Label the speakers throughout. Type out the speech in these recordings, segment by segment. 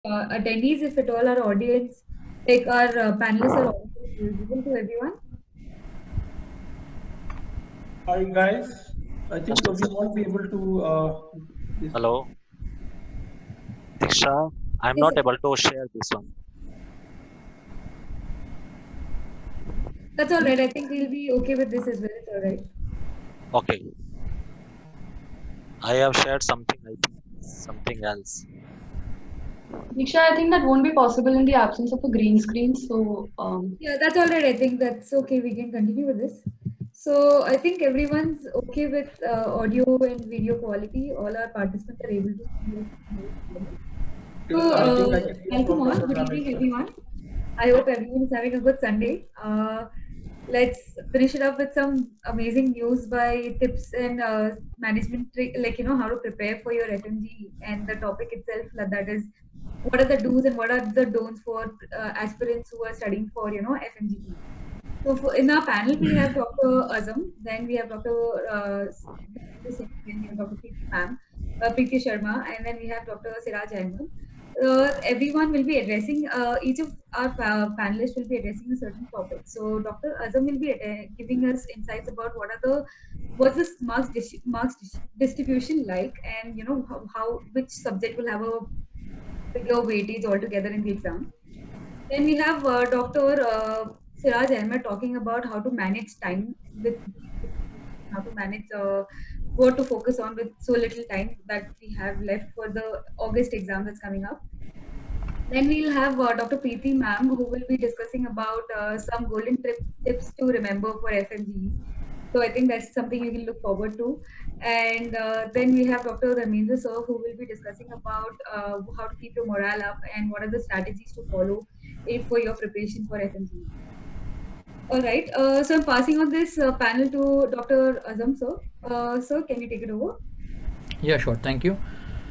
Speaker 1: attendees, if at all our audience, like our panelists are also visible to everyone.
Speaker 2: Hi guys, I think
Speaker 3: Just a
Speaker 2: we
Speaker 3: second.
Speaker 2: won't be able to.
Speaker 3: Hello, Diksha. I'm
Speaker 1: Yes,
Speaker 3: not
Speaker 1: sir.
Speaker 3: able to share this one.
Speaker 1: That's all right. I think we'll be okay with this as well. It's all right.
Speaker 3: Okay, I have shared something. I think something else.
Speaker 4: Diksha, I think that won't be possible in the absence of a green screen. So,
Speaker 1: Yeah, that's all right. I think that's okay. We can continue with this. So I think everyone's okay with audio and video quality. All our participants are able to see us clearly. So,
Speaker 2: I think I can hear
Speaker 1: welcome
Speaker 2: Dr.
Speaker 1: all. Good
Speaker 2: Abraham
Speaker 1: evening,
Speaker 2: itself.
Speaker 1: everyone. I hope everyone is having a good Sunday. Let's finish it up with some amazing news by tips and management trick, like how to prepare for your FMG and the topic itself. That is, what are the do's and what are the don'ts for aspirants who are studying for FMG. So in our panel, we have Dr. Azam, then we have Dr. Singh, then we have Dr. Preeti Ma'am, Preeti Sharma, and then we have Dr. Siraj Ahmed. Everyone will be addressing, each of our panelists will be addressing a certain topic. So Dr. Azam will be giving us insights about what's this distribution like, and how which subject will have a bigger weightage altogether in the exam. Then we have Dr. Siraj Ahmed talking about how to manage time with how to manage what to focus on with so little time that we have left for the August exam that's coming up. Then we'll have Dr. Preeti Ma'am, who will be discussing about some golden tips to remember for FMGE. So I think that's something you can look forward to. And then we have Dr. Dharmendra sir, who will be discussing about how to keep your morale up and what are the strategies to follow for your preparation for FMGE. All right. So I'm passing on this panel to Dr. Azam sir. Sir, can you take it over?
Speaker 5: Yeah, sure. Thank you.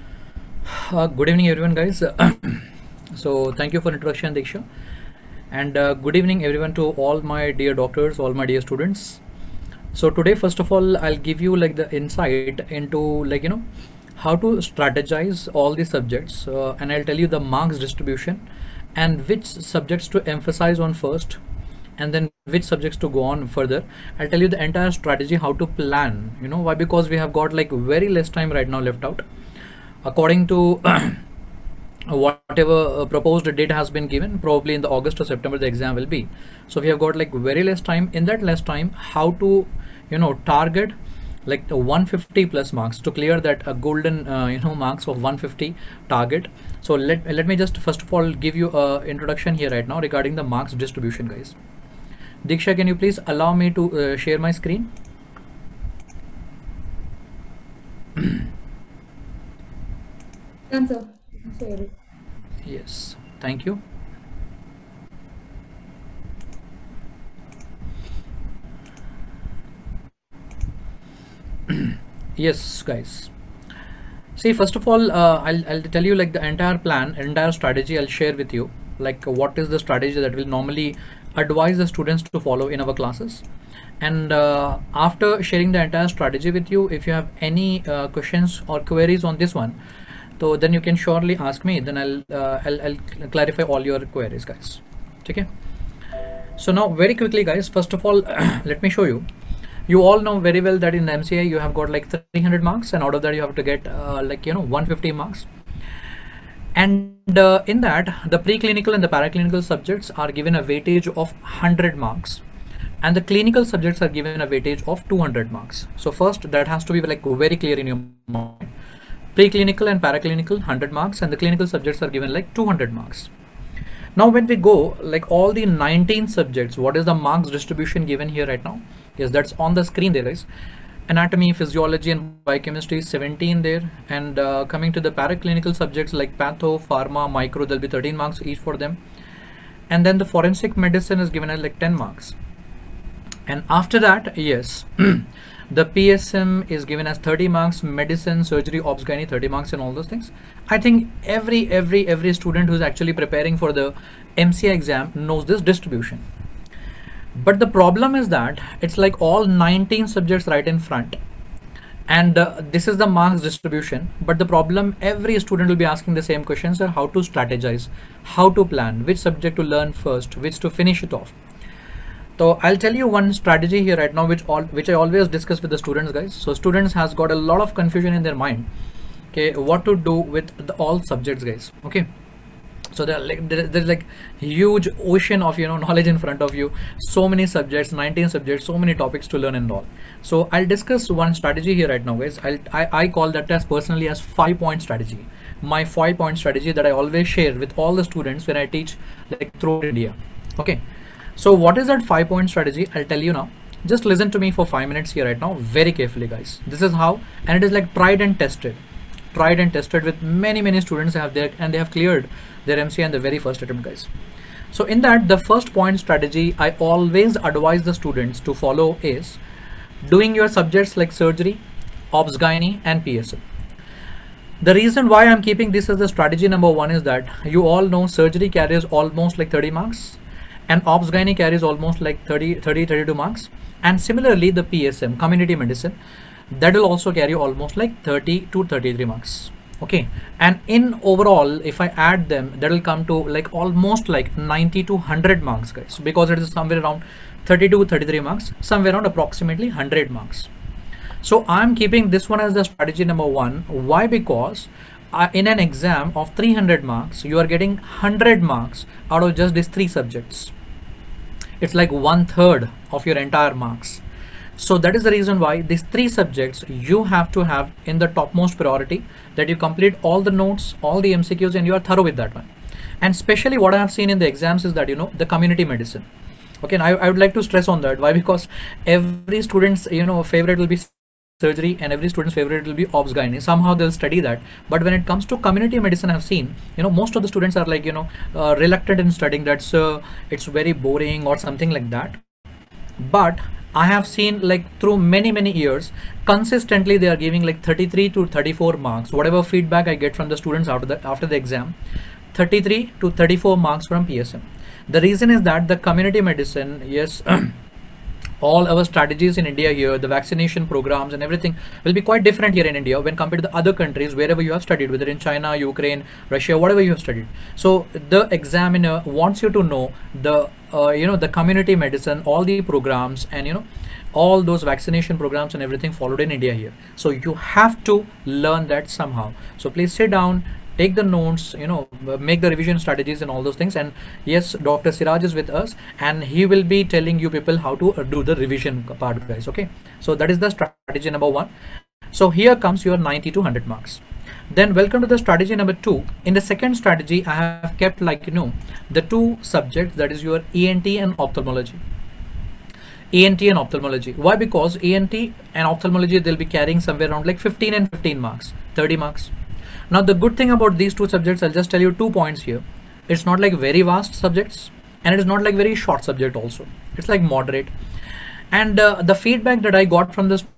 Speaker 5: Good evening, everyone, guys. So, thank you for introduction, Diksha. And good evening, everyone, to all my dear doctors, all my dear students. So today, first of all, I'll give you like the insight into how to strategize all the subjects, and I'll tell you the marks distribution and which subjects to emphasize on first, and then which subjects to go on further. I'll tell you the entire strategy, how to plan. You know why? Because we have got like very less time right now left out according to whatever proposed date has been given. Probably in the August or September the exam will be. So we have got like very less time. In that less time, how to target like the 150 plus marks to clear that golden marks of 150 target. So let me just first of all give you a introduction here right now regarding the marks distribution, guys. Diksha, can you please allow me to share my screen?
Speaker 1: Done, sir. You can share it.
Speaker 5: Yes, thank you. Yes, guys. See, first of all, I'll tell you like the entire plan, entire strategy I'll share with you. Like what is the strategy that will normally advise the students to follow in our classes. And after sharing the entire strategy with you, if you have any questions or queries on this one, so then you can surely ask me. Then I'll clarify all your queries, guys. Okay. So now very quickly, guys, first of all, let me show you. You all know very well that in MCA you have got like 300 marks, and out of that you have to get 150 marks. And in that, the preclinical and the paraclinical subjects are given a weightage of 100 marks, and the clinical subjects are given a weightage of 200 marks. So first, that has to be like very clear in your mind. Preclinical and paraclinical 100 marks, and the clinical subjects are given like 200 marks. Now when we go like all the 19 subjects, what is the marks distribution given here right now? Yes, that's on the screen. There is anatomy, physiology and biochemistry 17 there, and coming to the paraclinical subjects like patho, pharma, micro, there'll be 13 marks each for them. And then the forensic medicine is given as like 10 marks. And after that, yes, the PSM is given as 30 marks, medicine, surgery, obs, gynae 30 marks, and all those things. I think every student who's actually preparing for the MCA exam knows this distribution. But the problem is that it's like all 19 subjects right in front, And this is the marks distribution. But the problem, every student will be asking the same questions: are how to strategize, how to plan, which subject to learn first, which to finish it off. So I'll tell you one strategy here right now, which I always discuss with the students, guys. So students has got a lot of confusion in their mind. Okay, what to do with all subjects, guys. Okay. So there's like huge ocean of knowledge in front of you, so many subjects, 19 subjects, so many topics to learn and all. So I'll discuss one strategy here right now, guys. I call that as personally as 5-point strategy. My 5-point strategy that I always share with all the students when I teach like throughout India. Okay, so what is that 5-point strategy? I'll tell you now. Just listen to me for 5 minutes here right now very carefully, guys. This is how, and it is like tried and tested with many students have there, and they have cleared their MC in the very first attempt, guys. So in that, the first point strategy I always advise the students to follow is doing your subjects like surgery, obs gynae and PSM. The reason why I'm keeping this as the strategy number 1 is that you all know surgery carries almost like 30 marks and obs gynae carries almost like 32 marks, and similarly the PSM, community medicine, that will also carry almost like 30 to 33 marks. Okay, and in overall, if I add them, that will come to like almost like 90 to 100 marks, guys, because it is somewhere around 30 to 33 marks, somewhere around approximately 100 marks. So I'm keeping this one as the strategy number 1. Why? Because in an exam of 300 marks, you are getting 100 marks out of just these 3 subjects. It's like 1/3 of your entire marks. So that is the reason why these 3 subjects you have to have in the topmost priority, that you complete all the notes, all the MCQs, and you are thorough with that one. And especially what I have seen in the exams is that, the community medicine. Okay, and I would like to stress on that. Why? Because every student's, favorite will be surgery and every student's favorite will be obs gynae. Somehow they'll study that. But when it comes to community medicine, I've seen, most of the students are like, reluctant in studying that. So it's very boring or something like that. But I have seen like through many years, consistently they are giving like 33 to 34 marks. Whatever feedback I get from the students after the exam, 33 to 34 marks from PSM. The reason is that the community medicine, yes, all our strategies in India here, the vaccination programs and everything will be quite different here in India when compared to the other countries wherever you have studied, whether in China, Ukraine, Russia, whatever you have studied. So the examiner wants you to know the the community medicine, all the programs, and all those vaccination programs and everything followed in India here. So you have to learn that somehow. So please sit down, take the notes, make the revision strategies and all those things. And yes, Dr. Siraj is with us and he will be telling you people how to do the revision part, guys. Okay, so that is the strategy number 1. So here comes your 90 to 100 marks. Then welcome to the strategy number 2. In the second strategy, I have kept like, the 2 subjects, that is your ENT and ophthalmology. ENT and ophthalmology. Why? Because ENT and ophthalmology, they'll be carrying somewhere around like 15 and 15 marks, 30 marks. Now the good thing about these 2 subjects, I'll just tell you 2 points here. It's not like very vast subjects and it is not like very short subject also. It's like moderate. And the feedback that I got from this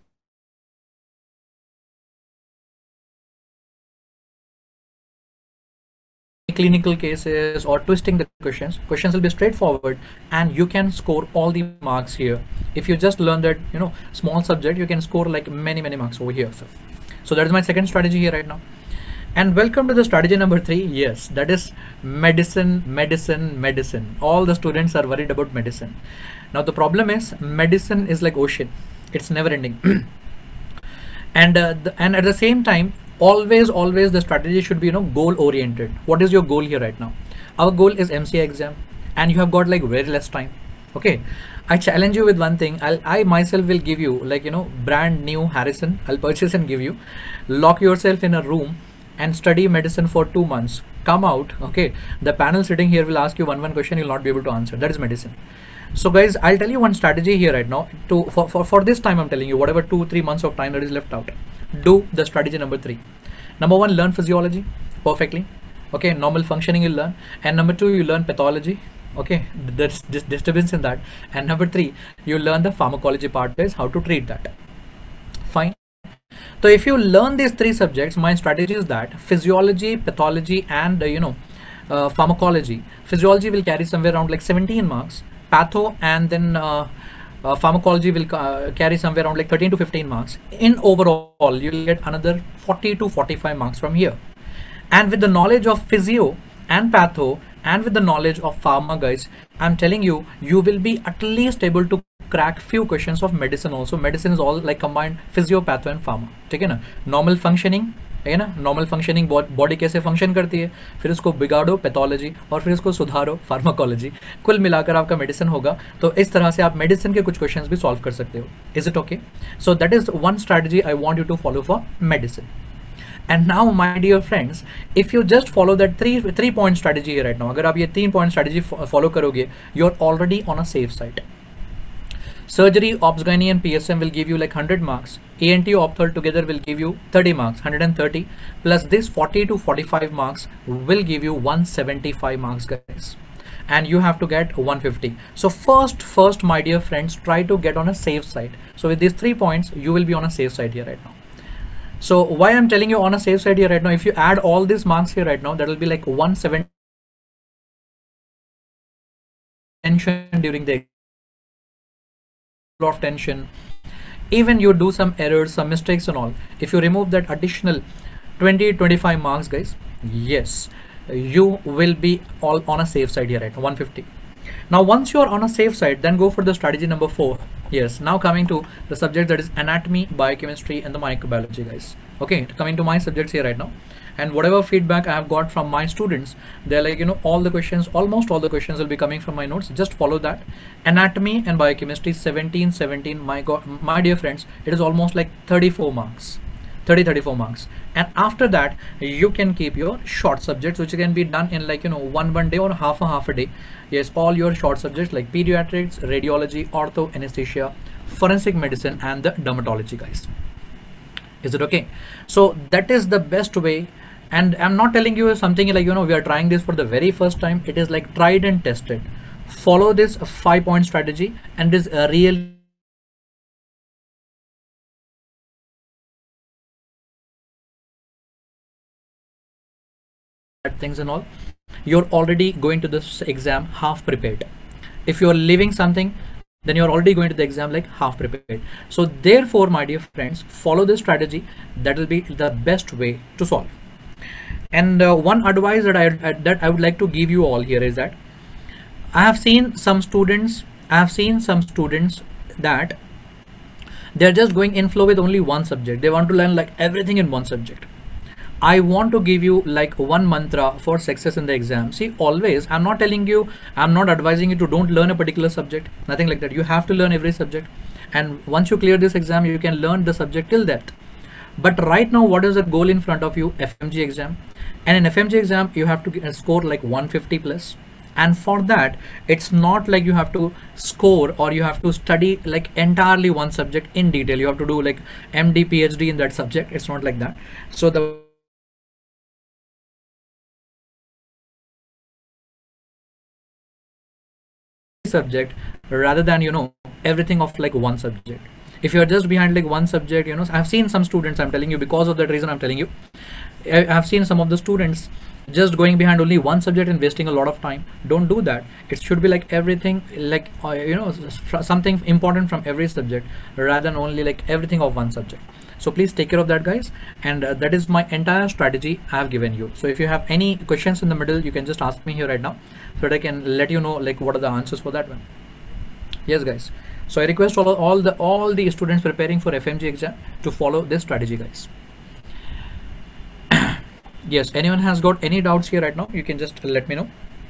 Speaker 5: clinical cases or twisting the questions will be straightforward and you can score all the marks here. If you just learn that, small subject, you can score like many marks over here. So that is my second strategy here right now. And welcome to the strategy number 3. Yes, that is medicine. All the students are worried about medicine. Now the problem is medicine is like ocean. It's never ending. And at the same time, always the strategy should be, goal oriented. What is your goal here right now? Our goal is MCA exam and you have got like very less time. Okay, I challenge you with one thing. I myself will give you like, brand new Harrison. I'll purchase and give you. Lock yourself in a room and study medicine for 2 months. Come out. Okay, the panel sitting here will ask you one question, you'll not be able to answer. That is medicine. So guys, I'll tell you one strategy here right now. For this time, I'm telling you, whatever 2-3 months of time that is left out, do the strategy number 3. Number 1, learn physiology perfectly. Okay, normal functioning you learn. And number 2, you learn pathology. Okay, there's this disturbance in that. And number 3, you learn the pharmacology part, is how to treat that. Fine. So if you learn these 3 subjects, my strategy is that physiology, pathology, and pharmacology. Physiology will carry somewhere around like 17 marks. Patho and then pharmacology will carry somewhere around like 13 to 15 marks. In overall, you'll get another 40 to 45 marks from here. And with the knowledge of physio and patho, and with the knowledge of pharma, guys, I'm telling you, you will be at least able to crack few questions of medicine also. Medicine is all like combined physio, patho and pharma. ठीक है ना? Normal functioning है ना, normal functioning body कैसे function करती है, फिर उसको बिगाड़ो पैथोलॉजी, और फिर उसको सुधारो फार्माकोलॉजी, कुल मिलाकर आपका मेडिसिन होगा. तो इस तरह से आप मेडिसिन के कुछ क्वेश्चंस भी सॉल्व कर सकते हो. Is it okay? So that is one strategy I want you to follow for medicine. And now, my dear friends, if you just follow that three point strategy here right now, अगर आप ये 3 point strategy follow करोगे, you're already on a safe side. Surgery, Obs-Gynae and PSM will give you like 100 marks. ENT, Opthal together will give you 30 marks, 130. Plus this 40 to 45 marks will give you 175 marks, guys. And you have to get 150. So first, my dear friends, try to get on a safe side. So with these 3 points, you will be on a safe side here right now. So why I'm telling you on a safe side here right now, if you add all these marks here right now, that will be like 170 tension during the of tension. Even you do some errors, some mistakes and all. If you remove that additional 20-25 marks, guys, yes, you will be all on a safe side here right now, 150. Now once you are on a safe side, then go for the strategy number 4. Yes, now coming to the subject that is anatomy, biochemistry and the microbiology, guys. Okay, coming to my subjects here right now, and whatever feedback I have got from my students, they're like, you know, all the questions, almost all the questions will be coming from my notes. Just follow that. Anatomy and biochemistry 17. My dear friends, it is almost like 34 marks. 34 marks. And after that, you can keep your short subjects, which can be done in like, you know, one day or half a day. Yes, all your short subjects like pediatrics, radiology, ortho, anesthesia, forensic medicine and the dermatology, guys. Is it okay? So that is the best way. And I'm not telling you something like, you know, we are trying this for the very first time. It is like tried and tested. Follow this 5-point strategy, and it is a real things and all. You're already going to this exam half prepared. If you're leaving something, then you're already going to the exam like half prepared. So therefore, my dear friends, follow this strategy. That will be the best way to solve. And one advice that I would like to give you all here is that I have seen some students that they're just going in flow with only one subject. They want to learn like everything in one subject. I want to give you like one mantra for success in the exam. See, always, I'm not telling you, I'm not advising you to don't learn a particular subject, nothing like that. You have to learn every subject. And once you clear this exam, you can learn the subject till that. But right now, what is the goal in front of you? FMG exam. And in FMG exam, you have to score like 150 plus. And for that, it's not like you have to score or you have to study like entirely one subject in detail. You have to do like MD, PhD in that subject. It's not like that. So the subject rather than, you know, everything of like one subject. If you're just behind like one subject, you know, I've seen some students, I'm telling you, because of that reason I'm telling you, I've seen some of the students just going behind only one subject and wasting a lot of time. Don't do that. It should be like everything, like you know, something important from every subject rather than only like everything of one subject. So please take care of that, guys. And that is my entire strategy I have given you. So if you have any questions in the middle, you can just ask me here right now so that I can let you know like what are the answers for that one. Yes, guys. So I request all the students preparing for FMG exam to follow this strategy, guys. Yes, anyone has got any doubts here right now, you can just let me know.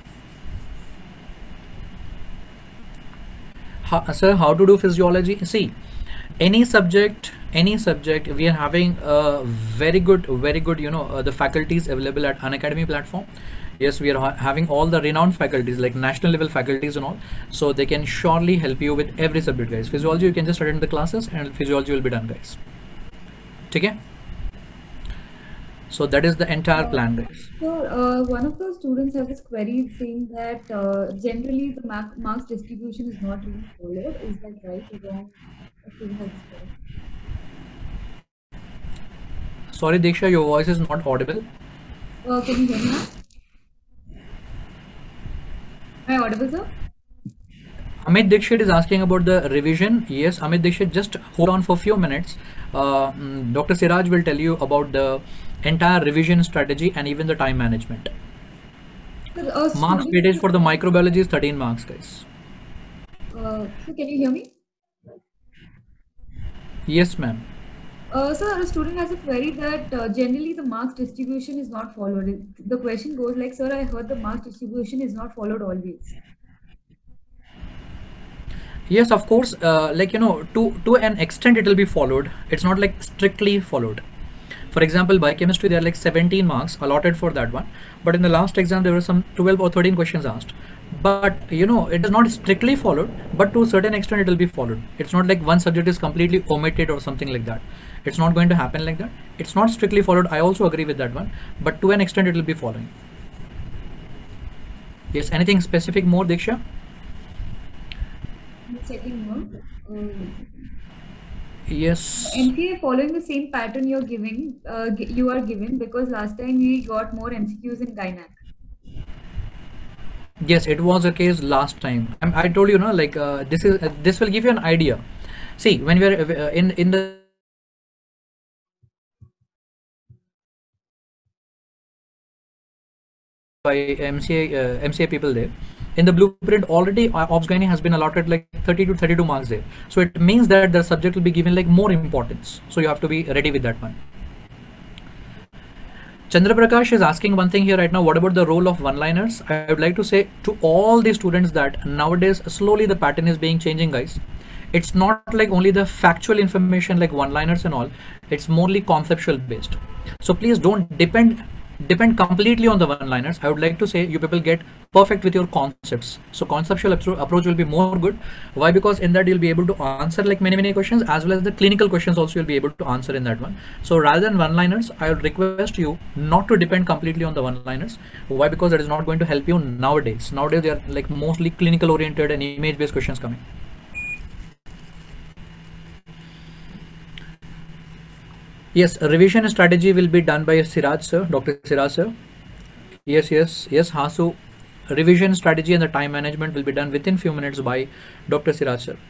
Speaker 5: Sir, how to do physiology? See, any subject we are having very good, you know, the faculties available at Unacademy platform. Yes, we are having all the renowned faculties like national level faculties and all, so they can surely help you with every subject, guys. Physiology, you can just attend the classes and physiology will be done, guys. Okay. So that is the entire plan, guys.
Speaker 1: So one of the students have this query saying that generally the marks distribution is not really followed. Is that right or wrong?
Speaker 5: Sorry, Diksha, your voice is not audible.
Speaker 1: Can you hear me now? Am I audible, sir?
Speaker 5: Amit Dixit is asking about the revision. Yes, Amit Dixit, just hold on for a few minutes. Dr. Siraj will tell you about the entire revision strategy and even the time management.
Speaker 1: Sir,
Speaker 5: Marks weightage for the microbiology is 13 marks, guys.
Speaker 1: so can you hear me?
Speaker 5: Yes, ma'am.
Speaker 1: Sir, a student has a query that generally the marks distribution is not followed. The question goes like, sir, I heard the marks distribution is not followed always.
Speaker 5: Yes, of course. Like, to an extent it will be followed. It's not like strictly followed. For example, biochemistry, there are like 17 marks allotted for that one. But in the last exam, there were some 12 or 13 questions asked. But it is not strictly followed, but to a certain extent it will be followed. It's not like one subject is completely omitted or something like that. It's not going to happen like that. It's not strictly followed. I also agree with that one. But to an extent it will be following. Yes, anything specific more, Diksha?
Speaker 1: Checking more.
Speaker 5: Yes.
Speaker 1: MCA following the same pattern you're giving, you are given, because last time we got more MCQs in Gynac.
Speaker 5: Yes, it was a case last time. I told you, like this will give you an idea. See, when we are in the by MCA people there, in the blueprint already Ops Gynae has been allotted like 30 to 32 marks there. So it means that the subject will be given like more importance. So you have to be ready with that one. Chandra Prakash is asking one thing here right now. What about the role of one-liners? I would like to say to all the students that nowadays slowly the pattern is being changing, guys. It's not like only the factual information like one-liners and all. It's morely conceptual based. So please don't depend completely on the one-liners. I would like to say you people get perfect with your concepts. So conceptual approach will be more good. Why? Because in that you'll be able to answer like many questions, as well as the clinical questions also you'll be able to answer in that one. So rather than one-liners, I would request you not to depend completely on the one-liners. Why? Because that is not going to help you nowadays. Nowadays they are like mostly clinical oriented and image-based questions coming. Yes, a revision strategy will be done by Siraj sir, Dr. Siraj sir. Yes, Hasu. Revision strategy and the time management will be done within few minutes by Dr. Siraj sir.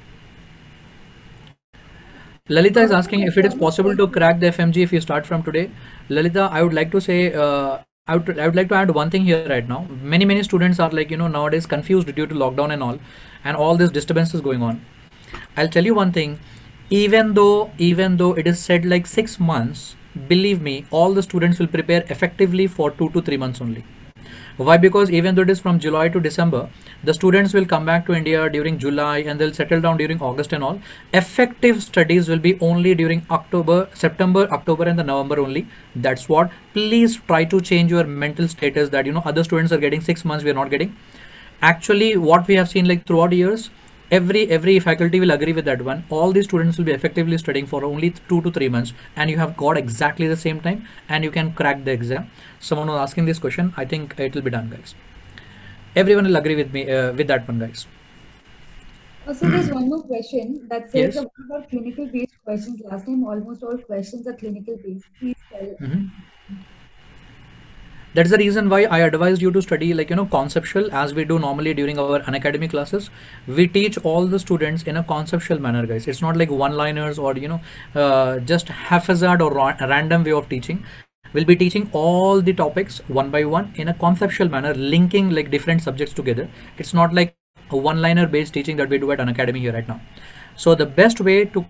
Speaker 5: Lalita is asking if it is possible to crack the FMG if you start from today. Lalita, I would like to say, I would like to add one thing here right now. Many students are like, nowadays confused due to lockdown and all this disturbance is going on. I'll tell you one thing. Even though it is said like 6 months, believe me, all the students will prepare effectively for 2 to 3 months only. Why? Because even though it is from July to December, the students will come back to India during July and they'll settle down during August and all. Effective studies will be only during September, October and the November only. That's what. Please try to change your mental status that, other students are getting 6 months, we are not getting. Actually, what we have seen like throughout years, every faculty will agree with that one. All the students will be effectively studying for only 2 to 3 months, and you have got exactly the same time and you can crack the exam. Someone was asking this question. I think it will be done, guys. Everyone will agree with me with that one, guys.
Speaker 1: So there's one more question that says
Speaker 5: Yes.
Speaker 1: about clinical based questions. Last time almost all questions are clinical based. Please tell.
Speaker 5: That's the reason why I advised you to study like conceptual, as we do normally during our unacademy classes. We teach all the students in a conceptual manner, guys. It's not like one-liners or just haphazard or random way of teaching. We'll be teaching all the topics one by one in a conceptual manner, linking like different subjects together. It's not like a one-liner based teaching that we do at unacademy here right now. So the best way to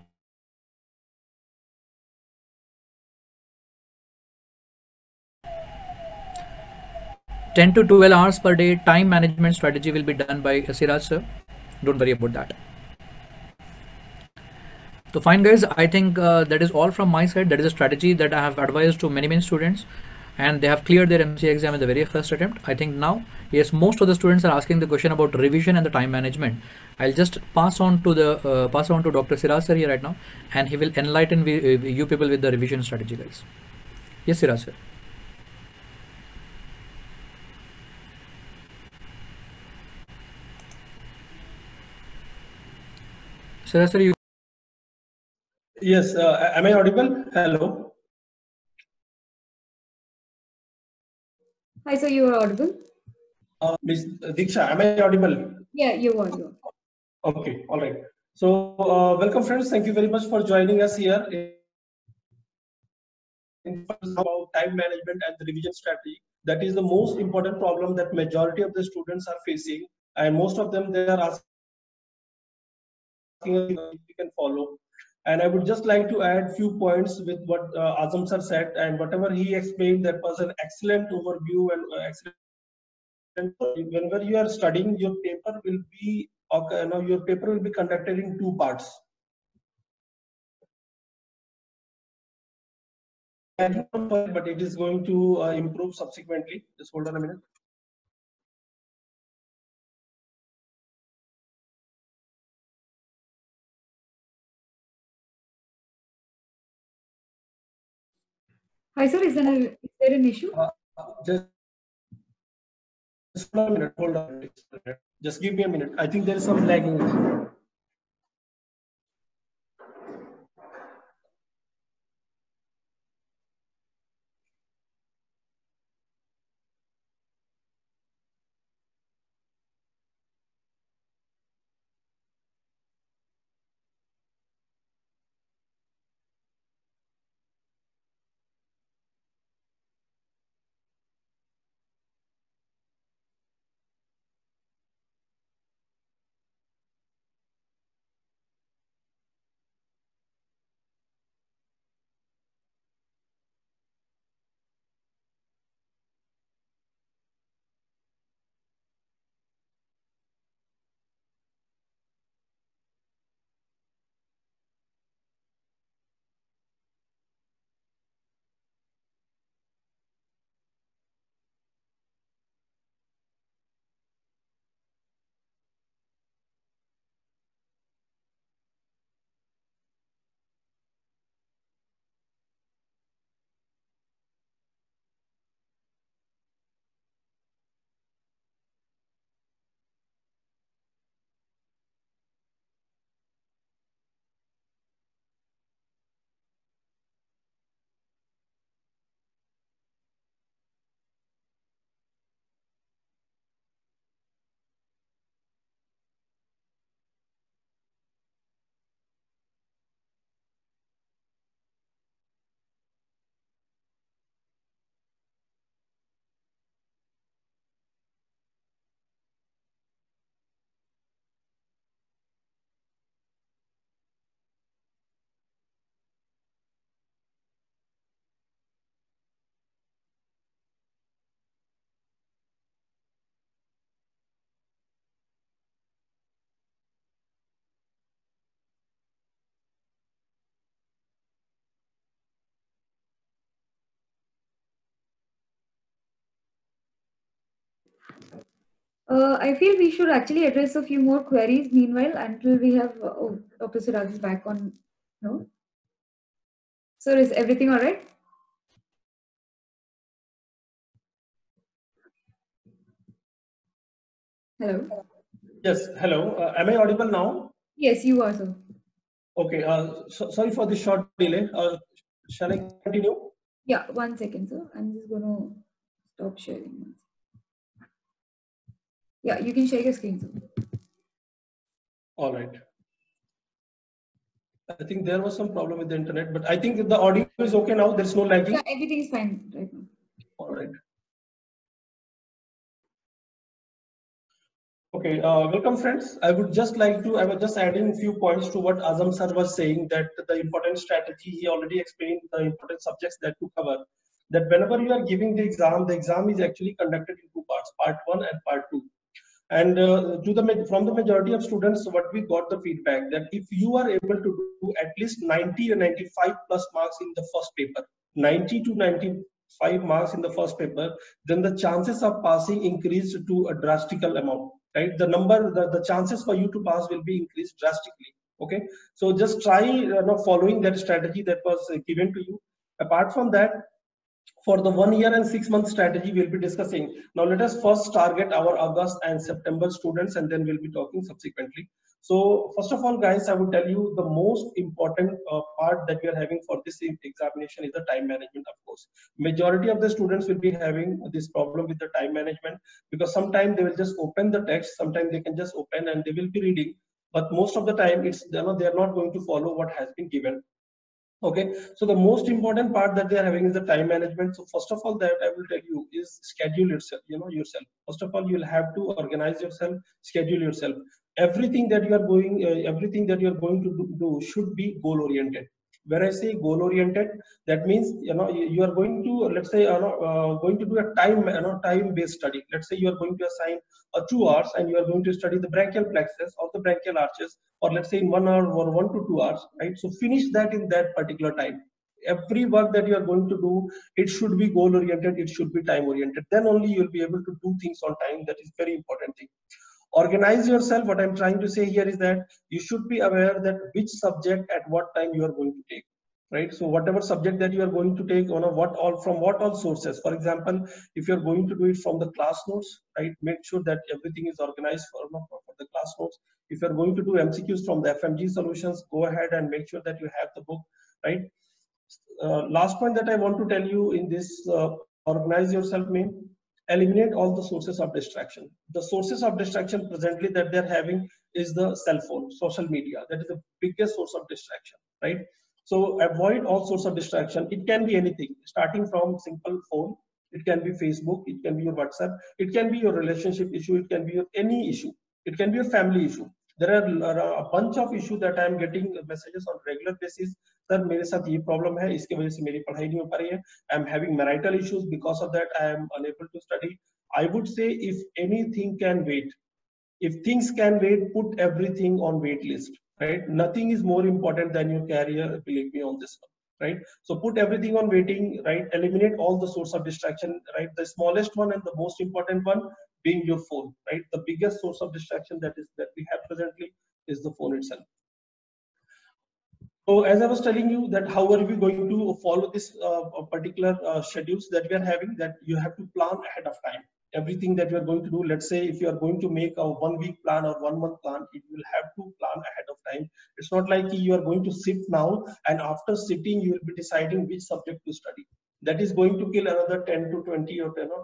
Speaker 5: 10 to 12 hours per day time management strategy will be done by Siraj sir. Don't worry about that. So fine, guys, I think that is all from my side. That is a strategy that I have advised to many students, and they have cleared their MCA exam in the very first attempt. I think now, yes, most of the students are asking the question about revision and the time management. I'll just pass on to Dr. Siraj sir here right now, and he will enlighten you people with the revision strategy, guys. Yes, Siraj sir. Siraj sir, you.
Speaker 2: Yes, am I audible? Hello.
Speaker 1: Hi, sir, you are audible.
Speaker 2: Miss Diksha, am I audible?
Speaker 1: Yeah, you are.
Speaker 2: Okay, all right. So, welcome friends. Thank you very much for joining us here in about time management and the revision strategy. That is the most important problem that majority of the students are facing, and most of them they are asking us if we can follow. And I would just like to add few points with what Azam sir said, and whatever he explained, that was an excellent overview and excellent. Whenever you are studying, your paper will be, okay, no, your paper will be conducted in two parts. But it is going to improve subsequently. Just hold on a minute.
Speaker 1: Hi, sir. Is there an issue?
Speaker 2: Just hold on a minute. Hold on. Just give me a minute. I think there is some lagging.
Speaker 1: I feel we should actually address a few more queries meanwhile until we have Dr. Siraj is back on. No? Sir, is everything all right? Hello?
Speaker 2: Yes. Hello. Am I audible now?
Speaker 1: Yes, you are, sir.
Speaker 2: Okay. Sorry for the short delay. Shall I continue?
Speaker 1: Yeah, 1 second, sir. I'm just going to stop sharing. Yeah, you can share your screen, sir.
Speaker 2: All right. I think there was some problem with the internet, but I think the audio is okay now. There's no lagging.
Speaker 1: Yeah, everything is fine right now.
Speaker 2: All right. Okay, welcome friends. I was just adding a few points to what Azam sir was saying, that the important strategy, he already explained the important subjects that to cover. That whenever you are giving the exam is actually conducted in two parts, part one and part two. And from the majority of students, what we got the feedback that if you are able to do at least 90 or 95 plus marks in the first paper, 90 to 95 marks in the first paper, then the chances of passing increased to a drastical amount, right? The chances for you to pass will be increased drastically. Okay, so just try following that strategy that was given to you. Apart from that, for the 1 year and 6 month strategy we'll be discussing. Now let us first target our August and September students, and then we'll be talking subsequently. So first of all, guys, I would tell you the most important part that we are having for this examination is the time management. Of course, majority of the students will be having this problem with the time management, because sometimes they will just open the text, sometimes they can just open and they will be reading, but most of the time it's, you know, they are not going to follow what has been given. Okay, so the most important part that they are having is the time management. So first of all, that I will tell you is schedule yourself, you know, yourself. First of all, you'll have to organize yourself, schedule yourself. Everything that you are going, everything that you are going to do should be goal oriented. When I say goal oriented, that means, you know, you are going to, let's say, going to do a time based study. Let's say you are going to assign 2 hours and you are going to study the brachial plexus or the brachial arches, or let's say in 1 hour or 1 to 2 hours, right? So finish that in that particular time. Every work that you are going to do, it should be goal oriented, it should be time oriented. Then only you will be able to do things on time. That is very important thing. Organize yourself. What I'm trying to say here is that you should be aware that which subject at what time you are going to take, right? So whatever subject that you are going to take, from what all sources. For example, if you're going to do it from the class notes, right, make sure that everything is organized for the class notes. If you're going to do MCQs from the FMG solutions, go ahead and make sure that you have the book, right? Last point that I want to tell you in this organize yourself mean, eliminate all the sources of distraction. The sources of distraction presently that they're having is the cell phone, social media. That is the biggest source of distraction, right? So avoid all sorts of distraction. It can be anything, starting from simple phone. It can be Facebook, it can be your WhatsApp, it can be your relationship issue, it can be your any issue, it can be a family issue. There are a bunch of issues that I am getting messages on regular basis. Sir मेरे साथ ये problem है, इसकी वजह से मेरी पढ़ाई नहीं हो पा रही है. I am having marital issues, because of that I am unable to study. I would say if anything can wait, if things can wait, put everything on wait list, right? Nothing is more important than your career, believe me on this one, right? So put everything on waiting, right? Eliminate all the source of distraction, right? The smallest one and the most important one being your phone, right? The biggest source of distraction that we have presently is the phone itself. So as I was telling you that how are we going to follow this particular schedules that we are having, that you have to plan ahead of time. Everything that you are going to do, let's say if you are going to make a 1 week plan or 1 month plan, you will have to plan ahead of time. It's not like you are going to sit now and after sitting you will be deciding which subject to study. That is going to kill another 10 to 20 or 10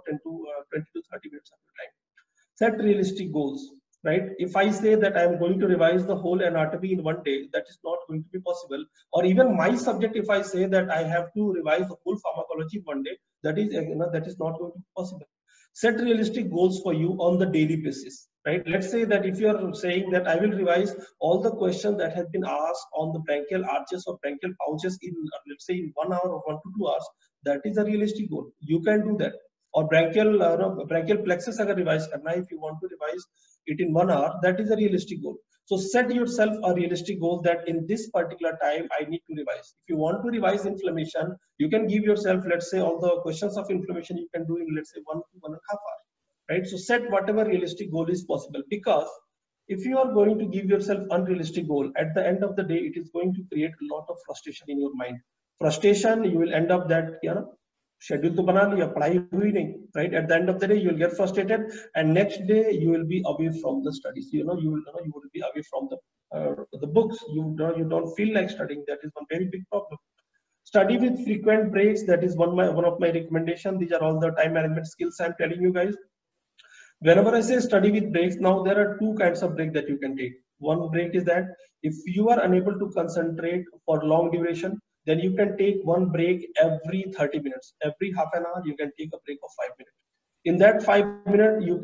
Speaker 2: to 30 minutes of your time. Set realistic goals. Right? If I say that I am going to revise the whole anatomy in 1 day, that is not going to be possible. Or even my subject, if I say that I have to revise the whole pharmacology in 1 day, that is not going to be possible. Set realistic goals for you on the daily basis. Right? Let's say that if you are saying that I will revise all the questions that have been asked on the brachial arches or brachial pouches in, let's say, in 1 hour or 1 to 2 hours, that is a realistic goal. You can do that. Or brachial plexus agar revise karna, if you want to revise it in 1 hour, that is a realistic goal. So set yourself a realistic goal that in this particular time I need to revise. If you want to revise inflammation, you can give yourself, let's say, all the questions of inflammation you can do in, let's say, 1 to 1.5 hours, right? So set whatever realistic goal is possible, because if you are going to give yourself unrealistic goal, at the end of the day, it is going to create a lot of frustration in your mind. Frustration, you will end up that, schedule to bana liya, padhai hui nahi, right? At the end of the day, you will get frustrated, and next day you will be away from the studies. You will be away from the books. You don't feel like studying. That is one very big problem. Study with frequent breaks. That is one of my recommendations. These are all the time management skills I'm telling you guys. Whenever I say study with breaks, now there are 2 kinds of break that you can take. One break is that if you are unable to concentrate for long duration, then you can take 1 break every 30 minutes. Every half an hour, you can take a break of 5 minutes. In that 5 minutes, you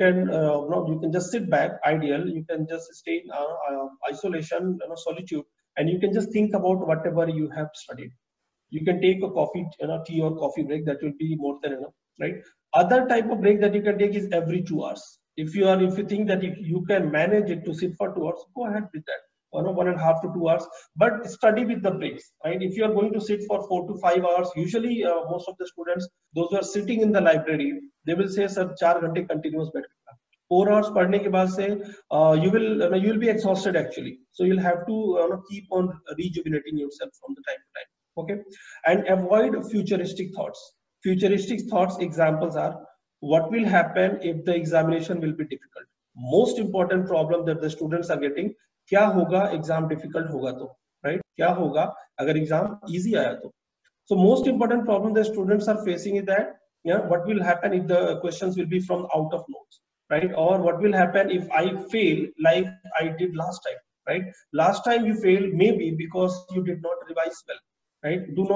Speaker 2: can just sit back, ideal. You can just stay in isolation, solitude, and you can just think about whatever you have studied. You can take a coffee, tea or coffee break. That will be more than enough, right? Other type of break that you can take is every 2 hours. If you think that you can manage it to sit for 2 hours, go ahead with that. 1.5 to 2 hours, but study with the breaks, right? If you are going to sit for 4 to 5 hours, usually most of the students, those who are sitting in the library, they will say, sir, 4 ghante continuous बैठ के 4 hours पढ़ने के बाद से you will be exhausted actually. So you'll have to keep on rejuvenating yourself from the time to time. Okay, and avoid futuristic thoughts. Futuristic thoughts examples are, what will happen if the examination will be difficult? Most important problem that the students are getting, क्या होगा exam difficult होगा तो, right? क्या होगा अगर exam easy आया तो? So most important problem the students are facing is that, what will happen if the questions will be from out of notes, right? Or what will happen if I fail like I did last time? right? Last time you failed maybe because you did not revise well, right? Do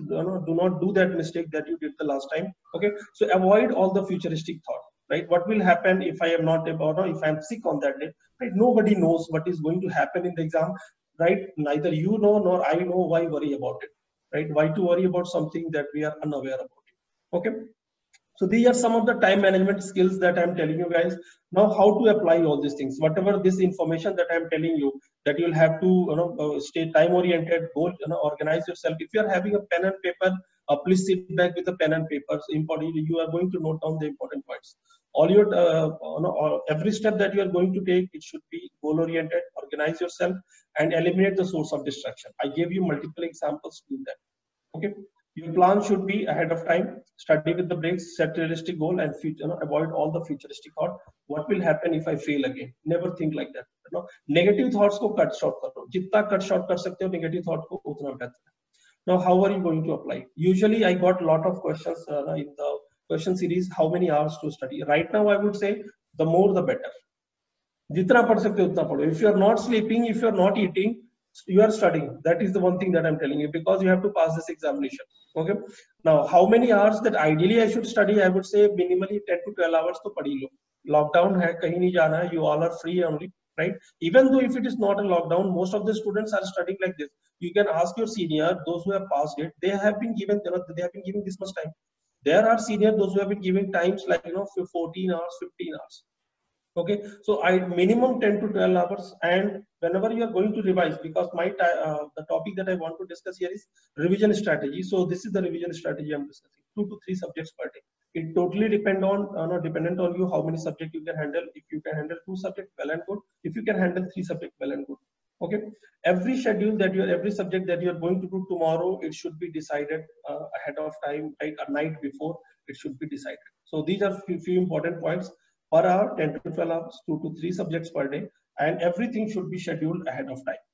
Speaker 2: not do that mistake that you did the last time. Okay, so avoid all the futuristic thought, right? What will happen if I am not able, if I am sick on that day, right? Nobody knows what is going to happen in the exam, right? Neither you know nor I know. Why worry about it, right? Why to worry about something that we are unaware about it? Okay, so these are some of the time management skills that I'm telling you guys. Now, how to apply all these things? Whatever this information that I'm telling you, that you'll have to stay time oriented, go organize yourself. If you are having a pen and paper, please sit back with the pen and paper. Important, you are going to note down the important points. All your every step that you are going to take, it should be goal oriented. Organize yourself and eliminate the source of distraction. I gave you multiple examples to do that. Okay, your plan should be ahead of time, study with the breaks, set realistic goal, and avoid all the futuristic thought. What will happen if I fail again? Never think like that. Negative thoughts को cut short करो. जितना cut short कर सकते हो negative thought को उतना better. Now, how are you going to apply? Usually, I got a lot of questions in the question series. How many hours to study? Right now, I would say the more the better. जितना पढ़ सकते हो उतना पढ़ो. If you are not sleeping, if you are not eating, you are studying. That is the one thing that I'm telling you, because you have to pass this examination. Okay, now how many hours that ideally I should study? I would say minimally 10 to 12 hours to पढ़ लो. Lockdown है, कहीं नहीं जाना है, you all are free only, right? Even though if it is not a lockdown, most of the students are studying like this. You can ask your senior, those who have passed it, they have been given this much time. There are senior, those who have been giving times like 14 hours, 15 hours. Okay, so I minimum 10 to 12 hours, and whenever you are going to revise, because the topic that I want to discuss here is revision strategy. So this is the revision strategy I'm discussing. 2 to 3 subjects per day. It totally dependent on you how many subjects you can handle. If you can handle 2 subjects, well and good. If you can handle 3 subjects, well and good. Okay, every schedule that every subject that you are going to do tomorrow, it should be decided ahead of time, right? A night before, it should be decided. So these are few important points. Per hour, 10 to 12 hours, 2 to 3 subjects per day, and everything should be scheduled ahead of time.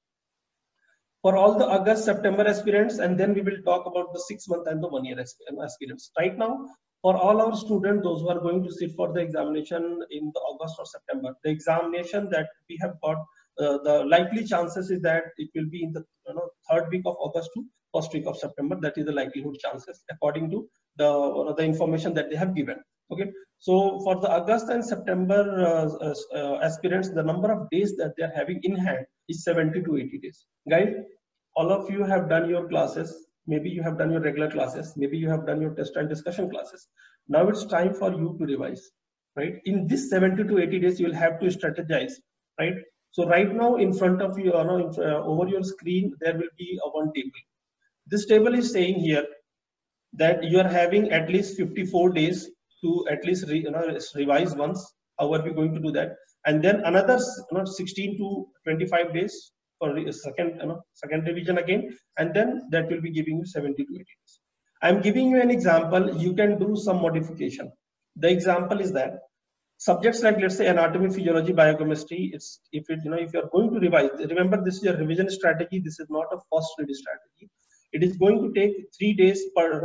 Speaker 2: For all the August, September aspirants, and then we will talk about the 6-month and the 1-year aspirants. Right now, for all our students, those who are going to sit for the examination in the August or September, the examination that we have got, the likely chances is that it will be in the 3rd week of August to 1st week of September. That is the likelihood chances according to the information that they have given. Okay, so for the August and September aspirants, the number of days that they are having in hand is 70 to 80 days. Guys, all of you have done your classes. Maybe you have done your regular classes. Maybe you have done your test and discussion classes. Now it's time for you to revise, right? In this 70 to 80 days, you will have to strategize, right? So right now in front of you, over your screen, there will be one table. This table is saying here that you are having at least 54 days to at least revise once. How are we going to do that? And then another 16 to 25 days for second revision again, and then that will be giving you 70 to 80 days. I'm giving you an example. You can do some modification. The example is that subjects like, let's say, anatomy, physiology, biochemistry. If you are going to revise, remember this is a revision strategy. This is not a first read strategy. It is going to take 3 days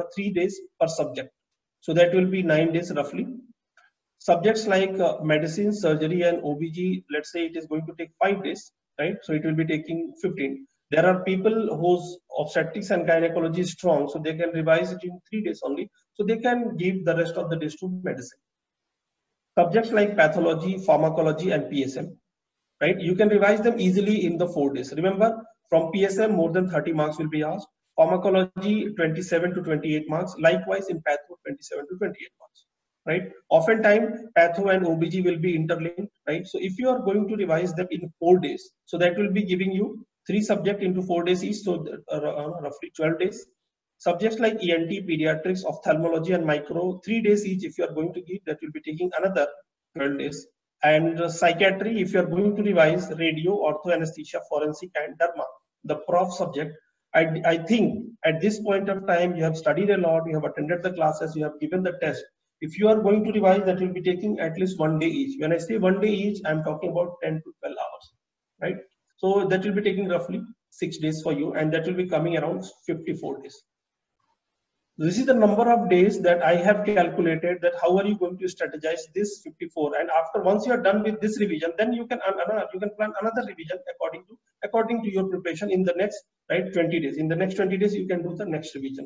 Speaker 2: per subject. So that will be 9 days roughly. Subjects like medicine, surgery, and OBG, let's say it is going to take 5 days, right? So it will be taking 15. There are people whose obstetrics and gynecology is strong, so they can revise it in 3 days only. So they can give the rest of the days to medicine. Subjects like pathology, pharmacology, and PSM, right? You can revise them easily in the 4 days. Remember, from PSM, more than 30 marks will be asked. Pharmacology, 27 to 28 marks. Likewise, in patho, 27 to 28 marks, right? Oftentimes, patho and OBG will be interlinked, right? So if you are going to revise them in 4 days, so that will be giving you 3 subjects into 4 days each, so roughly 12 days. Subjects like ENT, pediatrics, ophthalmology, and micro, 3 days each. If you are going to give, that will be taking another 12 days. And psychiatry, if you are going to revise, radio, ortho, anesthesia, forensic, and derma, the prof subject. I think at this point of time, you have studied a lot, you have attended the classes, you have given the test. If you are going to revise, that will be taking at least 1 day each. When I say 1 day each, I'm talking about 10 to 12 hours, right? So that will be taking roughly 6 days for you, and that will be coming around 54 days. This is the number of days that I have calculated that how are you going to strategize this 54, and after once you are done with this revision, then you can plan another revision according to your preparation in the next 20 days. In the next 20 days, you can do the next revision.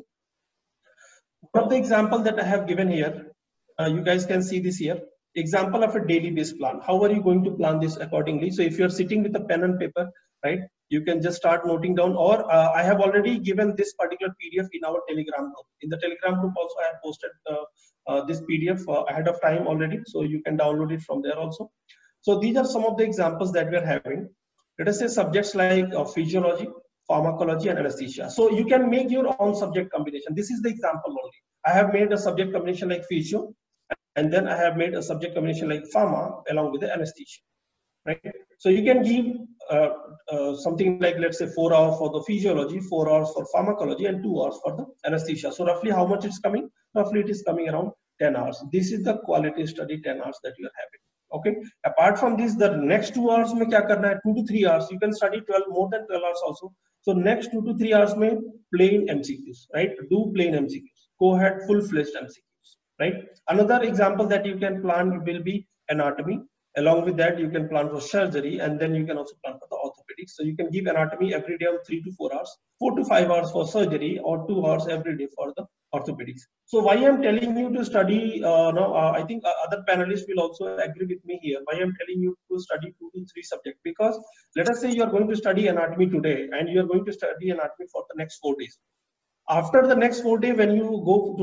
Speaker 2: One of the example that I have given here, you guys can see this here. Example of a daily based plan. How are you going to plan this accordingly? So if you're sitting with a pen and paper, right, you can just start noting down, or I have already given this particular PDF in our Telegram group. In the Telegram group also I have posted this PDF ahead of time already, so you can download it from there also. So these are some of the examples that we are having. Let us say subjects like physiology, pharmacology, and anesthesia. So you can make your own subject combination. This is the example only. I have made a subject combination like physio, and then I have made a subject combination like pharma along with the anesthesia, right? So you can give something like, let's say 4 hours for the physiology, 4 hours for pharmacology, and 2 hours for the anesthesia. So roughly how much it's coming? Roughly it is coming around 10 hours. This is the quality study 10 hours that you are having. Okay. Apart from this, the next 2 hours mein kya karna hai? 2 to 3 hours. You can study more than 12 hours also. So next 2 to 3 hours mein plain MCQs, right? Do plain MCQs. Go ahead, full-fledged MCQs, right? Another example that you can plan will be anatomy. Along with that, you can plan for surgery, and then you can also plan for the orthopedics. So you can give anatomy every day of 3 to 4 hours, 4 to 5 hours for surgery, or 2 hours every day for the orthopedics. So why I'm telling you to study, I think other panelists will also agree with me here. Why I'm telling you to study 2 to 3 subjects? Because let us say you are going to study anatomy today, and you are going to study anatomy for the next 4 days. After the next 4 days, when you go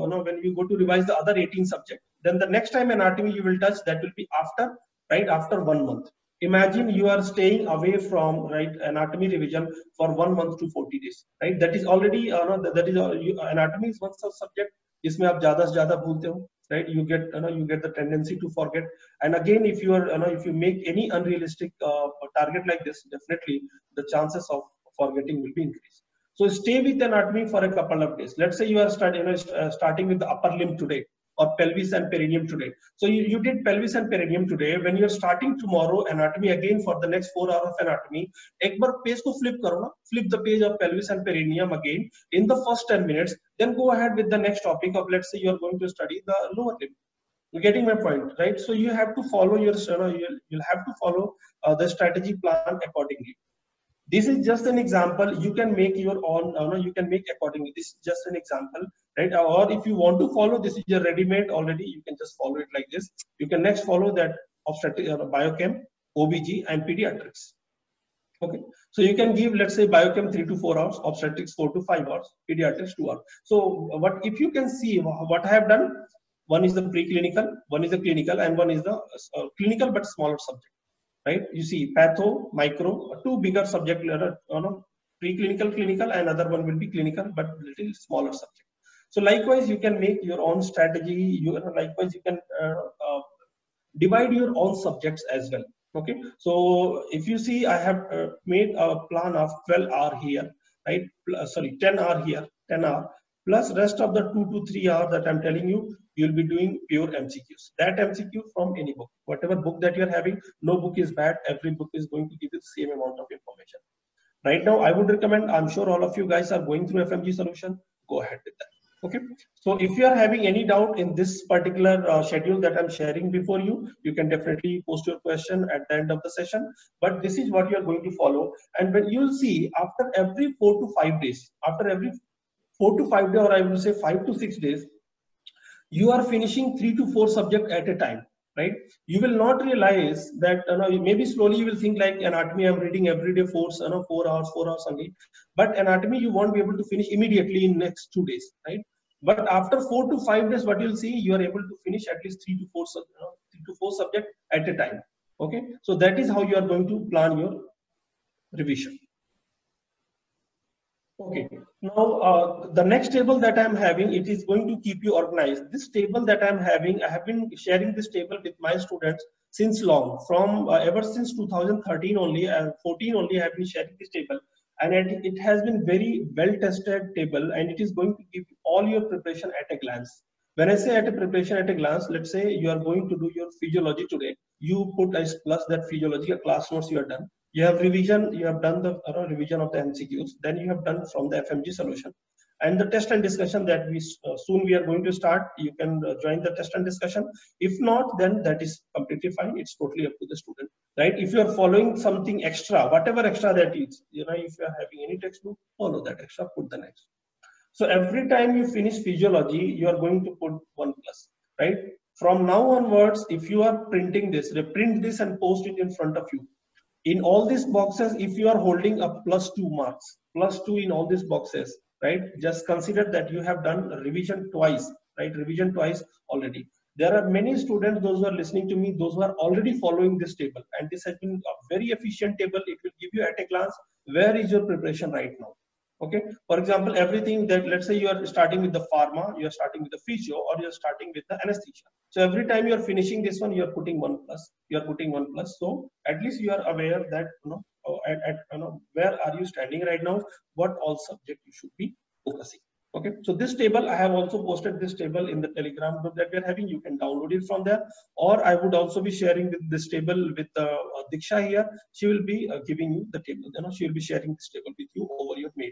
Speaker 2: to revise the other 18 subjects, then the next time anatomy you will touch, that will be after 1 month. Imagine you are staying away from anatomy revision for 1 month to 40 days, right? That is already anatomy is one such subject. इसमें आप ज़्यादा से ज़्यादा भूलते हो, right? You get the tendency to forget. And again, if you make any unrealistic target like this, definitely the chances of forgetting will be increased. So stay with anatomy for a couple of days. Let's say you are starting with the upper limb today, or pelvis and perineum today. So you did pelvis and perineum today. When you are starting tomorrow anatomy again for the next 4 hours of anatomy, एक बार page को flip करो ना, flip the page of pelvis and perineum again in the first 10 minutes. Then go ahead with the next topic of, let's say you are going to study the lower limb. You're getting my point, right? So you have to follow you'll have to follow the strategy plan accordingly. This is just an example. You can make your own, you can make accordingly. This is just an example, right? Or if you want to follow, this is your ready-made already. You can just follow it like this. You can next follow that obstetrics, biochem, OBG, and pediatrics. Okay, so you can give, let's say, biochem 3 to 4 hours, obstetrics 4 to 5 hours, pediatrics 2 hours. So what if you can see what I have done? One is the preclinical, one is the clinical, and one is the clinical but smaller subject. Right? You see patho, micro, 2 bigger subject, preclinical, clinical, and other one will be clinical but little smaller subject. So likewise, you can make your own strategy. Likewise, you can divide your own subjects as well. Okay. So if you see, I have made a plan of 12 hour here, right? 10 hour here, 10 hour plus rest of the 2 to 3 hours that I'm telling you. You'll be doing pure MCQs. That MCQ from any book, whatever book that you're having, no book is bad. Every book is going to give you the same amount of information. Right now, I would recommend, I'm sure all of you guys are going through FMG solution, go ahead with that. Okay. So if you are having any doubt in this particular schedule that I'm sharing before you, you can definitely post your question at the end of the session. But this is what you're going to follow. And when you'll see after every 4 to 5 days, after every 4 to 5 days, or I will say 5 to 6 days, you are finishing 3 to 4 subjects at a time, right? You will not realize that, maybe slowly you will think like anatomy, I'm reading every day 4 hours only. But anatomy, you won't be able to finish immediately in next 2 days, right? But after 4 to 5 days, what you'll see, you are able to finish at least 3 to 4 subjects at a time. Okay. So that is how you are going to plan your revision. Okay, now the next table that I'm having, it is going to keep you organized. This table that I'm having, I have been sharing this table with my students since long, from ever since 2013 only, 14 only I have been sharing this table. And it has been very well tested table, and it is going to give you all your preparation at a glance. When I say at a preparation at a glance, let's say you are going to do your physiology today, you put as plus that physiology class notes you are done. You have revision, you have done the revision of the MCQs, then you have done from the FMG solution. And the test and discussion that we soon we are going to start, you can join the test and discussion. If not, then that is completely fine. It's totally up to the student, right? If you are following something extra, whatever extra that is, you know, if you are having any textbook, follow that extra, put the next. So every time you finish physiology, you are going to put 1+, right? From now onwards, if you are printing this, print this and post it in front of you. In all these boxes, if you are holding a +2 marks, +2 in all these boxes, right? Just consider that you have done revision twice, right? Revision twice already. There are many students, those who are listening to me, those who are already following this table, and this has been a very efficient table. It will give you at a glance where is your preparation right now. Okay, for example, everything that, let's say you are starting with the pharma, you are starting with the physio, or you are starting with the anesthesia. So every time you are finishing this one, you are putting 1+, you are putting 1+. So at least you are aware that, you know, where are you standing right now, what all subject you should be focusing. Okay, so this table, I have also posted this table in the Telegram group that we are having. You can download it from there, or I would also be sharing this table with Diksha here. She will be giving you the table. You know, she will be sharing this table with you over your mail.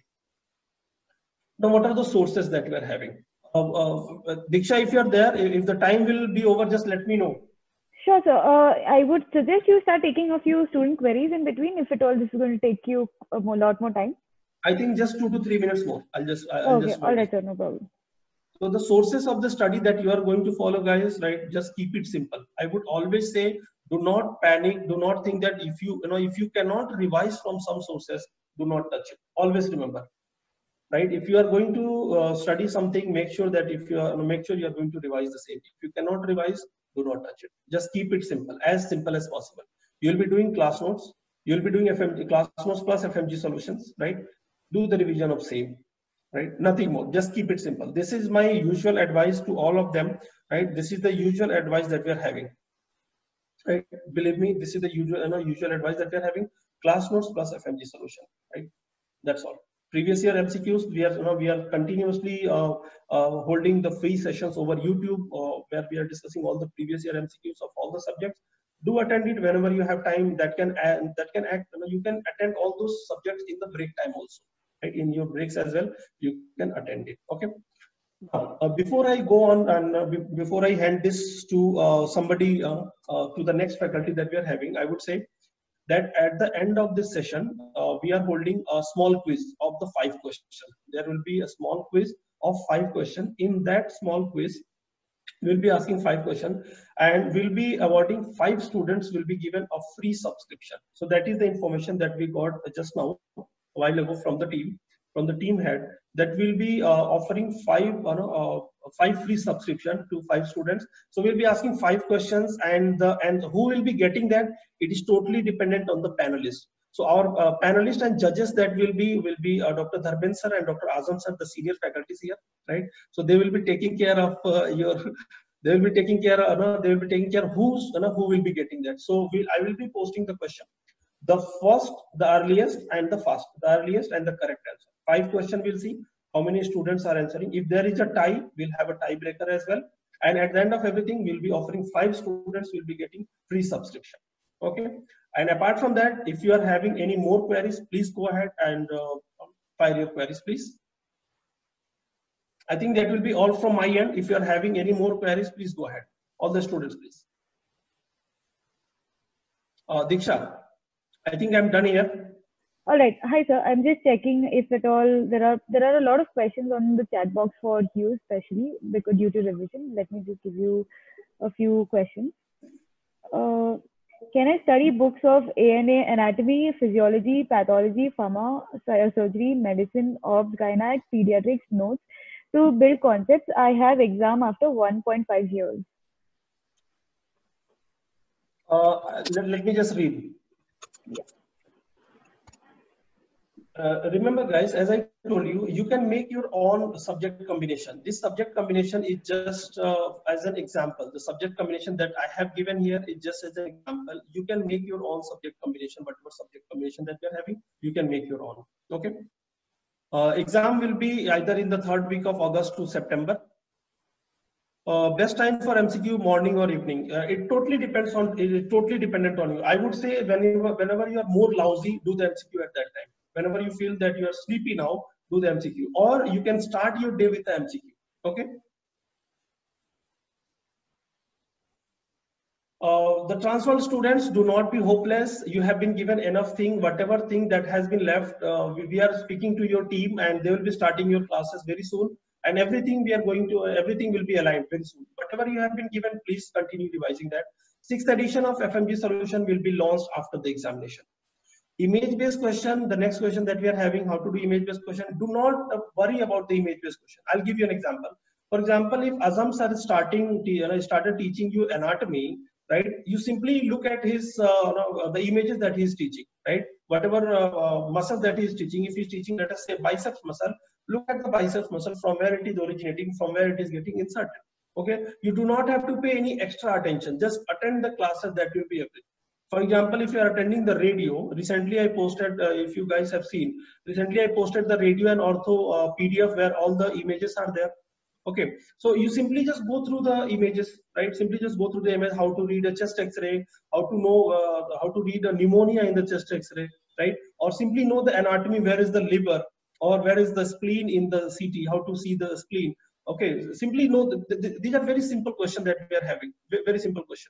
Speaker 2: Now, what are the sources that we are having? Diksha, if you are there, if the time will be over, just let me know.
Speaker 6: Sure, sir. I would suggest you start taking a few student queries in between, if at all this is going to take you a lot more time.
Speaker 2: I think just 2 to 3 minutes more. I'll just
Speaker 6: all right, sir, no problem.
Speaker 2: So the sources of the study that you are going to follow, guys, right? Just keep it simple. I would always say, do not panic. Do not think that if you cannot revise from some sources, do not touch it. Always remember, right? If you are going to study something, make sure that you are going to revise the same. If you cannot revise, do not touch it. Just keep it simple as possible. You'll be doing class notes. You'll be doing class notes plus FMG solutions, right? Do the revision of same, right? Nothing more. Just keep it simple. This is my usual advice to all of them, right? This is the usual advice that we are having, right? Believe me, this is the usual advice that we are having. Class notes plus FMG solution, right? That's all. Previous year MCQs, we are continuously holding the free sessions over YouTube, where we are discussing all the previous year MCQs of all the subjects. Do attend it whenever you have time. That can act. You can attend all those subjects in the break time also, right? In your breaks as well, you can attend it. Okay. Now, before I go on and before I hand this to somebody to the next faculty that we are having, I would say that at the end of this session, we are holding a small quiz of the 5 questions. There will be a small quiz of 5 questions. In that small quiz, we'll be asking 5 questions, and we'll be awarding 5 students will be given a free subscription. So that is the information that we got just now, a while ago, from the team head, that will be offering 5 free subscription to 5 students. So we'll be asking 5 questions, and who will be getting that, it is totally dependent on the panelists. So our panelists and judges that will be Dr. Dharben sir and Dr. Azam sir, the senior faculties here, right? So they will be taking care of they will be taking care of who will be getting that. So I will be posting the question, the first, the earliest, and the fast, the earliest and the correct answer. 5 questions, we'll see how many students are answering. If there is a tie, we'll have a tiebreaker as well. And at the end of everything, we'll be offering 5 students will be getting free subscription. Okay. And apart from that, if you are having any more queries, please go ahead and fire your queries, please. I think that will be all from my end. If you are having any more queries, please go ahead. All the students, please. Diksha, I think I'm done here.
Speaker 6: All right. Hi, sir. I'm just checking if at all there are a lot of questions on the chat box for you, especially because due to revision. Let me just give you a few questions. Can I study books of ANA, anatomy, physiology, pathology, pharma, surgery, medicine, obs, gynaec, pediatrics, notes to build concepts? I have exam after 1.5 years.
Speaker 2: Let me just read.
Speaker 6: Yeah.
Speaker 2: Remember, guys, as I told you, you can make your own subject combination. This subject combination is just as an example. The subject combination that I have given here is just as an example. You can make your own subject combination, whatever subject combination that you're having, you can make your own. Okay. Exam will be either in the 3rd week of August to September. Best time for MCQ, morning or evening. It totally depends on. It is totally dependent on you. I would say whenever you are more lousy, do the MCQ at that time. Whenever you feel that you are sleepy now, do the MCQ, or you can start your day with the MCQ. Okay. The transfer students, do not be hopeless. You have been given enough thing. Whatever thing that has been left, we are speaking to your team, and they will be starting your classes very soon. And everything we are going to, everything will be aligned very soon. Whatever you have been given, please continue revising that. 6th edition of FMG solution will be launched after the examination. Image-based question, the next question that we are having, how to do image-based question. Do not worry about the image-based question. I'll give you an example. For example, if Azam sir is started teaching you anatomy, right? You simply look at his the images that he is teaching, right? Whatever muscle that he is teaching. If he is teaching, let us say biceps muscle, look at the biceps muscle, from where it is originating, from where it is getting inserted. Okay, you do not have to pay any extra attention. Just attend the classes that will be available. For example, if you are attending the radio, recently I posted, if you guys have seen, recently I posted the radio and ortho PDF where all the images are there. Okay, so you simply just go through the images, right? Simply just go through the image, how to read a chest X-ray, how to know, how to read a pneumonia in the chest X-ray, right? Or simply know the anatomy, where is the liver, or where is the spleen in the CT, how to see the spleen. Okay, simply know, these are very simple questions that we are having, very simple question.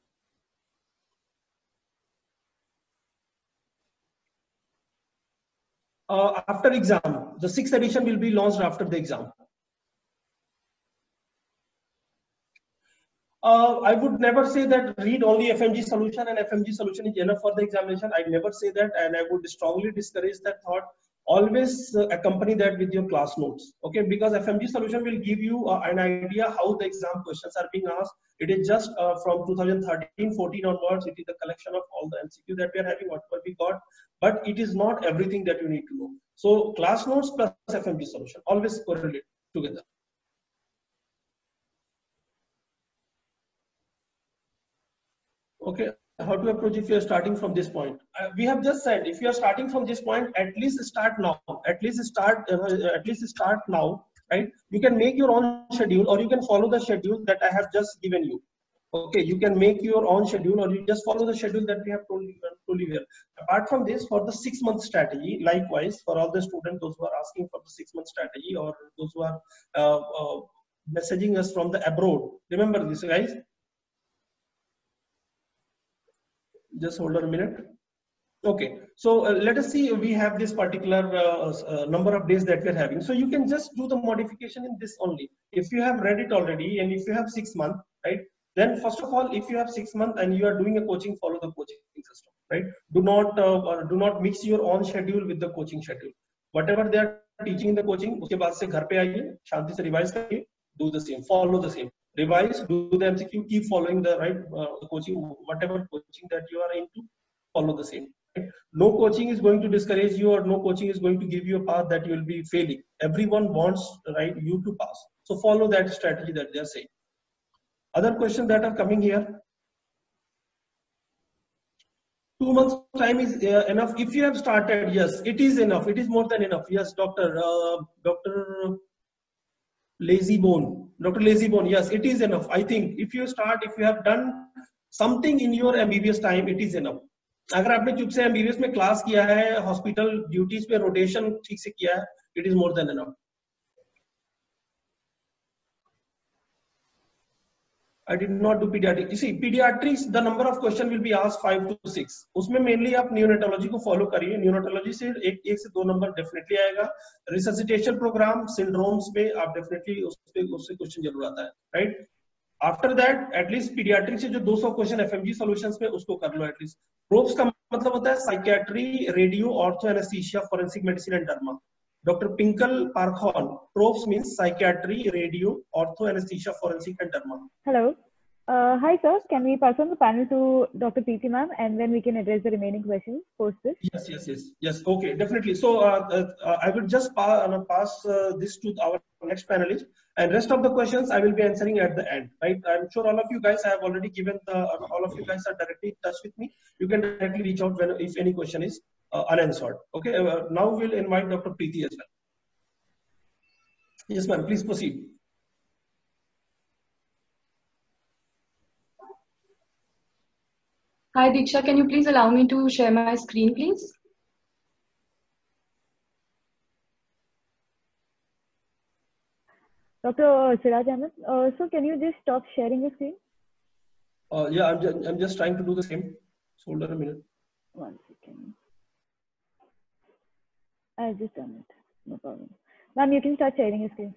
Speaker 2: After exam, the 6th edition will be launched after the exam. I would never say that read only FMG solution and FMG solution is enough for the examination. I never say that, and I would strongly discourage that thought. Always accompany that with your class notes, okay? Because FMG solution will give you an idea how the exam questions are being asked. It is just from 2013-14 onwards. It is the collection of all the MCQ that we are having, whatever we got, but it is not everything that you need to know. So class notes plus FMG solution always correlate together. Okay, how to approach if you are starting from this point? We have just said, if you are starting from this point, at least start now. At least start now, right? You can make your own schedule, or you can follow the schedule that I have just given you. Okay, you can make your own schedule, or you just follow the schedule that we have told you here. Apart from this, for the 6-month strategy, likewise for all the students, those who are asking for the 6-month strategy, or those who are messaging us from the abroad, remember this, guys. Just hold on a minute. Okay, so let us see, we have this particular number of days that we are having. So you can just do the modification in this only. If you have read it already, and if you have 6 months, right? Then first of all, if you have 6 months and you are doing a coaching, follow the coaching system, right? Do not mix your own schedule with the coaching schedule. Whatever they are teaching in the coaching, उसके बाद से घर पे आइए, शांति से revise करिए, do the same, follow the same. Revise, do the MCQ, keep following the right coaching, whatever coaching that you are into, follow the same. Right? No coaching is going to discourage you, or no coaching is going to give you a path that you will be failing. Everyone wants, right, you to pass. So follow that strategy that they are saying. Other questions that are coming here. 2 months time is enough. If you have started, yes, it is enough. It is more than enough. Yes, Dr. Lazybone, yes, it is enough. I think if you start, if you have done something in your MBBS time, it is enough. अगर आपने चुप से MBBS में class किया है, hospital duties पे rotation ठीक से किया है, it is more than enough. I did not do pediatrics. You see, pediatrics, the number of question will be asked 5 to 6. उसमें mainly आप neonatology को follow करिए. Neonatology से एक से दो नंबर definitely आएगा. Resuscitation program, syndromes पे आप definitely उससे question जरूर आता है, right? After that, at least pediatrics से जो 200 question FMG solutions पे उसको कर लो at least. Probes का मतलब होता है psychiatry, radio, ortho, anesthesia, forensic medicine and derma. Dr. Pinkal Parkhon. Probes means psychiatry, radio, ortho, anesthesia, forensic, and derma.
Speaker 6: Hello. Hi, sir. Can we pass on the panel to Dr. Preeti ma'am, and then we can address the remaining questions post this?
Speaker 2: Yes. Okay, definitely. So I will just pass this to our next panelist, and rest of the questions I will be answering at the end. Right? I'm sure all of you guys have already given all of you guys are directly in touch with me. You can directly reach out if any question is unanswered. Okay. Now we'll invite Dr. Preeti as well. Yes, ma'am. Please proceed.
Speaker 4: Hi, Diksha. Can you please allow me to share my screen, please?
Speaker 6: Dr. Siraj Ahmed, so can you just stop sharing the screen?
Speaker 2: Yeah, I'm just trying to do the same. So hold on a minute.
Speaker 6: 1 second. I just done it. No problem. Ma'am, you can start sharing your screen.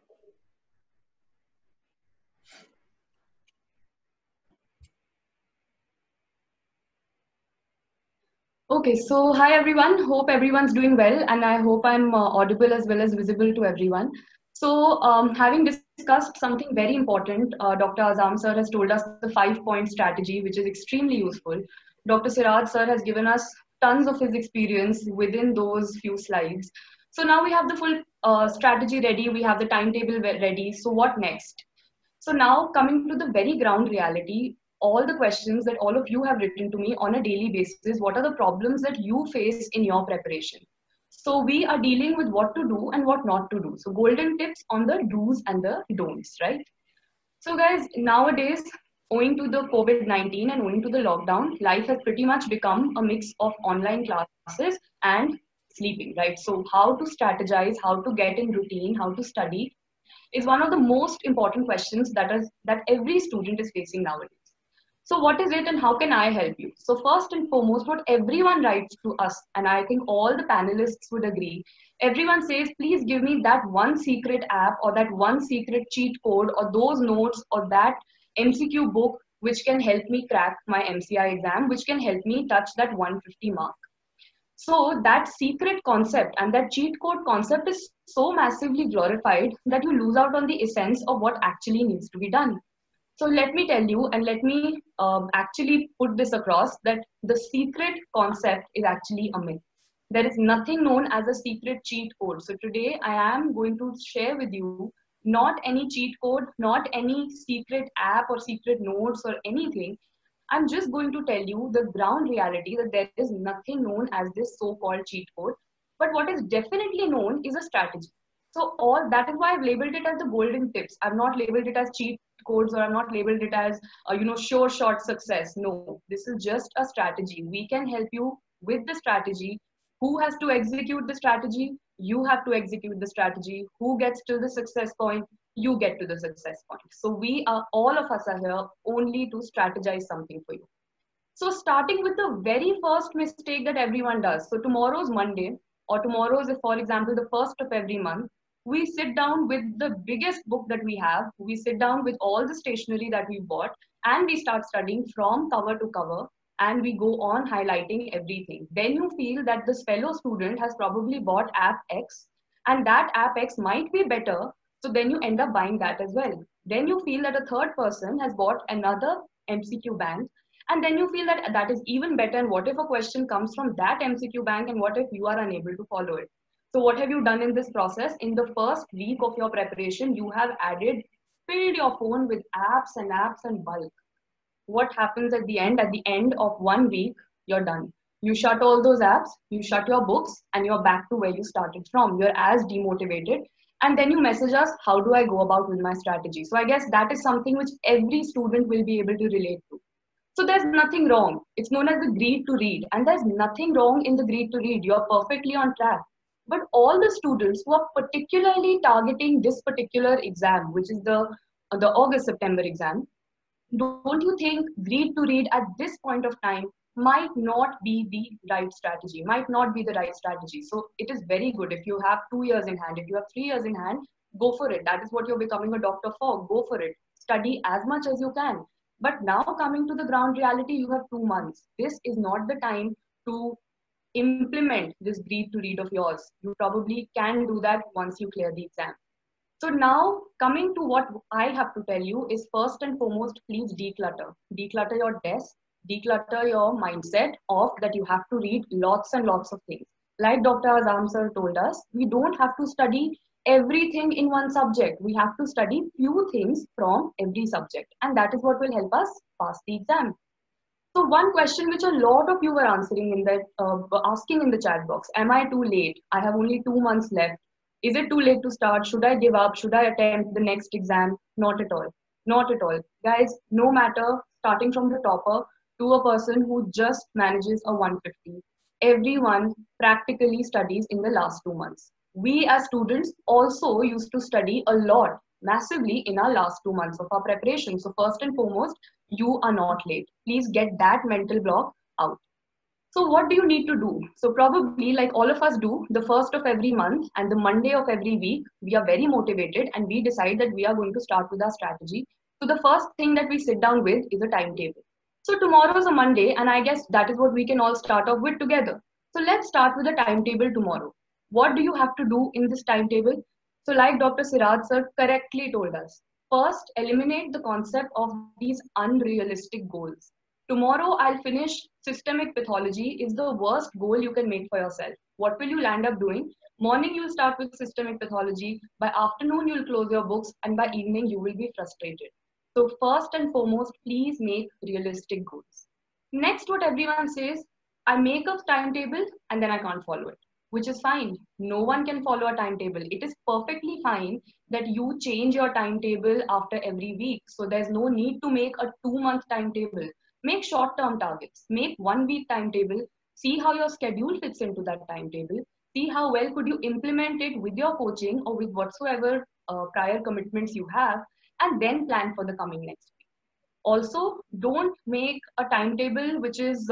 Speaker 4: Okay, so hi everyone. Hope everyone's doing well, and I hope I'm audible as well as visible to everyone. So, having discussed something very important, Dr. Azam sir has told us the 5-point strategy, which is extremely useful. Dr. Siraj sir has given us tons of his experience within those few slides. So now we have the full strategy ready, we have the timetable ready. So what next? So now coming to the very ground reality, all the questions that all of you have written to me on a daily basis, what are the problems that you face in your preparation? So we are dealing with what to do and what not to do. So golden tips on the do's and the don'ts, right? So guys, nowadays, owing to the COVID-19 and owing to the lockdown, life has pretty much become a mix of online classes and sleeping, right? So how to strategize, how to get in routine, how to study is one of the most important questions that every student is facing nowadays. So what is it and how can I help you? So first and foremost, what everyone writes to us, and I think all the panelists would agree, everyone says, please give me that one secret app or that one secret cheat code or those notes or that MCQ book which can help me crack my MCI exam, which can help me touch that 150 mark. So that secret concept and that cheat code concept is so massively glorified that you lose out on the essence of what actually needs to be done. So let me tell you, and let me actually put this across, that the secret concept is actually a myth. There is nothing known as a secret cheat code. So today I am going to share with you not any cheat code, not any secret app or secret notes or anything. I'm just going to tell you the ground reality that there is nothing known as this so-called cheat code. But what is definitely known is a strategy. So all that is why I've labeled it as the golden tips. I've not labeled it as cheat codes, or I've not labeled it as sure shot success. No, this is just a strategy. We can help you with the strategy. Who has to execute the strategy? You have to execute the strategy. Who gets to the success point? You get to the success point. So we are, all of us are here only to strategize something for you. So starting with the very first mistake that everyone does. So tomorrow's Monday, or tomorrow is, for example, the first of every month. We sit down with the biggest book that we have. We sit down with all the stationery that we bought, and we start studying from cover to cover, and we go on highlighting everything. Then you feel that this fellow student has probably bought app X, and that app X might be better. So then you end up buying that as well. Then you feel that a third person has bought another MCQ bank, and then you feel that that is even better. And what if a question comes from that MCQ bank, and what if you are unable to follow it? So what have you done in this process? In the first week of your preparation, you have filled your phone with apps and bulk. What happens at the end? At the end of 1 week, you're done. You shut all those apps, you shut your books, and you're back to where you started from. You're as demotivated. And then you message us, how do I go about with my strategy? So I guess that is something which every student will be able to relate to. So there's nothing wrong. It's known as the greed to read. And there's nothing wrong in the greed to read. You're perfectly on track. But all the students who are particularly targeting this particular exam, which is the August-September exam, don't you think greed to read at this point of time might not be the right strategy, might not be the right strategy? So it is very good if you have 2 years in hand, if you have 3 years in hand, go for it. That is what you're becoming a doctor for. Go for it. Study as much as you can. But now coming to the ground reality, you have 2 months. This is not the time to implement this greed to read of yours. You probably can do that once you clear the exam. So now coming to what I have to tell you is, first and foremost, please declutter. Declutter your desk, declutter your mindset of that you have to read lots and lots of things. Like Dr. Azam sir told us, we don't have to study everything in one subject. We have to study few things from every subject, and that is what will help us pass the exam. So one question which a lot of you were answering in that, asking in the chat box, am I too late? I have only 2 months left. Is it too late to start? Should I give up? Should I attempt the next exam? Not at all. Not at all. Guys, no matter starting from the topper to a person who just manages a 150, everyone practically studies in the last 2 months. We as students also used to study a lot massively in our last 2 months of our preparation. So first and foremost, you are not late. Please get that mental block out. So what do you need to do? So probably like all of us do, the first of every month and the Monday of every week, we are very motivated and we decide that we are going to start with our strategy. So the first thing that we sit down with is a timetable. So tomorrow is a Monday, and I guess that is what we can all start off with together. So let's start with a timetable tomorrow. What do you have to do in this timetable? So like Dr. Siraj sir correctly told us, first eliminate the concept of these unrealistic goals. Tomorrow I'll finish systemic pathology is the worst goal you can make for yourself. What will you land up doing? Morning you'll start with systemic pathology, by afternoon you'll close your books, and by evening you will be frustrated. So first and foremost, please make realistic goals. Next, what everyone says, I make a timetable and then I can't follow it, which is fine. No one can follow a timetable. It is perfectly fine that you change your timetable after every week. So there's no need to make a 2-month timetable. Make short-term targets. Make 1-week timetable. See how your schedule fits into that timetable. See how well could you implement it with your coaching or with whatsoever prior commitments you have, and then plan for the coming next week. Also, don't make a timetable which is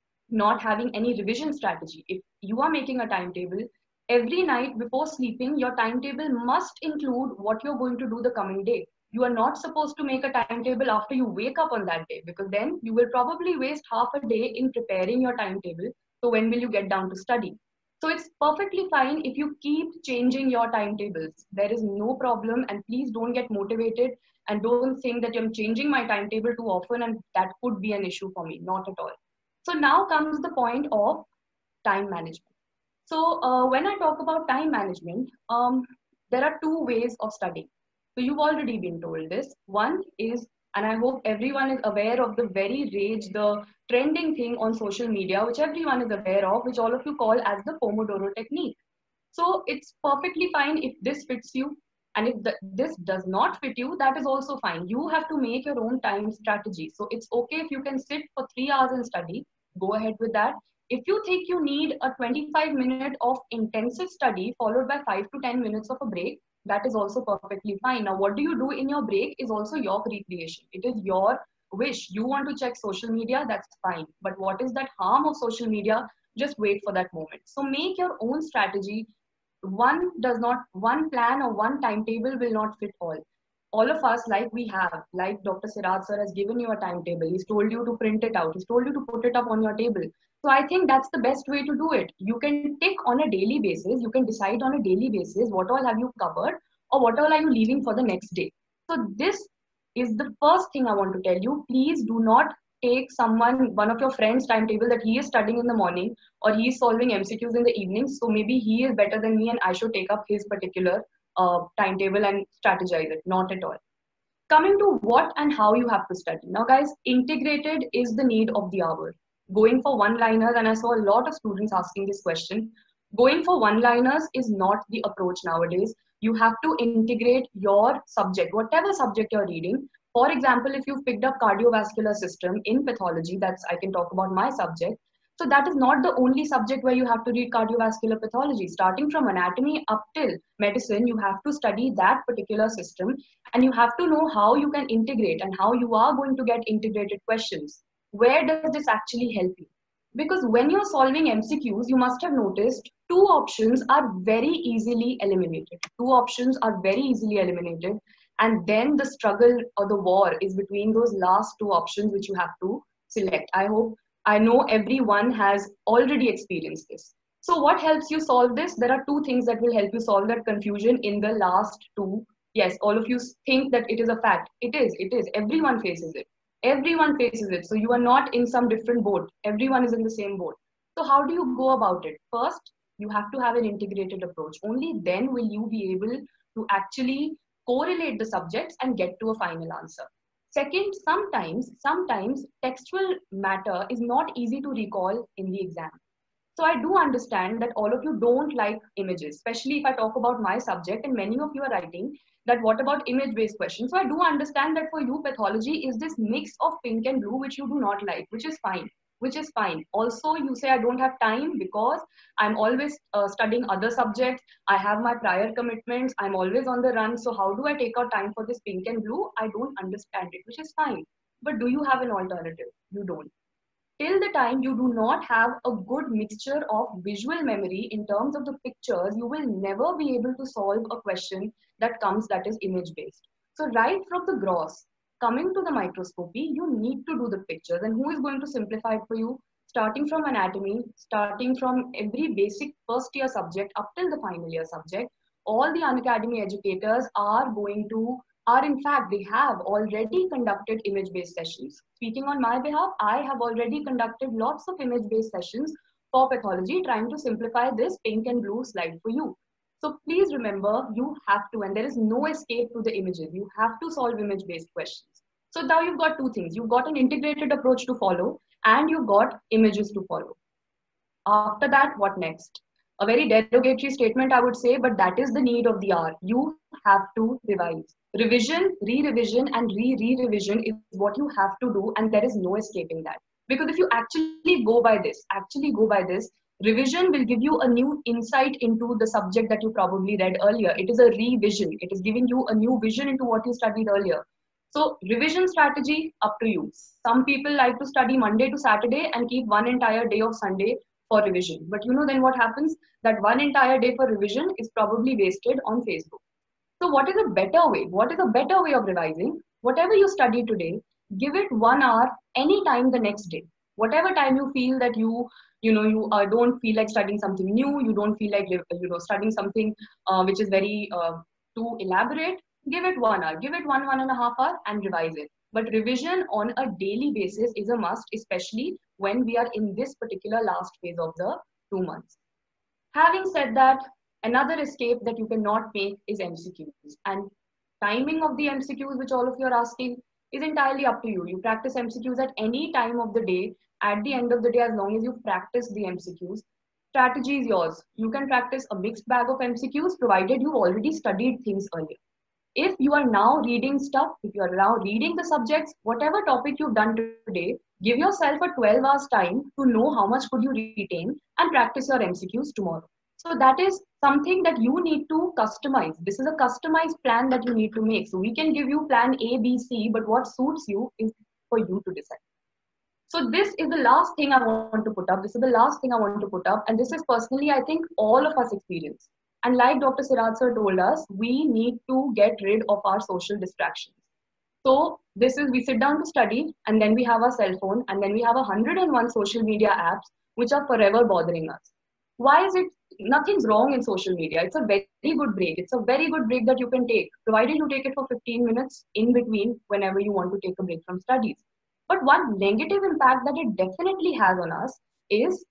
Speaker 4: not having any revision strategy. If you are making a timetable, every night before sleeping, your timetable must include what you're going to do the coming day. You are not supposed to make a timetable after you wake up on that day, because then you will probably waste half a day in preparing your timetable. So when will you get down to study? So it's perfectly fine if you keep changing your timetables. There is no problem, and please don't get motivated and don't think that I'm changing my timetable too often and that could be an issue for me. Not at all. So now comes the point of time management. So when I talk about time management, there are 2 ways of studying. So you've already been told this. One is, and I hope everyone is aware of the very rage, the trending thing on social media, which everyone is aware of, which all of you call as the Pomodoro technique. So it's perfectly fine if this fits you. And if this does not fit you, that is also fine. You have to make your own time strategy. So it's okay if you can sit for 3 hours and study, go ahead with that. If you think you need a 25-minute of intensive study followed by 5 to 10 minutes of a break, that is also perfectly fine. Now, what do you do in your break is also your recreation. It is your wish. You want to check social media, that's fine. But what is that harm of social media? Just wait for that moment. So make your own strategy. One plan or one timetable will not fit all. All of us, like Dr. Siraj sir has given you a timetable. He's told you to print it out. He's told you to put it up on your table. So I think that's the best way to do it. You can tick on a daily basis. You can decide on a daily basis what all have you covered or what all are you leaving for the next day. So this is the first thing I want to tell you. Please do not take one of your friends' timetable that he is studying in the morning or he is solving MCQs in the evening. So maybe he is better than me and I should take up his particular timetable and strategize it. Not at all. Coming to what and how you have to study. Now guys, integrated is the need of the hour. Going for one-liners, and I saw a lot of students asking this question, going for one-liners is not the approach nowadays. You have to integrate your subject, whatever subject you're reading. For example, if you've picked up cardiovascular system in pathology, I can talk about my subject. So that is not the only subject where you have to read cardiovascular pathology. Starting from anatomy up till medicine, you have to study that particular system and you have to know how you can integrate and how you are going to get integrated questions. Where does this actually help you? Because when you're solving MCQs, you must have noticed 2 options are very easily eliminated. 2 options are very easily eliminated. And then the struggle or the war is between those last 2 options which you have to select. I know everyone has already experienced this. So what helps you solve this? There are 2 things that will help you solve that confusion in the last 2. Yes, all of you think that it is a fact. It is. Everyone faces it. Everyone faces it. So you are not in some different boat. Everyone is in the same boat. So how do you go about it? First, you have to have an integrated approach. Only then will you be able to actually correlate the subjects and get to a final answer. Second, sometimes textual matter is not easy to recall in the exam. So I do understand that all of you don't like images, especially if I talk about my subject and many of you are writing that what about image-based questions. So I do understand that for you, pathology is this mix of pink and blue, which you do not like, which is fine. which is fine. Also, you say I don't have time because I'm always studying other subjects. I have my prior commitments. I'm always on the run. So how do I take out time for this pink and blue? I don't understand it, which is fine. But do you have an alternative? You don't. Till the time you do not have a good mixture of visual memory in terms of the pictures, you will never be able to solve a question that is image based. So right from the gross, coming to the microscopy, you need to do the pictures. And who is going to simplify it for you? Starting from anatomy, starting from every basic first year subject up till the final year subject, all the Unacademy educators are in fact, they have already conducted image-based sessions. Speaking on my behalf, I have already conducted lots of image-based sessions for pathology, trying to simplify this pink and blue slide for you. So please remember, you have to, and there is no escape to the images. You have to solve image-based questions. So now you've got two things. You've got an integrated approach to follow, and you've got images to follow. After that, what next? A very derogatory statement, I would say, but that is the need of the hour. You have to revise. Revision, re-revision, and re-re-revision is what you have to do, and there is no escaping that. Because if you actually go by this, revision will give you a new insight into the subject that you probably read earlier. It is a revision. It is giving you a new vision into what you studied earlier. So revision strategy, up to you. Some people like to study Monday to Saturday and keep one entire day of Sunday for revision. But you know then what happens? That one entire day for revision is probably wasted on Facebook. So what is a better way? What is a better way of revising? Whatever you study today, give it 1 hour anytime the next day. Whatever time you feel that you don't feel like studying something new, you don't feel like studying something which is very too elaborate, give it 1 hour, give it 1.5 hours and revise it. But revision on a daily basis is a must, especially when we are in this particular last phase of the 2 months. Having said that, another escape that you cannot make is MCQs. And timing of the MCQs, which all of you are asking, is entirely up to you. You practice MCQs at any time of the day, at the end of the day, as long as you practice the MCQs. Strategy is yours. You can practice a mixed bag of MCQs, provided you've already studied things earlier. If you are now reading stuff, if you are now reading the subjects, whatever topic you've done today, give yourself a 12 hours time to know how much could you retain and practice your MCQs tomorrow. So that is something that you need to customize. This is a customized plan that you need to make. So we can give you plan A, B, C, but what suits you is for you to decide. So this is the last thing I want to put up. And this is personally, I think, all of us experience. And like Dr. Siraj sir told us, we need to get rid of our social distractions. So we sit down to study, and then we have our cell phone, and then we have 101 social media apps which are forever bothering us. Why is it? Nothing's wrong in social media. It's a very good break. It's a very good break that you can take, provided you take it for 15 minutes in between whenever you want to take a break from studies. But one negative impact that it definitely has on us is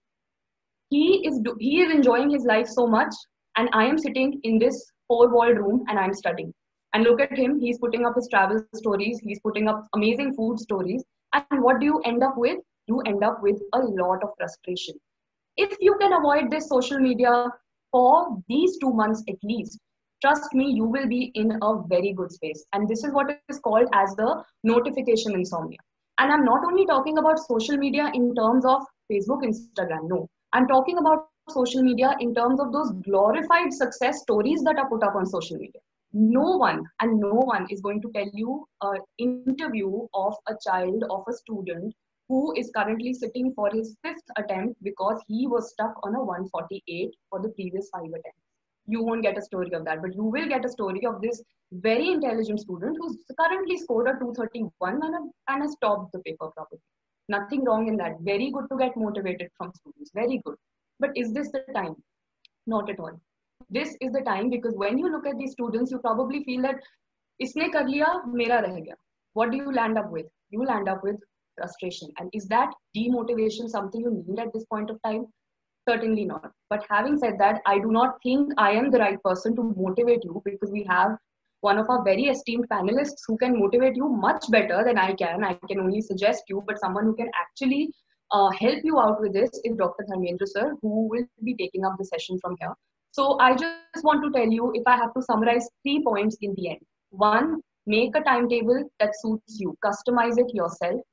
Speaker 4: he is enjoying his life so much, and I am sitting in this 4-walled room and I'm studying. And look at him, he's putting up his travel stories, he's putting up amazing food stories. And what do you end up with? You end up with a lot of frustration. If you can avoid this social media for these 2 months at least, trust me, you will be in a very good space. And this is what is called as the notification insomnia. And I'm not only talking about social media in terms of Facebook, Instagram, no. I'm talking about social media in terms of those glorified success stories that are put up on social media. No one is going to tell you an interview of a child, of a student who is currently sitting for his 5th attempt because he was stuck on a 148 for the previous 5 attempts. You won't get a story of that, but you will get a story of this very intelligent student who's currently scored a 231 and has topped the paper properly. Nothing wrong in that. Very good to get motivated from students. Very good. But is this the time? Not at all. This is the time, because when you look at these students, you probably feel that isne kar liya, mera reh gaya. What do you land up with? You land up with frustration. And is that demotivation something you need at this point of time? Certainly not. But having said that, I do not think I am the right person to motivate you, because we have one of our very esteemed panelists who can motivate you much better than I can. I can only suggest you, but someone who can actually help you out with this is Dr. Dharmendra sir, who will be taking up the session from here. So I just want to tell you, if I have to summarize 3 points in the end. 1, make a timetable that suits you. Customize it yourself.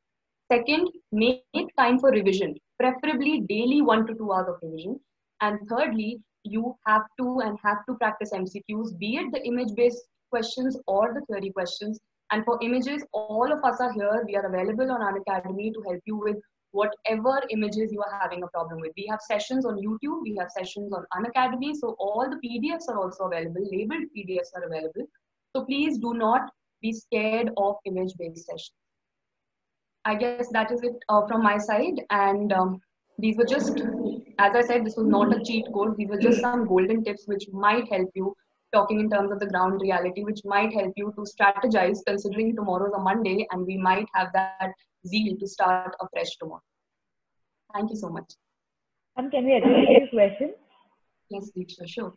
Speaker 4: Second, make time for revision, preferably daily 1 to 2 hours of revision. And thirdly, you have to practice MCQs, be it the image-based questions or the theory questions. And for images, all of us are here. We are available on Unacademy to help you with whatever images you are having a problem with. We have sessions on YouTube, we have sessions on Unacademy. So all the PDFs are also available, labeled PDFs are available. So please do not be scared of image-based sessions. I guess that is it from my side. And these were just, as I said, this was not a cheat code. These were just some golden tips which might help you, talking in terms of the ground reality, which might help you to strategize, considering tomorrow is a Monday and we might have that zeal to start afresh tomorrow. Thank you so much.
Speaker 6: Can we address this question?
Speaker 4: Yes, Deeksha, sure.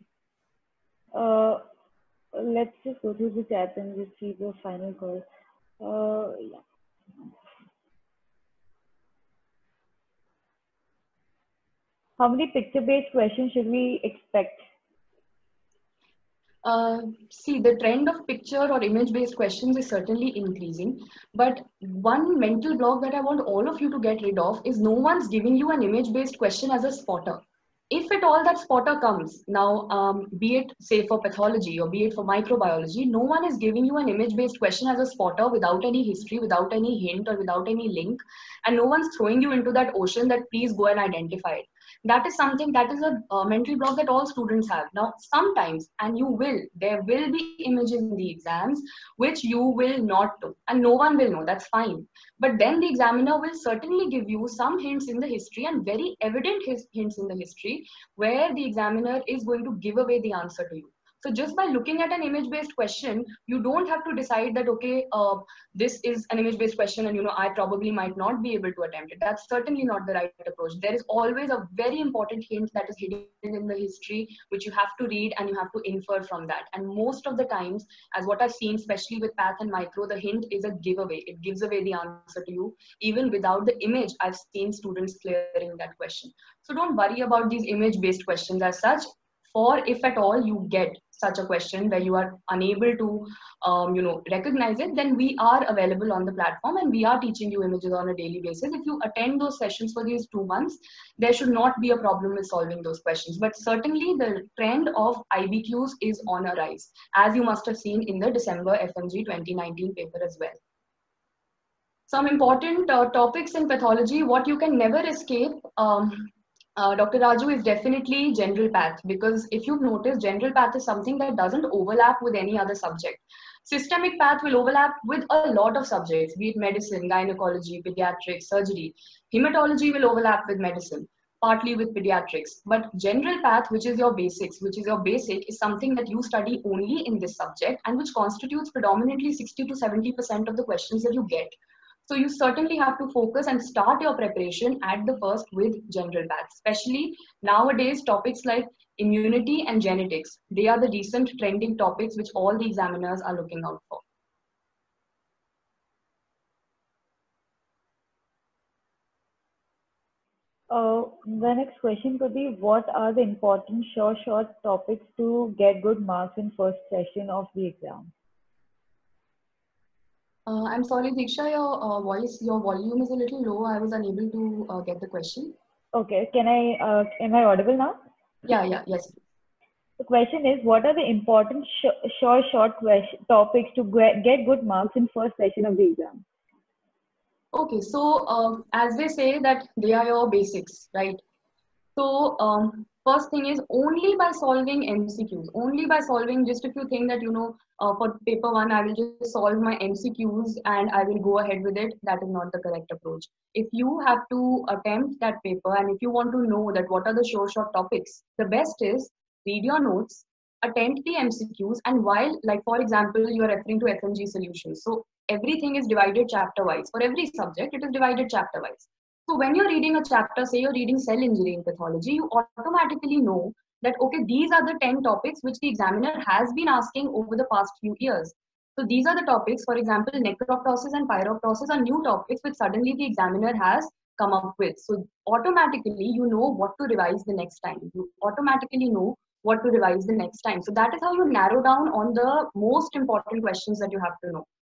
Speaker 6: Let's just go through the chat and just see the final call. Yeah. How many picture-based questions should we expect?
Speaker 4: See, the trend of picture or image-based questions is certainly increasing, but one mental block that I want all of you to get rid of is no one's giving you an image-based question as a spotter. If at all that spotter comes, now be it say for pathology or be it for microbiology, no one is giving you an image-based question as a spotter without any history, without any hint or without any link, and no one's throwing you into that ocean that please go and identify it. That is something, that is a mental block that all students have. Now, sometimes, and there will be images in the exams which you will not know, and no one will know, that's fine. But then the examiner will certainly give you some hints in the history and very evident hints in the history where the examiner is going to give away the answer to you. So just by looking at an image-based question, you don't have to decide that, okay, this is an image-based question and, I probably might not be able to attempt it. That's certainly not the right approach. There is always a very important hint that is hidden in the history, which you have to read and you have to infer from that. And most of the times, as what I've seen, especially with Path and Micro, the hint is a giveaway. It gives away the answer to you. Even without the image, I've seen students clearing that question. So don't worry about these image-based questions as such. For if at all you get such a question where you are unable to recognize it, then we are available on the platform and we are teaching you images on a daily basis. If you attend those sessions for these 2 months, there should not be a problem with solving those questions. But certainly the trend of IBQs is on a rise, as you must have seen in the December FMG 2019 paper as well. Some important topics in pathology, what you can never escape, Dr. Raju, is definitely general path, because if you've noticed, general path is something that doesn't overlap with any other subject. Systemic path will overlap with a lot of subjects, be it medicine, gynecology, pediatrics, surgery. Hematology will overlap with medicine, partly with pediatrics. But general path, which is your basics, is something that you study only in this subject and which constitutes predominantly 60 to 70% of the questions that you get. So you certainly have to focus and start your preparation at the first with general path. Especially nowadays, topics like immunity and genetics, they are the recent trending topics which all the examiners are looking out for.
Speaker 6: The next question could be, what are the important short topics to get good marks in first session of the exam?
Speaker 4: I'm sorry, Diksha, your volume is a little low. I was unable to get the question.
Speaker 6: Okay, am I audible now?
Speaker 4: Yes.
Speaker 6: The question is, what are the important short topics to get good marks in first session of the exam?
Speaker 4: Okay, so as they say that they are your basics, right? So first thing is, only by solving MCQs, just if you think that, for paper 1, I will just solve my MCQs and I will go ahead with it, that is not the correct approach. If you have to attempt that paper and if you want to know that what are the short topics, the best is read your notes, attempt the MCQs, and while, like for example, you are referring to FMG solutions. So everything is divided chapter wise. For every subject, it is divided chapter wise. So when you're reading a chapter, say you're reading cell engineering pathology, you automatically know that, okay, these are the 10 topics which the examiner has been asking over the past few years. So these are the topics, for example, necroptosis and pyroptosis are new topics which suddenly the examiner has come up with. So automatically you know what to revise the next time. You automatically know what to revise the next time. So that is how you narrow down on the most important questions that you have to know.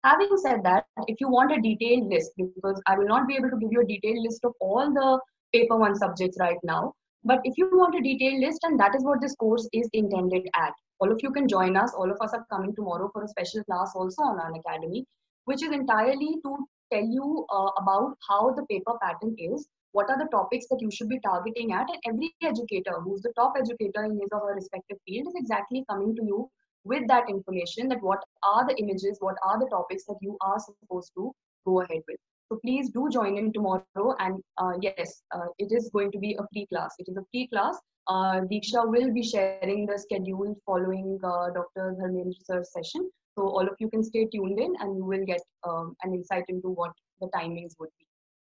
Speaker 4: Having said that, if you want a detailed list, because I will not be able to give you a detailed list of all the paper one subjects right now, but if you want a detailed list, and that is what this course is intended at. All of you can join us. All of us are coming tomorrow for a special class also on our academy, which is entirely to tell you about how the paper pattern is, what are the topics that you should be targeting at, and every educator who's the top educator in his or her respective field is exactly coming to you with that information, that what are the images, what are the topics that you are supposed to go ahead with. So please do join in tomorrow. And yes, it is going to be a free class. It is a free class. Diksha will be sharing the schedule following Dr. Dharmendra sir's session. So all of you can stay tuned in and you will get an insight into what the timings would be.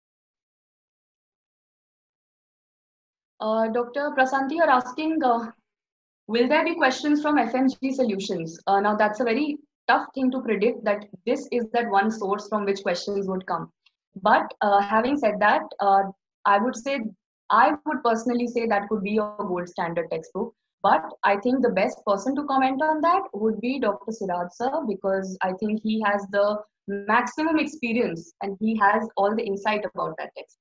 Speaker 4: Dr. Prasanthi, you're asking, will there be questions from FMG Solutions? Now that's a very tough thing to predict, that this is that one source from which questions would come. But having said that, I would personally say that could be a gold standard textbook. But I think the best person to comment on that would be Dr. Siraj sir, because I think he has the maximum experience and he has all the insight about that textbook.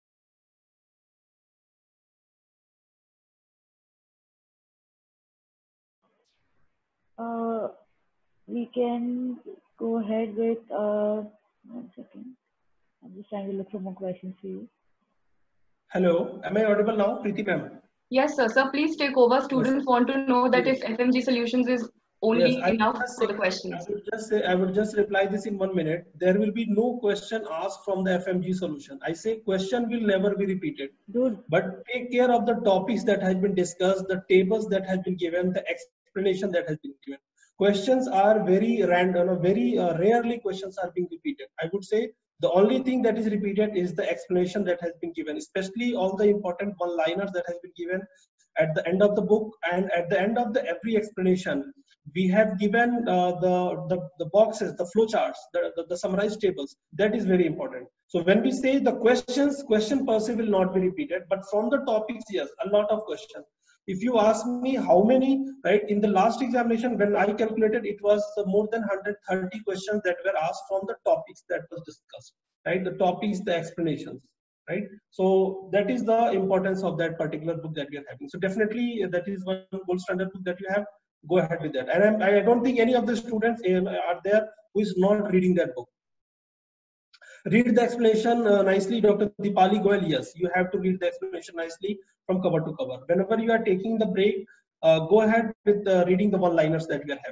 Speaker 6: We can go ahead with 1 second. I'm just trying to look for more questions for you.
Speaker 2: Hello, am I audible now, Preeti ma'am?
Speaker 4: Yes, sir. Sir, please take over. Students want to know that if FMG Solutions is only enough for the questions.
Speaker 2: I would just reply this in 1 minute. There will be no question asked from the FMG solution. I say question will never be repeated.
Speaker 6: Dude.
Speaker 2: But take care of the topics that has been discussed, the tables that has been given, the explanation that has been given. Questions are very random, very rarely questions are being repeated. I would say the only thing that is repeated is the explanation that has been given, especially all the important one-liners that has been given at the end of the book, and at the end of the every explanation we have given the boxes, the flowcharts, the summarized tables. That is very important. So when we say the question per se will not be repeated, but from the topics, yes, a lot of questions. If you ask me how many, right, in the last examination when I calculated, it was more than 130 questions that were asked from the topics that was discussed, right? The topics, the explanations, right? So that is the importance of that particular book that we are having. So definitely that is one gold standard book that you have. Go ahead with that. And I don't think any of the students are there who is not reading that book. Read the explanation nicely, Dr. Dipali Goel. Yes, you have to read the explanation nicely from cover to cover. Whenever you are taking the break, go ahead with reading the one-liners that we are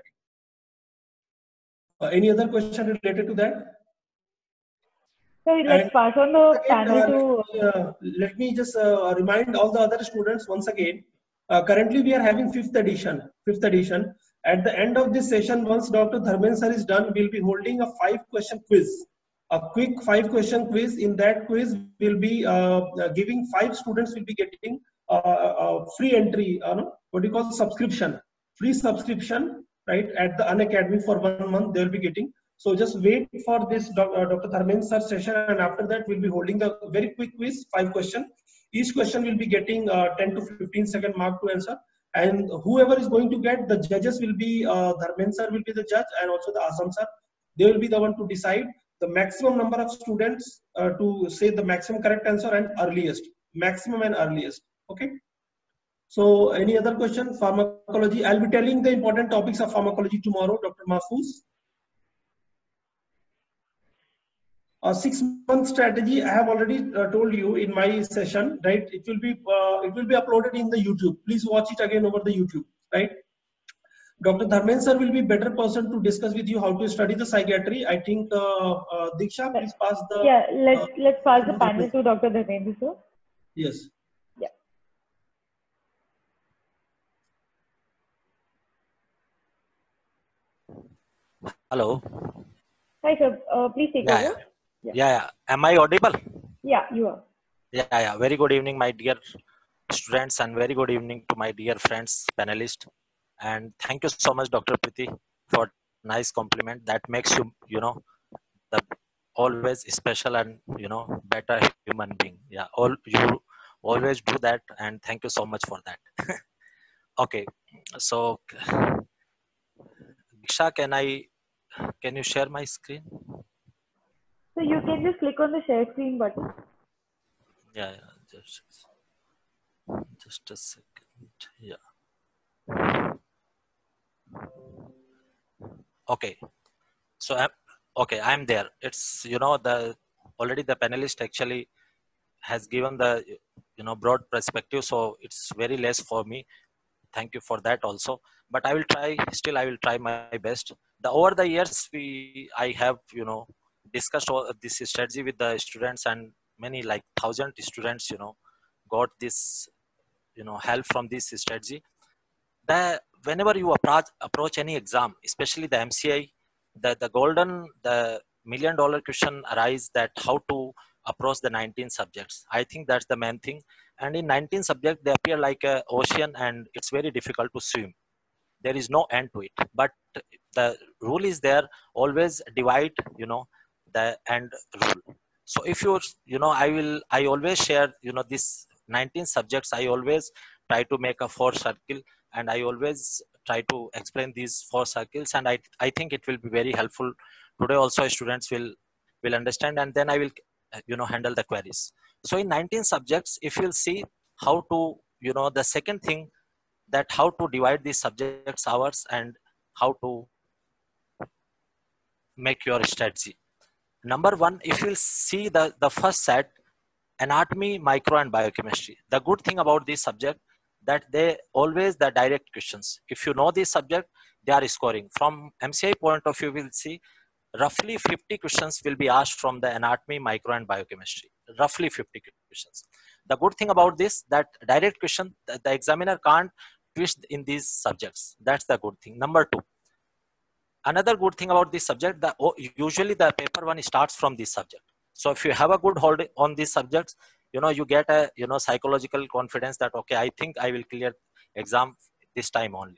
Speaker 2: having. Any other question related to that?
Speaker 6: So let's pass on the panel to.
Speaker 2: Let me just remind all the other students once again. Currently, we are having fifth edition. At the end of this session, once Dr. Dharmendra sir is done, we'll be holding a 5-question quiz. A quick 5-question quiz. In that quiz, we'll be giving 5 students will be getting free entry. What do you call subscription? Free subscription, right? At the Unacademy for 1 month, they'll be getting. So just wait for this Dr. Dharmendra sir session, and after that we'll be holding the very quick quiz, 5 questions. Each question will be getting 10 to 15 second mark to answer. And whoever is going to get, the judges will be Dharmendra sir will be the judge, and also the Azam sir. They will be the one to decide the maximum number of students to say the maximum correct answer and earliest, maximum and earliest. Okay. So any other question? Pharmacology. I'll be telling the important topics of pharmacology tomorrow, Dr. Mahfouz. A 6-month strategy, I have already told you in my session, right? It will be uploaded in the YouTube. Please watch it again over the YouTube, right? Dr. Dharmendra sir will be better person to discuss with you how to study the psychiatry. I think Diksha, please pass the.
Speaker 6: Yeah, let's pass the panel to Dr. Dharmendra sir.
Speaker 2: Yes.
Speaker 6: Yeah.
Speaker 3: Hello.
Speaker 6: Hi sir, please take over.
Speaker 3: Yeah. Am I audible?
Speaker 6: Yeah, you are.
Speaker 3: Yeah. Very good evening, my dear students, and very good evening to my dear friends, panelists. And thank you so much, Dr. Preeti, for nice compliment. That makes you the always special and better human being. Yeah, you always do that, and thank you so much for that. Okay, so Diksha, can I can you share my screen?
Speaker 6: So you can just click on the share screen button.
Speaker 3: Yeah, just a second. Yeah. Okay. So I'm there. It's, the already the panelist actually has given the, broad perspective. So it's very less for me. Thank you for that also. But I will try my best. Over the years, I have, discussed all this strategy with the students, and many like 1,000 students, got this, help from this strategy. Whenever you approach any exam, especially the MCI, the $1 million question arise, that how to approach the 19 subjects. I think that's the main thing. And in 19 subjects, they appear like an ocean, and it's very difficult to swim. There is no end to it. But the rule is there: always divide, the end rule. So if I always share, this 19 subjects. I always try to make a 4 circle, and I always try to explain these 4 circles, and I think it will be very helpful. Today also students will understand, and then I will, handle the queries. So in 19 subjects, if you'll see how to, the second thing, that how to divide these subjects hours, and how to make your strategy. Number one, if you'll see the first set, anatomy, micro, and biochemistry. The good thing about this subject, that they always the direct questions. If you know this subject, they are scoring. From MCI point of view, we'll see roughly 50 questions will be asked from the anatomy, micro, and biochemistry. Roughly 50 questions. The good thing about this, that direct question, the examiner can't twist in these subjects. That's the good thing. Number two, another good thing about this subject, usually the paper one starts from this subject. So if you have a good hold on these subjects, you get a, psychological confidence that, okay, I think I will clear exam this time only.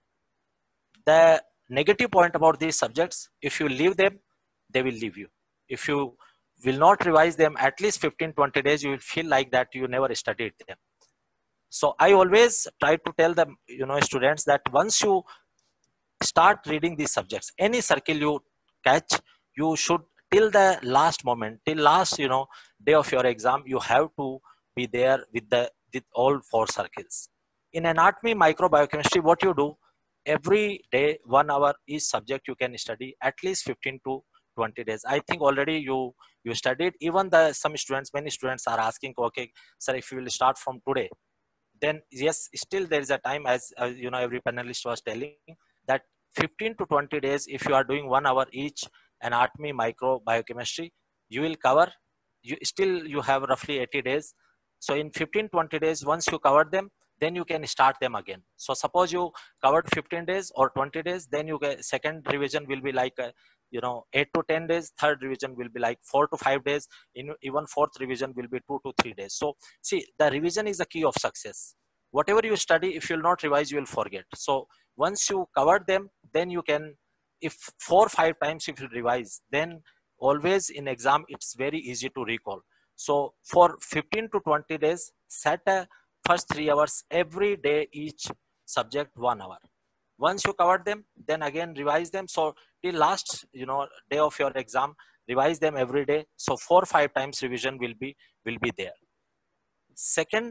Speaker 3: The negative point about these subjects, if you leave them, they will leave you. If you will not revise them at least 15-20 days, you will feel like that you never studied them. So I always try to tell them, students, that once you start reading these subjects, any circle you catch, you should, till the last moment, till last, day of your exam, you have to be there with all 4 circles. In anatomy, micro, biochemistry, what you do, every day 1 hour each subject you can study at least 15-20 days. I think already you studied. Even many students are asking, okay sir, if you will start from today, then yes, still there is a time, as every panelist was telling, that 15-20 days, if you are doing 1 hour each anatomy, micro, biochemistry, you will cover. You have roughly 80 days. So in 15-20 days, once you cover them, then you can start them again. So suppose you covered 15 days or 20 days, then you get second revision will be like 8-10 days. Third revision will be like 4-5 days. Even fourth revision will be 2-3 days. So see, the revision is the key of success. Whatever you study, if you will not revise, you will forget. So once you cover them, then you can, if 4-5 times if you revise, then always in exam it's very easy to recall. So for 15-20 days, set a first 3 hours every day, each subject 1 hour. Once you cover them, then again revise them. So till last day of your exam, revise them every day. So 4-5 times revision will be there. Second,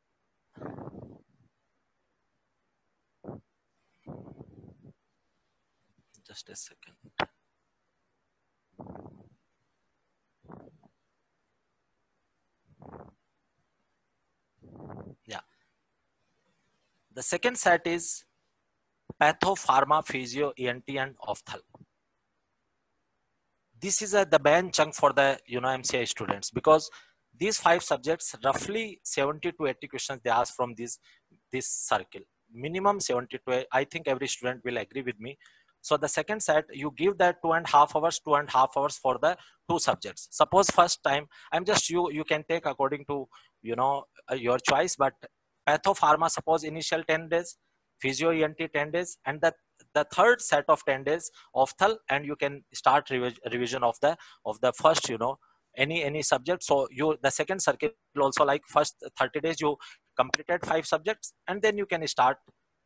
Speaker 3: just a second. Yeah. The second set is patho, pharma, physio, ENT, and ophthal. This is the main chunk for the MCI students, because these 5 subjects, roughly 70-80 questions they ask from this circle. Minimum 70 I think every student will agree with me. So the second set, you give that 2.5 hours for the 2 subjects. Suppose first time, I'm just you can take according to your choice, but patho, pharma, suppose initial 10 days, physio, ENT 10 days, and the third set of 10 days ophthal, and you can start revision of the first any subject. So the second circuit also, like first 30 days you completed 5 subjects, and then you can start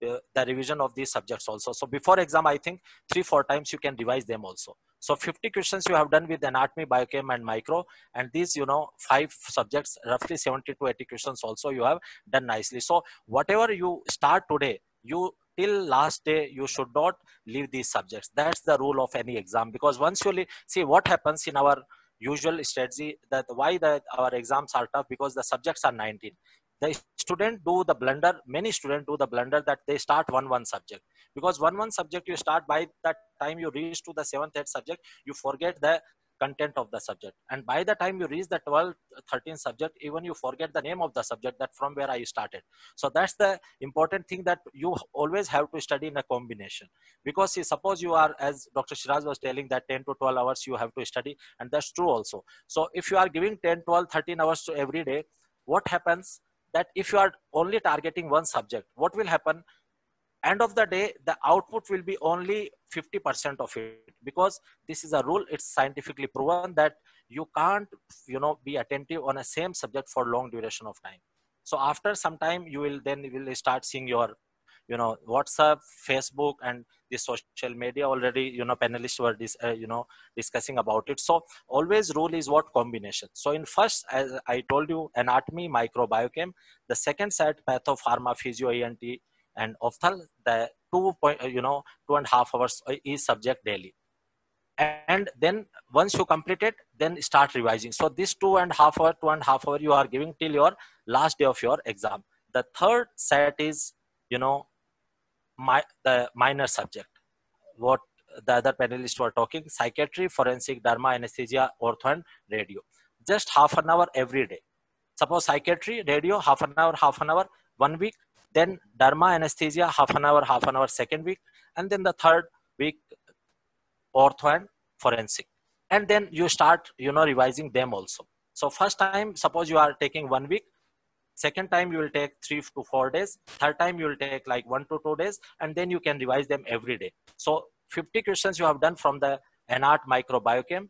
Speaker 3: the revision of these subjects also. So before exam, I think 3-4 times you can revise them also. So 50 questions you have done with anatomy, biochem, and micro, and these, 5 subjects, roughly 70 to 80 questions also you have done nicely. So whatever you start today, you till last day, you should not leave these subjects. That's the rule of any exam, because once you see what happens in our usual strategy, that why our exams are tough, because the subjects are 19. The student do the blunder, many students do the blunder that they start one subject, because one subject you start, by the time you reach to the 7th, 8th subject, you forget the content of the subject, and by the time you reach the 12th, 13th subject, even you forget the name of the subject, that from where I started. So that's the important thing, that you always have to study in a combination, because see, suppose you are, as Dr. Shiraz was telling, that 10 to 12 hours you have to study, and that's true also. So if you are giving 10, 12, 13 hours to every day, what happens, that if you are only targeting one subject, what will happen? End of the day, the output will be only 50% of it, because this is a rule. It's scientifically proven that you can't, be attentive on a same subject for long duration of time. So after some time, you will start seeing your, WhatsApp, Facebook, and the social media. Already, panelists were discussing about it. So always rule is what? Combination. So in first, as I told you, anatomy, microbiochem. The second set, patho, pharma, physio, ENT, and ophthal, the 2.5 hours is subject daily. And then once you complete it, then start revising. So this 2.5 hour you are giving till your last day of your exam. The third set is, the minor subject, what the other panelists were talking: psychiatry, forensic, derma, anesthesia, ortho, and radio. Just half an hour every day. Suppose psychiatry, radio, half an hour, 1 week. Then derma, anesthesia, half an hour, second week. And then the third week, ortho and forensic. And then you start, revising them also. So first time, suppose you are taking 1 week. Second time you will take 3 to 4 days. Third time you will take like 1 to 2 days, and then you can revise them every day. So 50 questions you have done from the anat, microbiochem.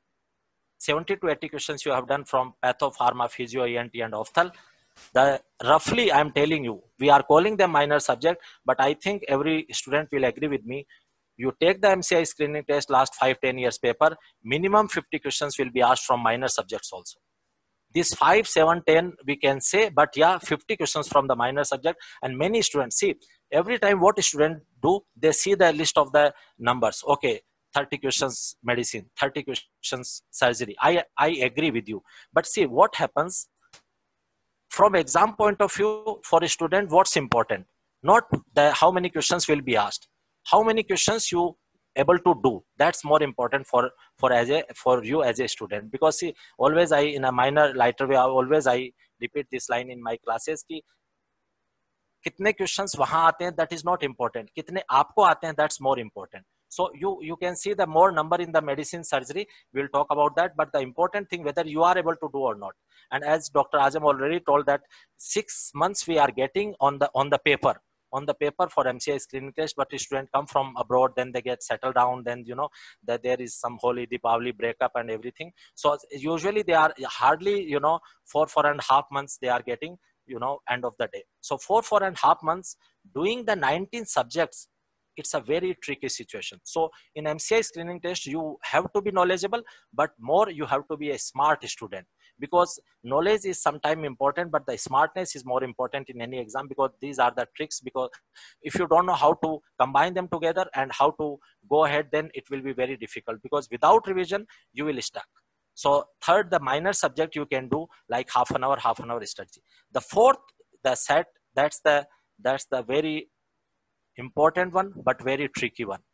Speaker 3: 70 to 80 questions you have done from patho, pharma, physio, ENT, and ophthal. Roughly, I'm telling you, we are calling them minor subject, but I think every student will agree with me. You take the MCI screening test last 5-10 years paper, minimum 50 questions will be asked from minor subjects also. These 5, 7, 10 we can say, but yeah, 50 questions from the minor subject. And many students, see, every time what students do, they see the list of the numbers. Okay, 30 questions medicine, 30 questions surgery. I agree with you. But see, what happens from exam point of view, for a student, what's important? Not how many questions will be asked. How many questions you able to do, that's more important for you as a student. Because see, always I, in a minor lighter way, always I repeat this line in my classes ki kitne questions wahan aate hain, that is not important. Kitne aapko aate hain, that's more important. So you can see the more number in the medicine, surgery, we'll talk about that, but the important thing, whether you are able to do or not. And as Dr. Azam already told, that 6 months we are getting on the paper for MCI screening test, but the student come from abroad, then they get settled down, then that there is some Holi, Deepavali breakup and everything. So usually they are hardly 4.5 months they are getting end of the day. So 4.5 months doing the 19 subjects, it's a very tricky situation. So in MCI screening test, you have to be knowledgeable, but more you have to be a smart student, because knowledge is sometimes important, but the smartness is more important in any exam, because these are the tricks. Because if you don't know how to combine them together and how to go ahead, then it will be very difficult, because without revision, you will stuck. So third, the minor subject you can do like half an hour strategy. The fourth, the set, that's the very important one, but very tricky one.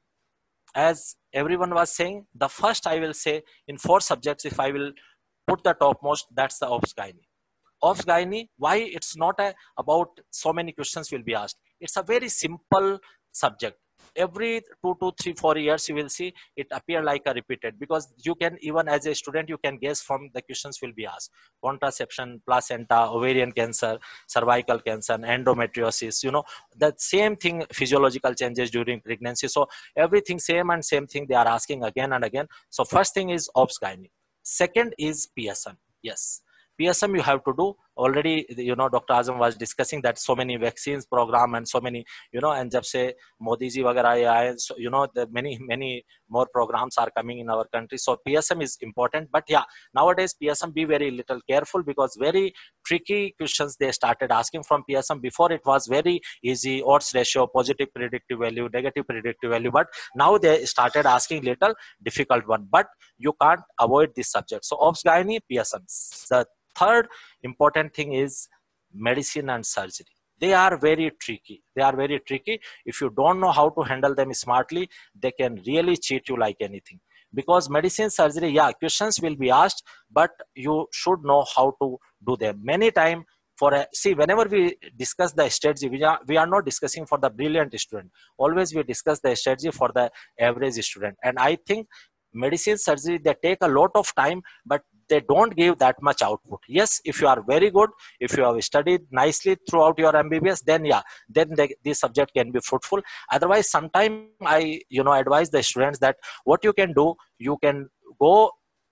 Speaker 3: As everyone was saying, the first I will say in 4 subjects, if I will put the topmost, that's the Obs Gynae. Obs Gynae, why it's not about so many questions will be asked. It's a very simple subject. Every 2 to 3, 4 years, you will see it appear like a repeated, because you can, even as a student, you can guess from the questions will be asked. Contraception, placenta, ovarian cancer, cervical cancer, endometriosis, that same thing, physiological changes during pregnancy. So everything same thing they are asking again and again. So first thing is Obs Gynae. Second is PSM. Yes, PSM you have to do. already, Dr. Azam was discussing that so many vaccines program and so many, and jab se Modi ji वगैरह आए, so, the many more programs are coming in our country. So PSM is important, but yeah, nowadays PSM be very little careful, because very tricky questions they started asking from PSM. Before it was very easy, odds ratio, positive predictive value, negative predictive value, but now they started asking little difficult one. But you can't avoid this subject. So obs gynae, PSM. The third important thing is medicine and surgery. They are very tricky. They are very tricky. If you don't know how to handle them smartly, they can really cheat you like anything. Because medicine, surgery, yeah, questions will be asked, but you should know how to do them. Many times, see, whenever we discuss the strategy, we are not discussing for the brilliant student. Always we discuss the strategy for the average student. And I think medicine, surgery, they take a lot of time, but they don't give that much output. Yes, if you are very good, if you have studied nicely throughout your MBBS, then yeah, then this subject can be fruitful. Otherwise, sometimes I advise the students that what you can do, you can go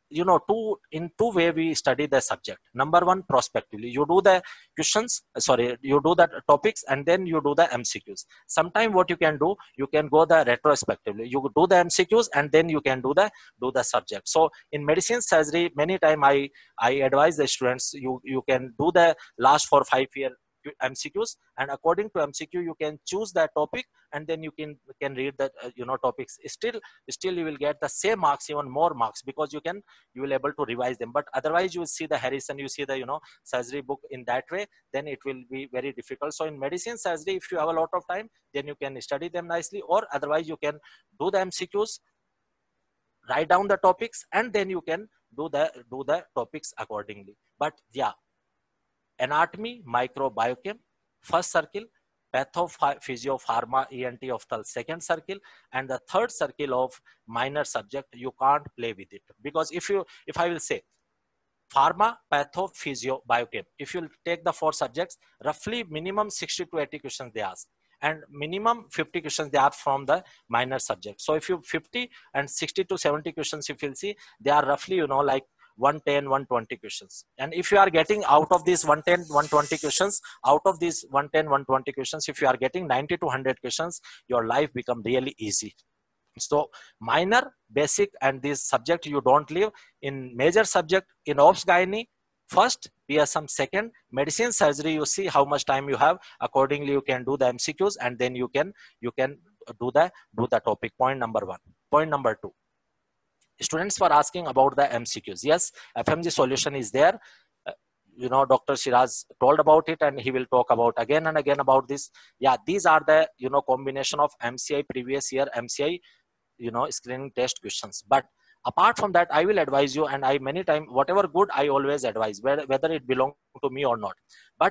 Speaker 3: in two way we study the subject. Number one, prospectively, you do the questions, you do the topics, and then you do the MCQs. Sometimes what you can do, you can go the retrospectively, you do the MCQs and then you can do the subject. So in medicine, surgery, many time I advise the students, you can do the last 4 or 5 year MCQs, and according to MCQ you can choose that topic, and then you can read that topics. Still you will get the same marks, even more marks, because you will able to revise them. But otherwise you will see the Harrison, you see the surgery book in that way, then it will be very difficult. So in medicine, surgery, if you have a lot of time, then you can study them nicely, or otherwise you can do the MCQs, write down the topics, and then you can do the topics accordingly. But yeah, anatomy, micro, biochem, first circle; patho, physio, pharma, ENT, ophthalm, second circle; and the third circle of minor subject, you can't play with it. Because if I will say pharma, patho, physio, biochem, if you take the 4 subjects, roughly minimum 60 to 80 questions they ask, and minimum 50 questions they are from the minor subject. So if you 50 and 60 to 70 questions, if you'll see, they are roughly like 110, 120 questions. And if you are getting out of these 110, 120 questions, out of these 110, 120 questions, if you are getting 90 to 100 questions, your life become really easy. So minor, basic, and this subject you don't leave. In major subject, in obs gynae, first, PSM second, medicine, surgery, you see how much time you have. Accordingly, you can do the MCQs, and then you can do the topic. Point number 1. Point number 2. Students were asking about the MCQs. Yes, FMG solution is there. Dr. Shiraz told about it, and he will talk about again and again about this. Yeah, these are the combination of MCI previous year, MCI screening test questions. But apart from that, I will advise you, and I many times, whatever good, I always advise, whether it belongs to me or not. But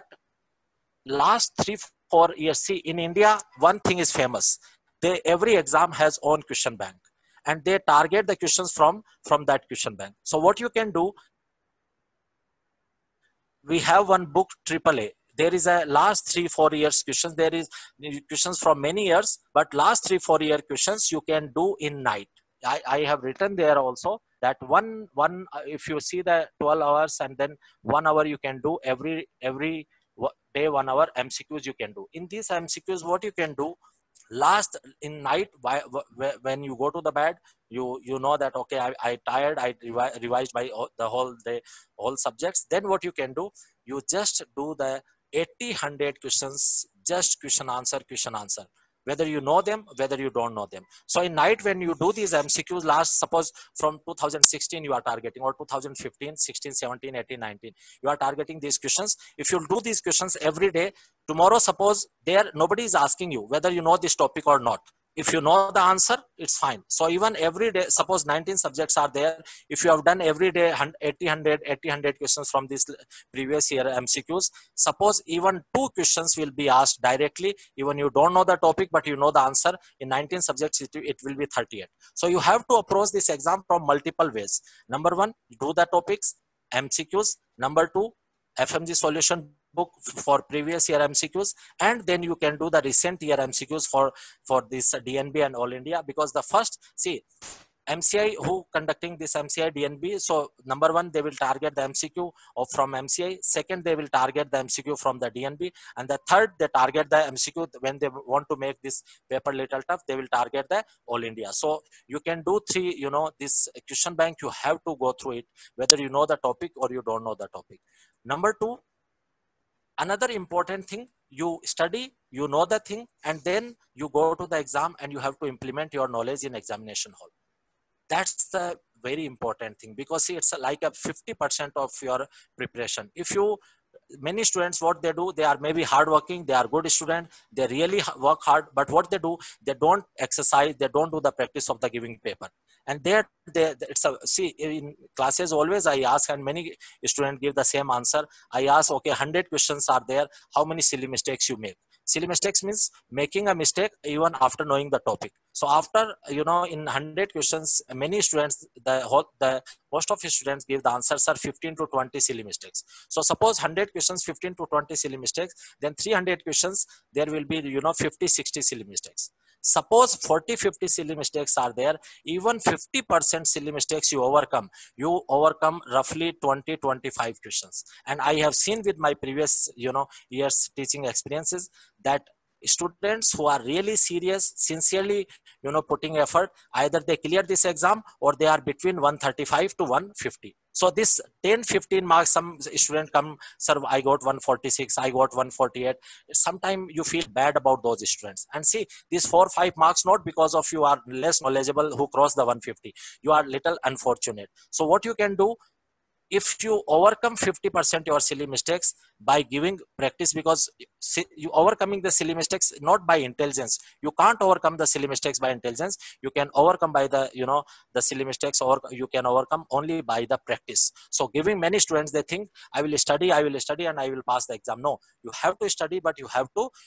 Speaker 3: last 3-4 years, see, in India, one thing is famous. Every exam has own question bank, and they target the questions from that question bank. So what you can do, we have one book, AAA. There is a last 3-4 years questions. There is questions from many years, but last 3-4 year questions you can do in night. I have written there also that one if you see the 12 hours and then 1 hour you can do every day, 1 hour MCQs you can do. In these MCQs, what you can do, last in night, when you go to the bed, you know that okay, I tired, I revised by the whole subjects. Then what you can do, you just do the 80-100 questions, just question answer, whether you know them, whether you don't know them. So in night, when you do these MCQs, last, suppose from 2016 you are targeting, or 2015, 16, 17, 18, 19, you are targeting these questions. If you do these questions every day, tomorrow, suppose nobody is asking you whether you know this topic or not. If you know the answer, it's fine. So even every day, suppose 19 subjects are there. If you have done every day 80-100 questions from this previous year MCQs, suppose even 2 questions will be asked directly. Even you don't know the topic, but you know the answer. In 19 subjects, it will be 38. So you have to approach this exam from multiple ways. Number 1, do the topics, MCQs. Number 2, FMG solution book for previous year MCQs, and then you can do the recent year MCQs for this DNB and All India. Because the first, see, MCI who conducting this MCI DNB. So number one, they will target the MCQ of from MCI. Second, they will target the MCQ from the DNB. And the third, they target the MCQ when they want to make this paper little tough, they will target the All India. So you can do three, this question bank, you have to go through it, whether you know the topic or you don't know the topic. Number two, another important thing, you study, you know the thing, and then you go to the exam and you have to implement your knowledge in examination hall. That's the very important thing, because see, it's like a 50% of your preparation. If you, many students, what they do, they are maybe hardworking, they are good student, they really work hard, but what they do, they don't exercise, they don't do the practice of the giving paper. And there, it's a, see, in classes always I ask, and many students give the same answer. I ask, okay, 100 questions are there, how many silly mistakes you make? Silly mistakes means making a mistake even after knowing the topic. So after, in 100 questions, many students, the most of the students give the answers are 15 to 20 silly mistakes. So suppose 100 questions, 15 to 20 silly mistakes, then 300 questions, there will be, 50, 60 silly mistakes. Suppose 40, 50 silly mistakes are there, even 50% silly mistakes you overcome roughly 20, 25 questions. And I have seen with my previous, years teaching experiences, that students who are really serious, sincerely, putting effort, either they clear this exam or they are between 135 to 150. So this 10, 15 marks, some student come, sir, I got 146, I got 148. Sometimes you feel bad about those students. And see, these 4, 5 marks, not because of you are less knowledgeable who cross the 150. You are little unfortunate. So what you can do, if you overcome 50% your silly mistakes by giving practice, because you overcoming the silly mistakes not by intelligence, you can't overcome the silly mistakes by intelligence, you can overcome by the, the silly mistakes, or you can overcome only by the practice. So giving, many students, they think I will study and I will pass the exam. No, you have to study, but you have to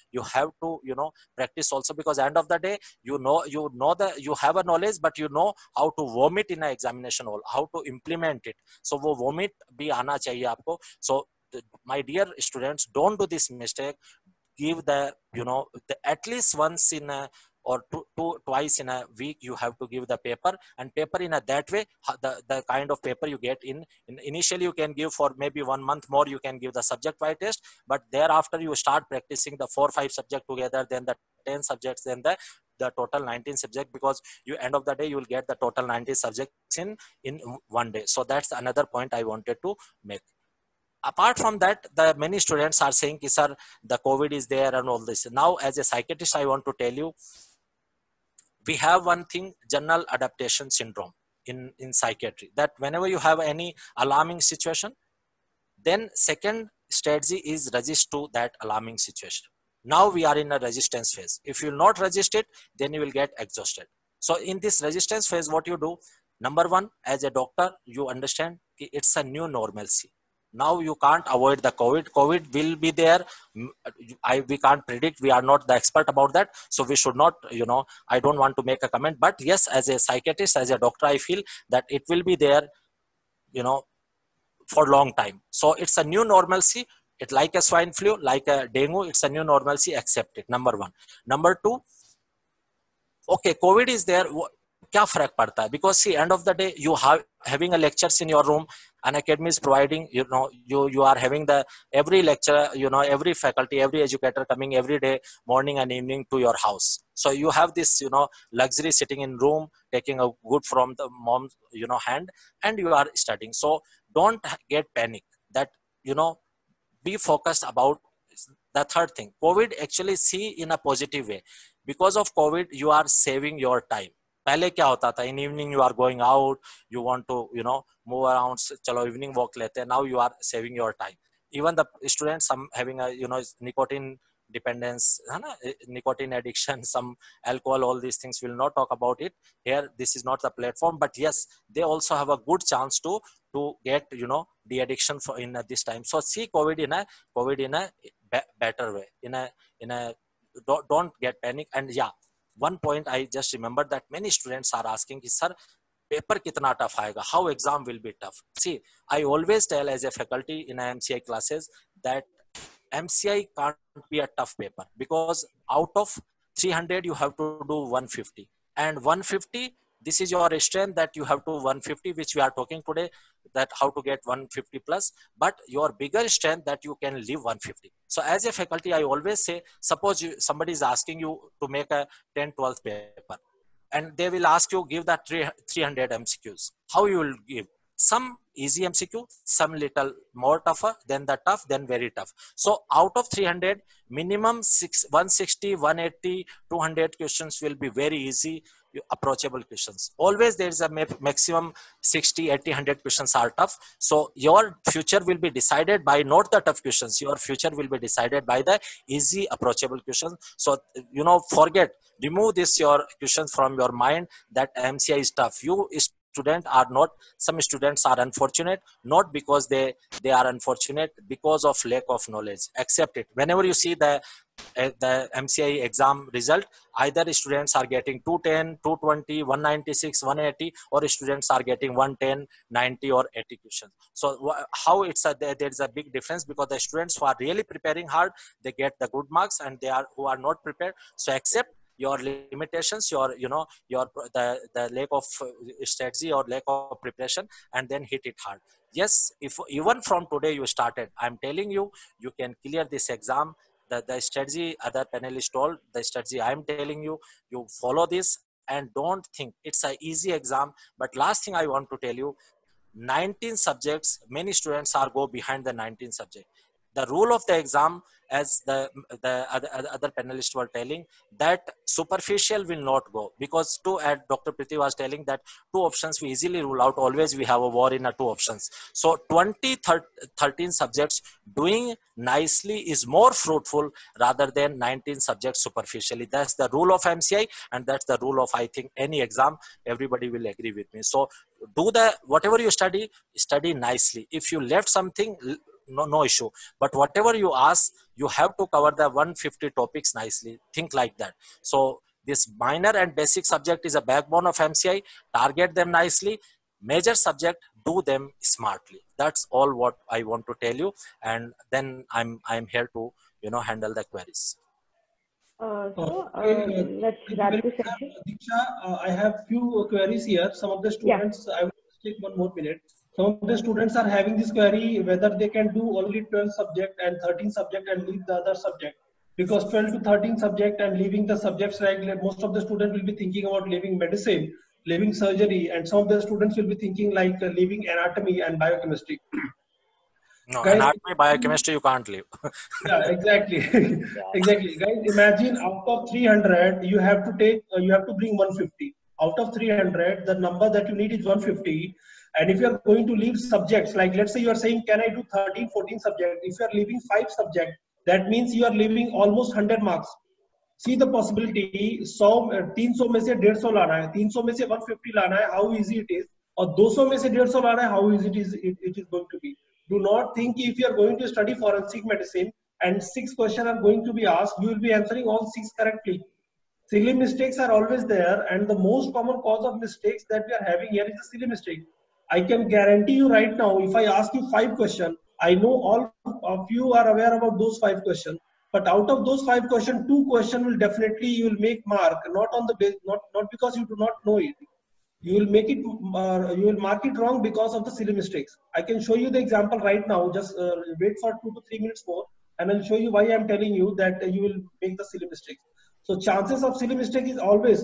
Speaker 3: practice also, because end of the day, you have a knowledge, but you know how to vomit in an examination hall, how to implement it. So वो vomit भी आना चाहिए आपको. So my dear students, don't do this mistake. Give the, at least once in a, or twice in a week, you have to give the paper, and paper in a that way, the kind of paper you get in initially you can give for maybe 1 month more, you can give the subject wide test, but thereafter you start practicing the 4, 5 subject together, then the 10 subjects, then the total 19 subject, because you, end of the day, you will get the total 90 subjects in one day. So that's another point I wanted to make. Apart from that, the many students are saying, sir, the COVID is there and all this. Now, as a psychiatrist, I want to tell you, we have one thing, general adaptation syndrome in psychiatry, that whenever you have any alarming situation, then second strategy is resist to that alarming situation. Now we are in a resistance phase. If you will not resist it, then you will get exhausted. So in this resistance phase, what you do, number one, as a doctor, you understand it's a new normalcy. Now you can't avoid the COVID. COVID will be there. We can't predict. We are not the expert about that. So we should not, I don't want to make a comment. But yes, as a psychiatrist, as a doctor, I feel that it will be there, for a long time. So it's a new normalcy. It's like a swine flu, like a dengue. It's a new normalcy. Accept it. Number one. Number two, okay, COVID is there. क्या फर्क पड़ता है? Because see, end of the day, you have having a lectures in your room, an academy is providing, you are having the every lecturer, every faculty, every educator coming every day, morning and evening to your house. So you have this, luxury sitting in room, taking a good from the mom's, hand, and you are studying. So don't get panic. That, be focused about the third thing. COVID, actually see in a positive way. Because of COVID, you are saving your time. पहले क्या होता था, in evening you are going out, you want to move around, चलो evening walk लेते हैं. Now you are saving your time. Even the students, some having a nicotine dependence, nicotine addiction, some alcohol, all these things, will not talk about it here. This is not the platform, but yes, they also have a good chance to get the addiction for in this time. So see COVID in a better way, in a don't get panic. And yeah, one point I just remembered, that many students are asking, sir, paper kitna tough aayega? How exam will be tough? See, I always tell as a faculty in MCI classes that MCI can't be a tough paper, because out of 300 you have to do 150, and 150 This is your strength, that you have to 150, which we are talking today, that how to get 150 plus, but your bigger strength that you can leave 150. So as a faculty, I always say, suppose somebody is asking you to make a 10 12th paper, and they will ask you give that 300 MCQs. How you will give? Some easy MCQ, some little more tougher, then the tough, then very tough. So out of 300, minimum 160, 180, 200 questions will be very easy, approachable questions. Always there is a maximum 60, 80, 100 questions are tough. So your future will be decided by not the tough questions. Your future will be decided by the easy, approachable questions. So, remove this your questions from your mind that MCI is tough. You student are not, some students are unfortunate, not because they are unfortunate, because of lack of knowledge. Accept it. Whenever you see the MCI exam result, either students are getting 210, 220, 196, 180, or students are getting 110, 90 or 80 questions. So how it's there is a big difference, because the students who are really preparing hard, they get the good marks, and they are who are not prepared. So accept your limitations, your the lack of strategy or lack of preparation, and then hit it hard. Yes, if even from today you started, I'm telling you, you can clear this exam. The strategy other panelists told, the strategy I'm telling you, you follow this, and don't think it's an easy exam. But last thing I want to tell you, 19 subjects, many students are go behind the 19 subject. The rule of the exam, as the other panelists were telling, that superficial will not go, because Dr. Priti was telling that two options we easily rule out. Always we have a war in two options. So 13 subjects doing nicely is more fruitful rather than 19 subjects superficially. That's the rule of MCI, and that's the rule of, I think, any exam. Everybody will agree with me. So do whatever you study nicely. If you left something, no issue, but whatever you ask, you have to cover the 150 topics nicely. Think like that. So this minor and basic subject is a backbone of MCI. Target them nicely. Major subject, do them smartly. That's all what I want to tell you, and then I'm here to handle the queries.
Speaker 6: Let's wrap this session.
Speaker 2: Diksha, I have few queries here. Some of the students, I will take 1 more minute. Some of the students are having this query whether they can do only 12 subject and 13 subject and leave the other subject. Because 12 to 13 subject and leaving the subjects, like most of the students will be thinking about leaving medicine, leaving surgery, and some of the students will be thinking like leaving anatomy and biochemistry.
Speaker 3: No,
Speaker 2: Guys,
Speaker 3: anatomy, biochemistry, you can't leave.
Speaker 2: yeah, exactly. Exactly. Guys, imagine out of 300, you have to bring 150. Out of 300, the number that you need is 150. And if you are going to leave subjects, like let's say you are saying, can I do 13, 14 subjects? If you are leaving 5 subjects, that means you are leaving almost 100 marks. See the possibility, 300 में से 150 लाना है, 300 में से 150 लाना है, how easy it is, और 200 में से 150 लाना है, how easy it is going to be. Do not think if you are going to study forensic medicine and 6 questions are going to be asked, you will be answering all 6 correctly. Silly mistakes are always there, and the most common cause of mistakes that we are having here is a silly mistake. I can guarantee you right now, if I ask you 5 questions, I know all of you are aware about those 5 questions. But out of those 5 questions, 2 questions will definitely you will make mark, not on the base, not because you do not know it. You will make it, you will mark it wrong because of the silly mistakes. I can show you the example right now. Just wait for 2 to 3 minutes more, and I'll show you why I'm telling you that you will make the silly mistakes. So chances of silly mistake is always,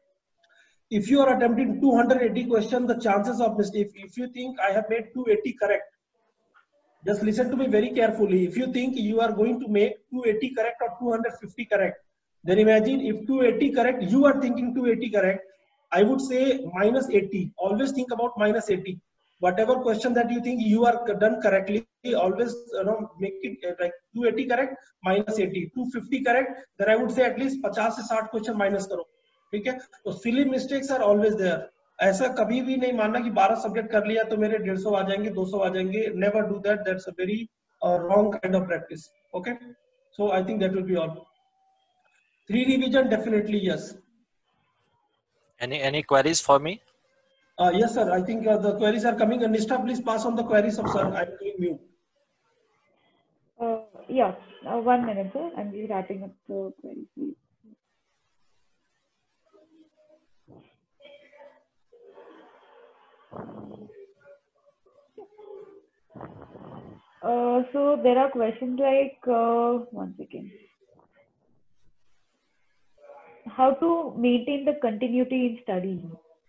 Speaker 2: if you are attempting 280 questions, the chances of mistake, if you think I have made 280 correct, just listen to me very carefully. If you think you are going to make 280 correct or 250 correct, then imagine if 280 correct, you are thinking 280 correct, I would say minus 80. Always think about minus 80. Whatever question that you think you are done correctly, always make it like 280 correct, minus 80. 250 correct, then I would say at least 50 से 60 question minus करो. ठीक है? तो silly mistakes are always there. ऐसा कभी भी नहीं मानना कि 12 सब्जेक्ट कर लिया तो मेरे 150 आ जाएंगे, 200 आ जाएंगे. Never do that. That's a very wrong kind of practice. Okay, so I think that will be all. 3 revision, definitely yes.
Speaker 3: Any queries for me?
Speaker 2: Yes, sir. I think the queries are coming. And Nishtha, please pass on the queries of sir. I'm doing mute.
Speaker 6: Yeah, 1 minute, sir. I'm just wrapping up the queries, please. So there are questions like, one second. How to maintain the continuity in study?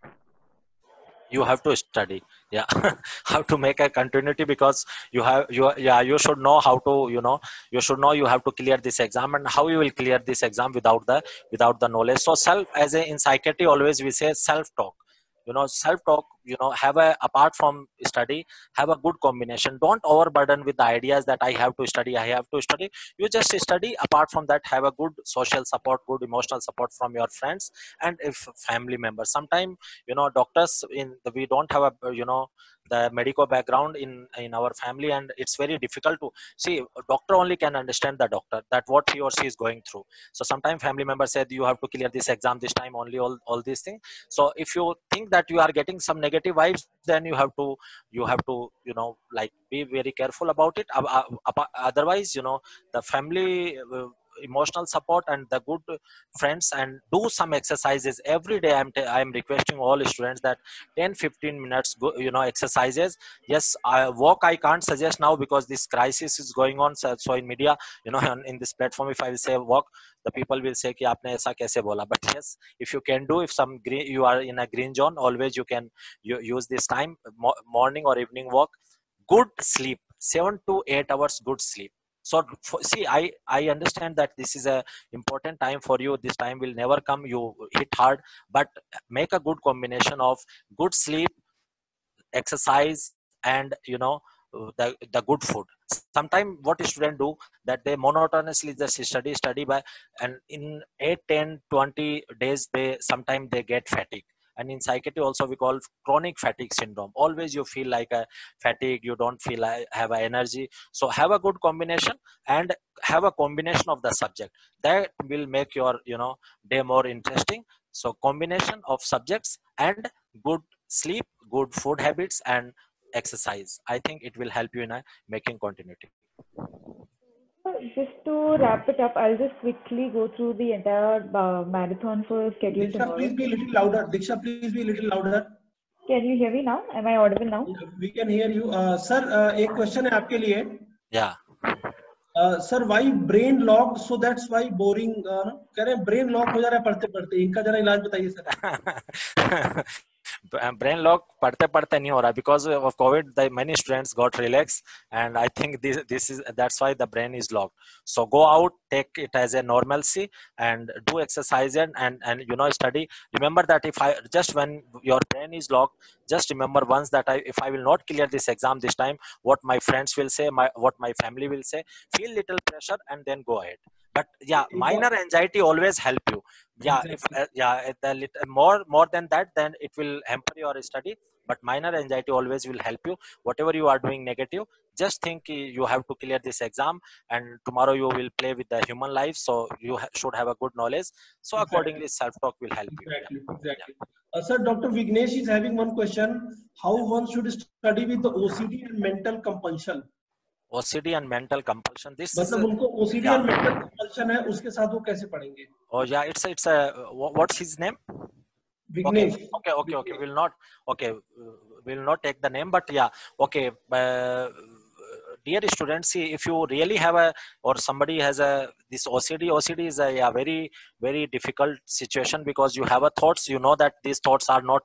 Speaker 3: You have to study, yeah. How to make a continuity, because you should know how to, you should know you have to clear this exam, and how you will clear this exam without the knowledge. So self, as a in psychiatry always we say self talk, self talk, have a, apart from study, have a good combination. Don't overburden with the ideas that I have to study. You just study. Apart from that, have a good social support, good emotional support from your friends and if family members. Sometimes, doctors in the, we don't have a, the medical background in our family, and it's very difficult to see. A doctor only can understand the doctor, that what he or she is going through. So sometimes family members said you have to clear this exam this time only, all these things. So if you think that you are getting some negative vibes, then you have to like be very careful about it. Otherwise, the family emotional support and the good friends, and do some exercises every day. I'm requesting all students that 10-15 minutes exercises. Yes, walk I can't suggest now because this crisis is going on. So in media, in this platform, if I will say walk, the people will say कि आपने ऐसा कैसे बोला. But yes, if you can do, if some green, you are in a green zone, always you can use this time, morning or evening walk. Good sleep, 7 to 8 hours good sleep. So see, I understand that this is a important time for you. This time will never come, you hit hard, but make a good combination of good sleep, exercise, and the good food. Sometimes what students do, that they monotonously just study by, and in 8, 10, 20 days they sometimes they get fatigue. And in psychiatry also we call chronic fatigue syndrome. Always you feel like a fatigue, you don't feel like have a energy. So have a good combination, and have a combination of the subject that will make your day more interesting. So combination of subjects and good sleep, good food habits, and exercise. I think it will help you in making continuity.
Speaker 6: Just to wrap it up, I'll just quickly go through the entire marathon for schedule
Speaker 2: Diksha,
Speaker 6: tomorrow.
Speaker 2: please be a little louder. Diksha, please be a little louder.
Speaker 6: Can you hear me now? Am I audible now?
Speaker 2: We can hear you. Sir, एक question है आपके लिए.
Speaker 3: Yeah.
Speaker 2: Sir, why brain lock? So that's why boring. कह रहे हैं brain lock हो जा रहा है पढ़ते पढ़ते. इनका जरा इलाज बताइए सर.
Speaker 3: Brain lock पढ़ते पढ़ते नहीं हो रहा, because of COVID the many students got relaxed, and I think this is, that's why the brain is locked. So go out, take it as a normalcy, and do exercise and study. Remember that if I just, when your brain is locked, just remember once that if I will not clear this exam this time, what my friends will say, what my family will say. Feel little pressure and then go ahead. But yeah, minor anxiety always help you. Yeah,
Speaker 2: Exactly.
Speaker 3: if more than that, then it will hamper your study. But minor anxiety always will help you. Whatever you are doing negative, just think you have to clear this exam, and tomorrow you will play with the human life. So you should have a good knowledge. So
Speaker 2: Exactly.
Speaker 3: accordingly, self-talk will help you.
Speaker 2: Exactly. Sir, Dr. Vignesh is having one question. How one should study with the OCD and mental compulsion?
Speaker 3: OCD and mental compulsion. This is
Speaker 2: मतलब उनको OCD and mental compulsion है, उसके साथ वो कैसे पढ़ेंगे?
Speaker 3: Oh yeah, it's a what's his name?
Speaker 2: Vignesh.
Speaker 3: Okay. We'll not take the name, but yeah. Okay. Dear students, see, if you really have or somebody has this OCD is a very, very difficult situation, because you have thoughts, that these thoughts are not,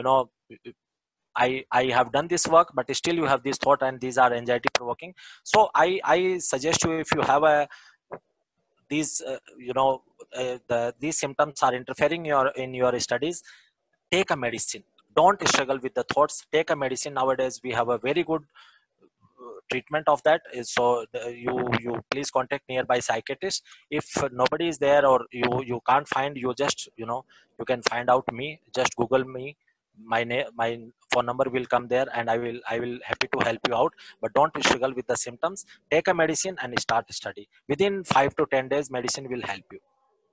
Speaker 3: I have done this work, but still you have this thought, and these are anxiety provoking. So I suggest you, if you have these these symptoms are interfering in your studies, take a medicine. Don't struggle with the thoughts. Take a medicine. Nowadays we have a very good treatment of that. So you please contact nearby psychiatrist. If nobody is there, or you can't find, you just you can find out me. Just Google me. My phone number will come there, and I will happy to help you out. But don't struggle with the symptoms. Take a medicine and start study. Within 5 to 10 days, medicine will help you.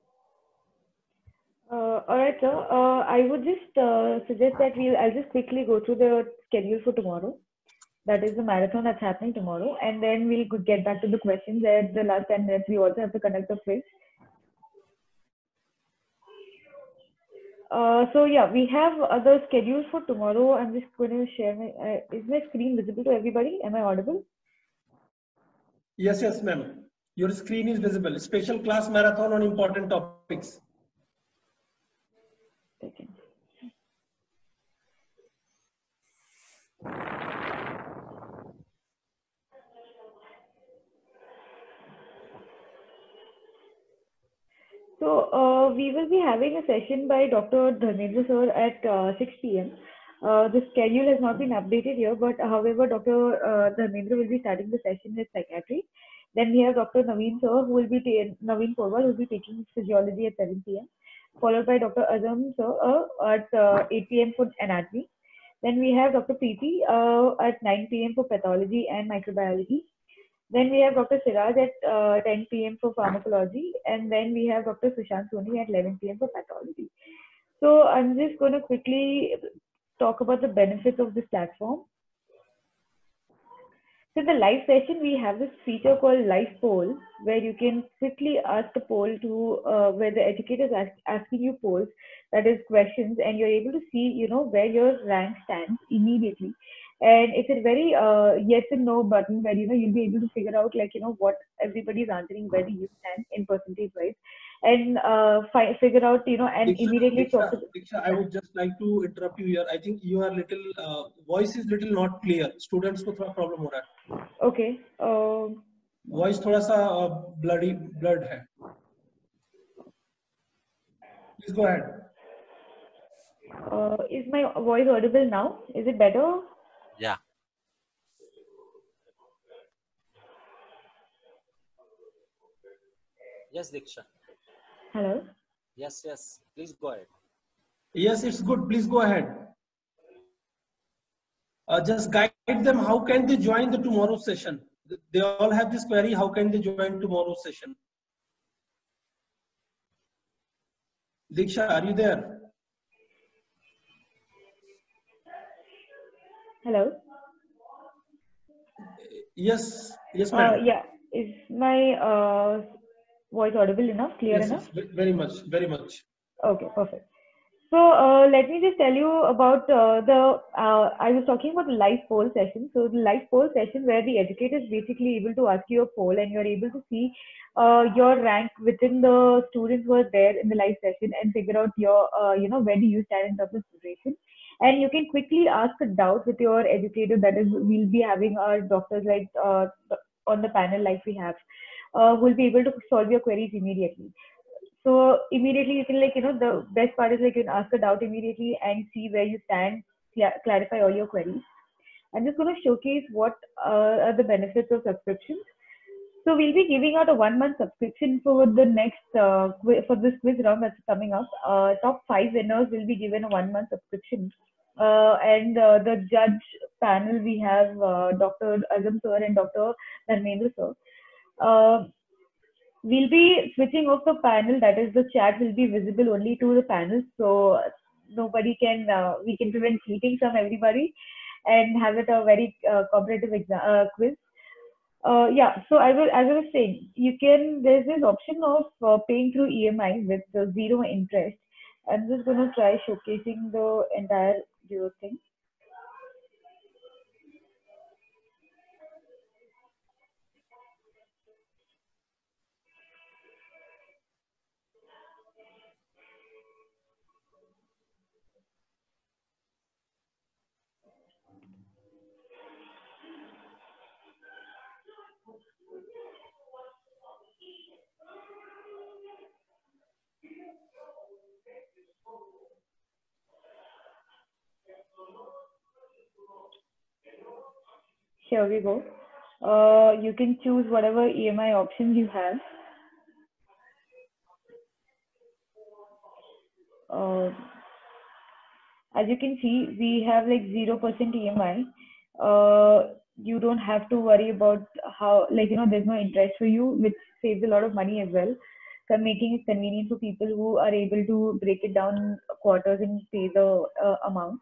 Speaker 6: All right, sir. I would just suggest that I'll just quickly go through the schedule for tomorrow. That is the marathon that's happening tomorrow, and then we'll get back to the questions. At the last 10 minutes, we also have to conduct a quiz. So yeah, we have other schedules for tomorrow. I'm just going to share my. Is my screen visible to everybody? Am I audible?
Speaker 2: Yes, yes, ma'am. Your screen is visible. Special class marathon on important topics.
Speaker 6: Okay. So we will be having a session by Dr. Dharmendra sir at 6 p.m. The schedule has not been updated here, but however, Dr. Dharmendra will be starting the session with psychiatry. Then we have Dr. Naveen sir, who will be Naveen Porwal, who will be taking physiology at 7 p.m. Followed by Dr. Azam sir at 8 p.m. for anatomy. Then we have Dr. Preeti at 9 p.m. for pathology and microbiology. Then we have Dr. Siraj at 10 p.m. for pharmacology, and then we have Dr. Sushant Soni at 11 p.m. for pathology. So I'm just going to quickly talk about the benefits of this platform. So in the live session, we have this feature called live poll, where you can quickly ask a poll to where the educator is asking you polls, that is questions, and you're able to see, where your rank stands immediately. And it's a very yes and no button where, you'll be able to figure out like, what everybody is answering, where do you stand in percentage wise, and figure out, and immediately talk to.
Speaker 2: Diksha, I would just like to interrupt you here. I think you are little, voice is little not clear. Students को थोड़ा problem हो रहा है.
Speaker 6: Okay.
Speaker 2: Voice थोड़ा सा blurred है. Please go ahead.
Speaker 6: Is my voice audible now? Is it better?
Speaker 3: Yeah. Yes, Diksha.
Speaker 6: Hello.
Speaker 3: Yes, yes. Please go ahead.
Speaker 2: Yes, it's good. Please go ahead. Just guide them. How can they join the tomorrow session? They all have this query. How can they join tomorrow's session? Diksha, are you there?
Speaker 6: Hello.
Speaker 2: Yes, yes, ma'am.
Speaker 6: Yeah. Is my voice audible enough? Clear
Speaker 2: Yes,
Speaker 6: enough?
Speaker 2: yes, very much, very much.
Speaker 6: Okay, perfect. So let me just tell you about I was talking about the live poll session. So the live poll session where the educator is basically able to ask you a poll and you're able to see your rank within the students who are there in the live session and figure out your, where do you stand in terms of preparation. And you can quickly ask a doubt with your educator, that is, we'll be having our doctors like on the panel like we have, who will be able to solve your queries immediately. So immediately you can the best part is like you can ask a doubt immediately and see where you stand, clarify all your queries. I'm just going to showcase what are the benefits of subscriptions. So we'll be giving out a 1-month subscription for the next for this quiz round that's coming up. Top 5 winners will be given a 1-month subscription. And the judge panel, we have Dr. Azam sir and Dr. Dharmendra sir. We'll be switching off the panel, that is the chat will be visible only to the panel, so nobody can, we can prevent cheating from everybody and have it a very cooperative quiz. Yeah, so as I was saying, there's this option of paying through EMI with zero interest. I'm just going to try showcasing the entire zero thing. Here we go. You can choose whatever EMI options you have. As you can see, we have like 0% EMI. You don't have to worry about how, there's no interest for you, which saves a lot of money as well. So making it convenient for people who are able to break it down quarters and pay the amount.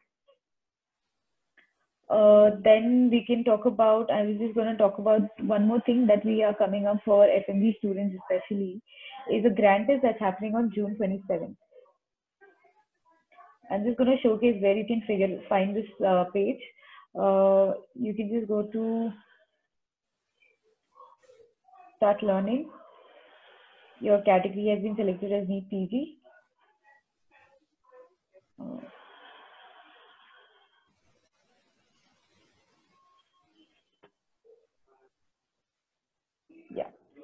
Speaker 6: Then we can talk about, I was just going to talk about one more thing that we are coming up for FMG students especially, is a grant test that's happening on June 27th. I'm just going to showcase where you can find this page. You can just go to start learning. Your category has been selected as NEET PG. Yeah.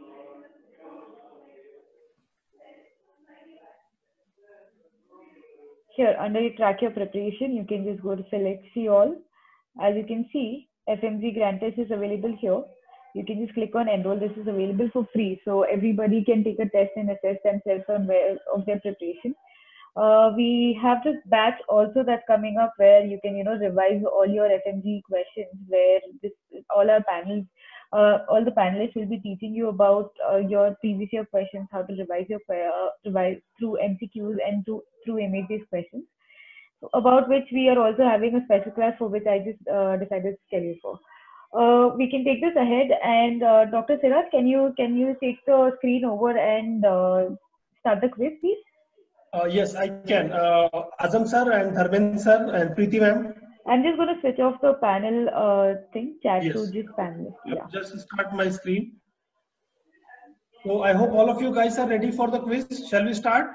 Speaker 6: Here, under track your preparation, you can just go to select see all. As you can see, FMG grant test is available here. You can just click on enroll. This is available for free, so everybody can take a test and assess themselves on where of their preparation. We have this batch also that's coming up where you can, revise all your FMG questions, where all our panels, all the panelists will be teaching you about your previous year questions, how to revise revise through MCQs and through image-based questions, about which we are also having a special class for which I just decided to schedule for. We can take this ahead, and Dr. Siraj, can you take the screen over and start the quiz, please?
Speaker 2: Yes, I can. Azam sir and Dharmendra sir and Preeti ma'am.
Speaker 6: I'm just going to switch off the panel thing, chat
Speaker 2: Yes.
Speaker 6: to just panelist. Yeah.
Speaker 2: Just start my screen. So I hope all of you guys are ready for the quiz. Shall we start?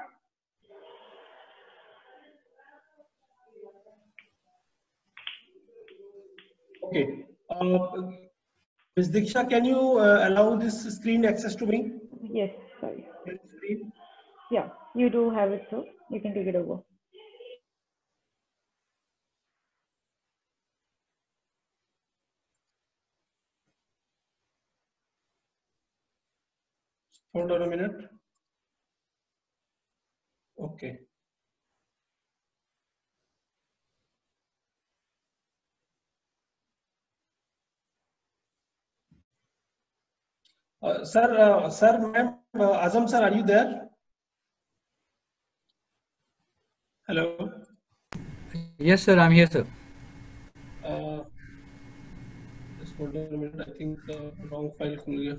Speaker 2: Okay. Ms. Diksha, can you allow this screen access to me?
Speaker 6: Yes, sorry.
Speaker 2: Screen.
Speaker 6: Yeah, you do have it, so you can take it over.
Speaker 2: Hold on a minute. Okay. Sir, ma'am, Azam sir, are you there? Hello.
Speaker 5: Yes, sir. I'm here, sir.
Speaker 2: Just hold on a minute. I think wrong file khul gaya.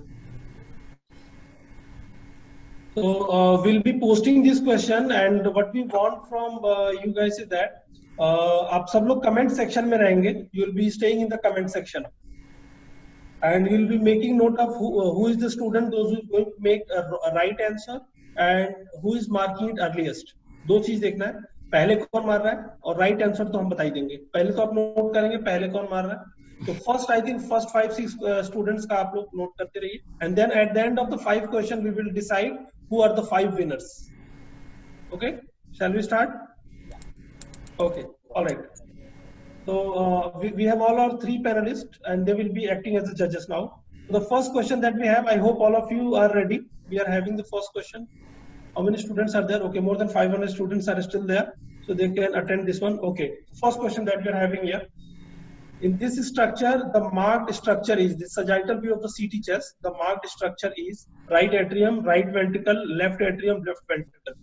Speaker 2: So we'll be posting this question, and what we want from you guys is that आप सब लोग comment section में रहेंगे. You will be staying in the comment section, and you will be making note of who is the student, those who is going to make a right answer, and who is marking it earliest. दो चीज देखना है. पहले कौन मार रहा है और राइट आंसर तो हम बता ही देंगे. पहले तो आप नोट करेंगे पहले कौन मार रहा है. तो first I think first 5-6 students का आप लोग नोट करते रहिए, and then at the end of the 5 question we will decide who are the 5 winners. Okay, shall we start? Okay, all right. So we have all our 3 panelists, and they will be acting as the judges now. So the first question that we have, I hope all of you are ready. We are having the first question. How many students are there? Okay, more than 500 students are still there, so they can attend this one. Okay, first question that we are having here. In this structure, the marked structure is the sagittal view of the CT chest. The marked structure is right atrium, right ventricle, left atrium, left ventricle.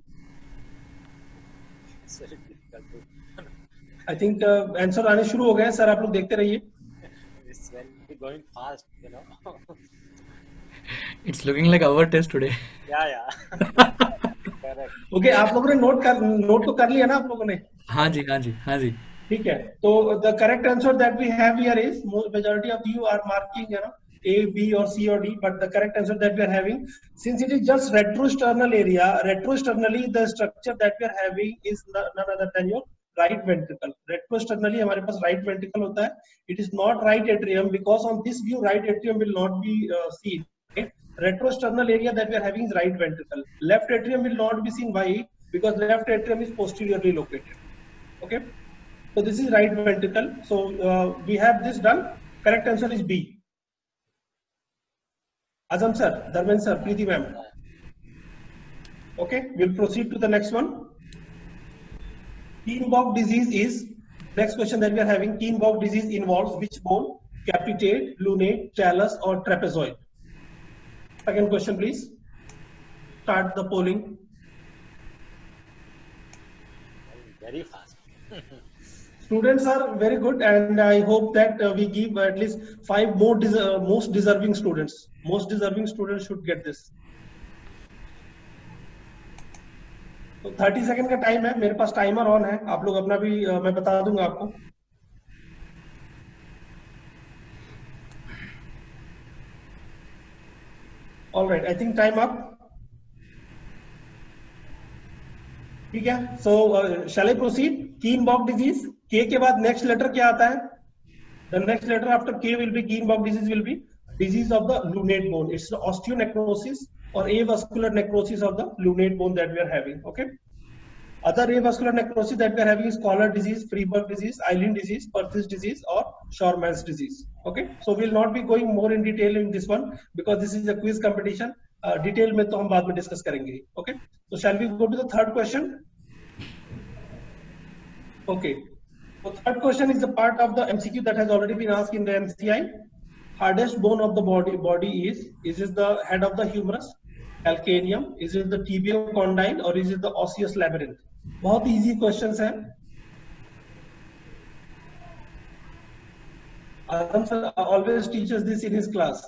Speaker 2: I think answer आने शुरू हो गए. Sir आप लोग देखते रहिए.
Speaker 3: It's very going fast, you know.
Speaker 5: It's looking like our test today.
Speaker 3: Yeah. Correct.
Speaker 2: Okay, आप लोगों ने नोट तो कर लिया ना आप लोगों ने?
Speaker 5: हाँ जी.
Speaker 2: ठीक है. तो the correct answer that we have here is majority of you are marking, A, B, or C or D, but the correct answer that we are having, since it is just retrosternal area, retrosternally the structure that we are having is none other than your right ventricle. Retrosternally हमारे पास right ventricle होता है. It is not right atrium, because on this view right atrium will not be seen. Okay? Retrosternal area that we are having is right ventricle. Left atrium will not be seen. Why? Because left atrium is posteriorly located. Okay. So this is right ventricle. So we have this done. Correct answer is B. Azam sir, Dharmendra sir, Preeti ma'am. Okay, we'll proceed to the next one. Kienbock disease is, next question that we are having. Kienbock disease involves which bone? Capitate, lunate, talus, or trapezoid? Second question, please. Start the polling.
Speaker 3: Very fast.
Speaker 2: Students are very good, and I hope that we give at least 5 more most deserving students. Most deserving students should get this. तो 30 second का time है. मेरे पास timer on है. आप लोग अपना भी मैं बता दूंगा आपको. All right, I think time up. ठीक है, so shall I proceed? Kienbock disease. K के बाद next letter क्या आता है? The next letter after K will be Kienbock disease, will be disease of the lunate bone. It's the osteonecrosis or avascular necrosis of the lunate bone that we are having. Okay. Other avascular necrosis that we are having is collar disease, Freiberg disease, Eileen disease, Perthes disease, or Scheuermann's disease. Okay, so we'll not be going more in detail in this one because this is a quiz competition. Detail में तो हम बाद में discuss करेंगे. Okay, so shall we go to the third question? Okay, so third question is the part of the MCQ that has already been asked in the MCI. Hardest bone of the body is it the head of the humerus, calcaneum, is it the tibiocondyle, or is it the osseous labyrinth? बहुत easy questions हैं. Azam sir always teaches this in his class.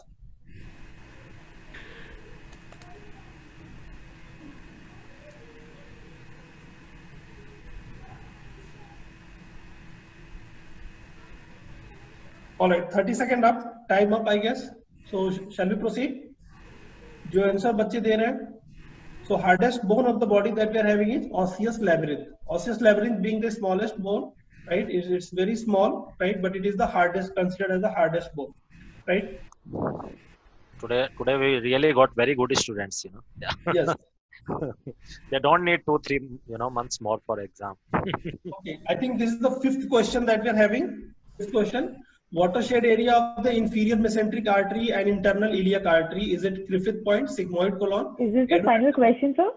Speaker 2: All right, 30 seconds up, time up, I guess. So shall we proceed? जो answer बच्चे दे रहे हैं. So hardest bone of the body that we are having is osseous labyrinth. Osseous labyrinth being the smallest bone, right? It's very small, right? But it is the hardest, considered as the hardest bone, right?
Speaker 3: Today we really got very good students, you know. Yeah.
Speaker 2: Yes.
Speaker 3: They don't need 2-3 months more for exam.
Speaker 2: Okay, I think this is the fifth question that we are having. Fifth question. Watershed area of the inferior mesenteric artery and internal iliac artery, is it Griffith point, sigmoid colon?
Speaker 6: Is this the final question, sir?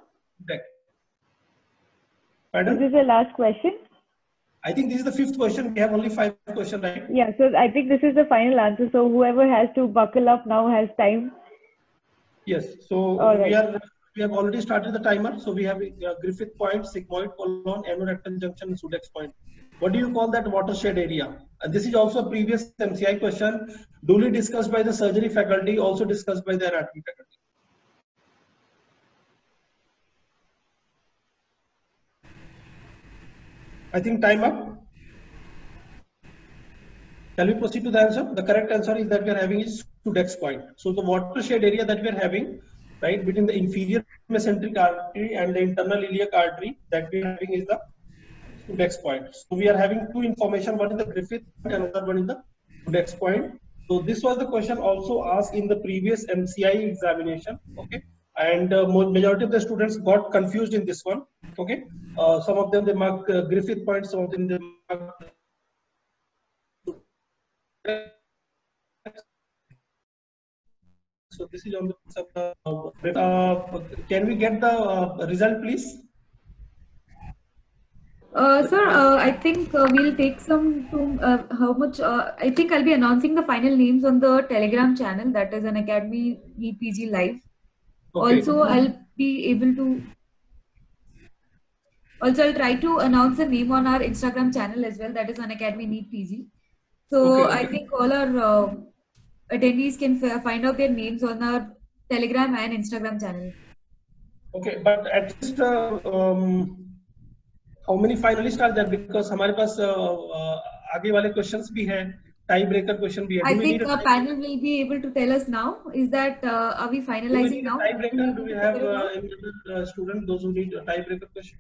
Speaker 2: Pardon?
Speaker 6: Is this the last question?
Speaker 2: I think this is the fifth question. We have only 5 questions, right?
Speaker 6: Yeah, so I think this is the final answer. So whoever has to buckle up now has time.
Speaker 2: Yes. So
Speaker 6: right.
Speaker 2: we have already started the timer. So we have Griffith point, sigmoid colon, anorectal junction, and Sudex point. What do you call that watershed area? And this is also a previous MCI question, duly discussed by the surgery faculty, also discussed by the anatomy faculty. I think time up. Shall we proceed to the answer? The correct answer is that we are having is Sudex point. So the watershed area that we are having, right, between the inferior mesenteric artery and the internal iliac artery that we are having is the Sudex point. So we are having 2 information, one is the Griffith point and another one is the Sudex point. So this was the question also asked in the previous MCI examination. Okay, and majority of the students got confused in this one. Okay, some of them they marked Griffith point, some of them they marked. So this is on the. Can we get the result, please?
Speaker 1: Sir, I think we'll take some how much. I think I'll be announcing the final names on the Telegram channel, that is Unacademy NEET PG Live. Okay. Also, I'll be able to. Also, I'll try to announce the name on our Instagram channel as well, that is Unacademy NEET PG. So I think all our attendees can find out their names on our Telegram and Instagram channel.
Speaker 2: Okay, but at least how many finalists are there? Because हमारे पास आगे वाले questions भी हैं, tie breaker question भी है.
Speaker 1: I think our panel will be able to tell us now. Is that are we finalizing now?
Speaker 2: Tie breaker. Do we have any student those who need a tie breaker question?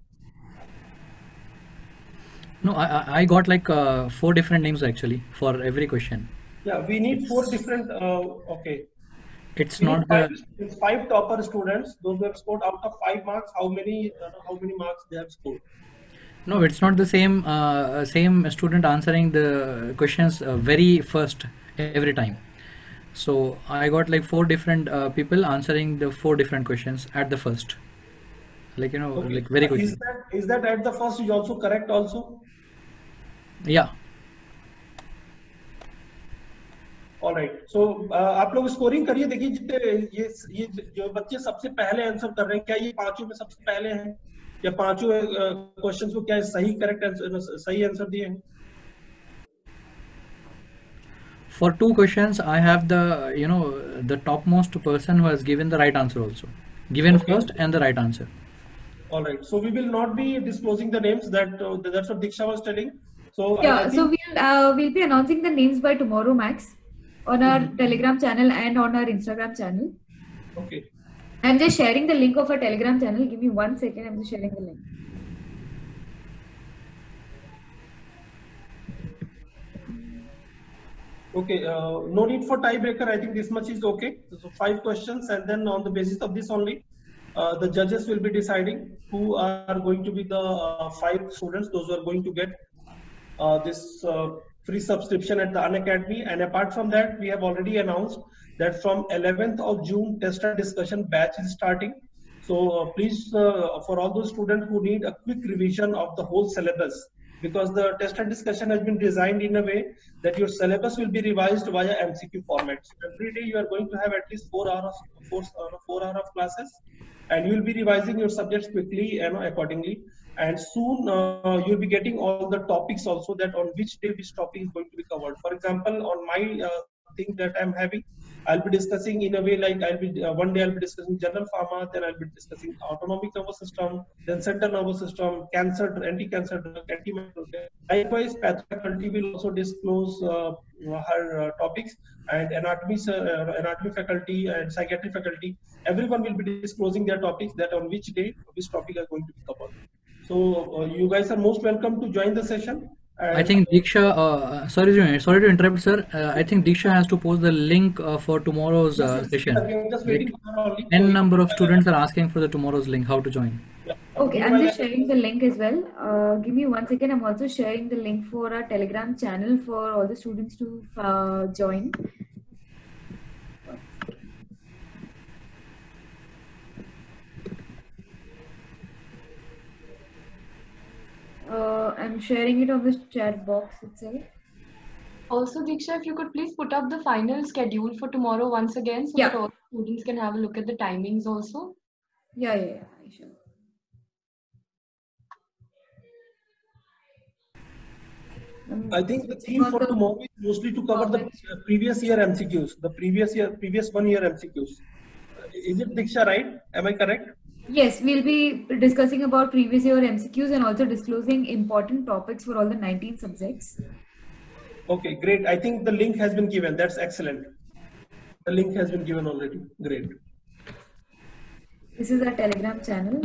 Speaker 5: No, I got like 4 different names actually for every question.
Speaker 2: Yeah, we need 4 different. Okay.
Speaker 5: It's not
Speaker 2: it's 5 topper students. Those who have scored out of 5 marks. How many marks they have scored?
Speaker 5: No, it's not the same same student answering the questions very first every time. So I got like 4 different people answering the 4 different questions at the first. Like like very good.
Speaker 2: Is that at the first is also correct also?
Speaker 5: Yeah.
Speaker 2: All right. So आप लोग scoring करिए, देखिए जितने ये जो बच्चे सबसे पहले आंसर कर रहे हैं, क्या ये 5 में सबसे पहले हैं या 5 क्वेश्चंस को क्या सही करेक्ट आंसर सही आंसर दिए हैं?
Speaker 5: For 2 questions, I have the the topmost person who has given the right answer also, given first and the right answer.
Speaker 2: All right. So we will not be disclosing the names. That's what Diksha was telling. So
Speaker 1: yeah. So we'll be announcing the names by tomorrow, Max, on our Telegram channel and on our Instagram channel.
Speaker 2: Okay.
Speaker 1: I'm just sharing the link of our Telegram channel. Give me 1 second. I'm just sharing the link.
Speaker 2: Okay, no need for tiebreaker. I think this much is okay. So 5 questions, and then on the basis of this only, the judges will be deciding who are going to be the 5 students, those who are going to get this free subscription at the Unacademy. And apart from that, we have already announced that from 11th of June, test and discussion batch is starting. So please, for all those students who need a quick revision of the whole syllabus, because the test and discussion has been designed in a way that your syllabus will be revised via MCQ format. So every day you are going to have at least 4 hours, 4 hours of classes, and you will be revising your subjects quickly and accordingly. And soon you'll be getting all the topics also, that on which day which topic is going to be covered. For example, on my thing that I'm having, I'll be discussing in a way like I'll be one day I'll be discussing general pharma, then I'll be discussing autonomic nervous system, then central nervous system, cancer, anti-cancer drug, anti-malarial drug. Likewise, faculty will also disclose her topics, and anatomy faculty and psychiatry faculty, everyone will be disclosing their topics, that on which day which topic are going to be covered. So you guys are most welcome to join the session.
Speaker 5: I think Diksha, sorry to interrupt, sir. I think Diksha has to post the link for tomorrow's session.
Speaker 2: Just waiting for only.
Speaker 5: N number of students are asking for the tomorrow's link, how to join.
Speaker 2: Yeah.
Speaker 1: Okay, I'm just sharing the link as well. Give me 1 second. I'm also sharing the link for our Telegram channel for all the students to join. I'm sharing it on the chat box itself.
Speaker 4: Also, Diksha, if you could please put up the final schedule for tomorrow once again, so that all students can have a look at the timings also.
Speaker 1: Yeah, sure.
Speaker 2: I think the theme for tomorrow is mostly to cover the previous year MCQs, the previous 1 year MCQs. Is it, Diksha, right? Am I correct?
Speaker 1: Yes, we'll be discussing about previous year MCQs and also disclosing important topics for all the 19 subjects.
Speaker 2: Okay, great. I think the link has been given. That's excellent. The link has been given already. Great.
Speaker 1: This is our Telegram channel.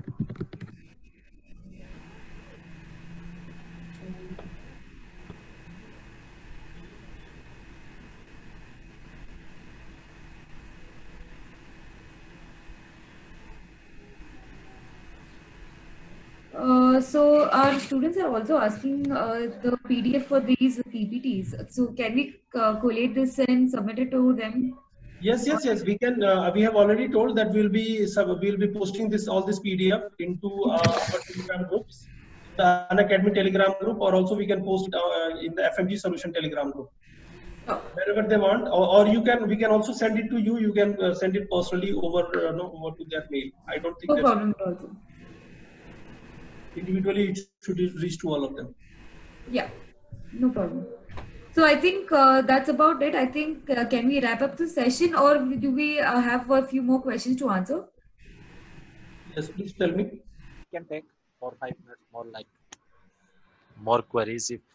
Speaker 1: So our students are also asking the PDF for these PPTs. So can we collate this and submit it to them?
Speaker 2: Yes. We can. We have already told that we'll be posting all this PDF into our Telegram groups, the Unacademy Telegram group, or also we can post it in the FMG Solution Telegram group. Wherever they want, or we can also send it to you. You can send it personally over to their mail. I don't think
Speaker 1: no problem at all.
Speaker 2: Individually it should reach to all of them.
Speaker 1: Yeah, no problem. So I think that's about it. I think can we wrap up the session, or do we have a few more questions to answer?
Speaker 2: Yes, please tell me.
Speaker 3: You can take 4 or 5 minutes more, like more queries if.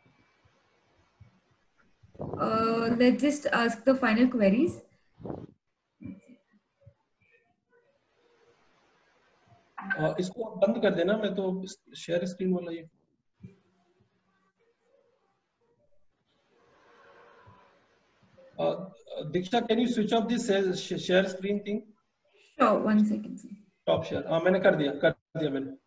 Speaker 1: Let's just ask the final queries.
Speaker 2: इसको बंद कर देना, मैं तो share screen वाला ये. Diksha, can you switch off this share screen thing?
Speaker 1: Sure, 1 second.
Speaker 2: Stop share. मैंने कर दिया मैंने.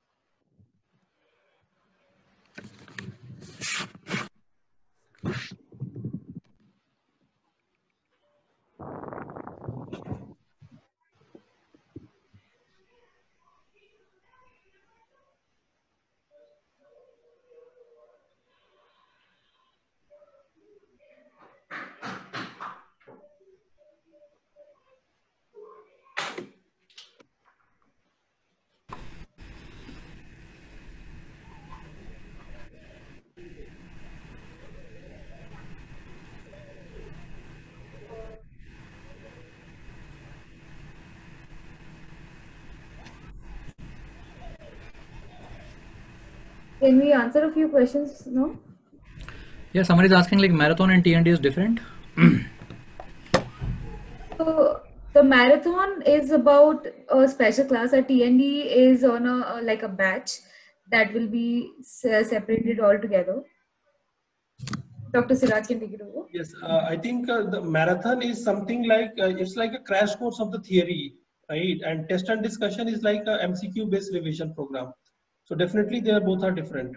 Speaker 1: Can we answer a few questions now?
Speaker 5: Yeah, somebody is asking like marathon and TND is different.
Speaker 1: So the marathon is about a special class. A TND is on a like a batch that will be separated altogether. Dr. Siraj can take it over.
Speaker 2: Yes, I think the marathon is something like it's like a crash course of the theory, right? And test and discussion is like a MCQ based revision program. So definitely they are both are different.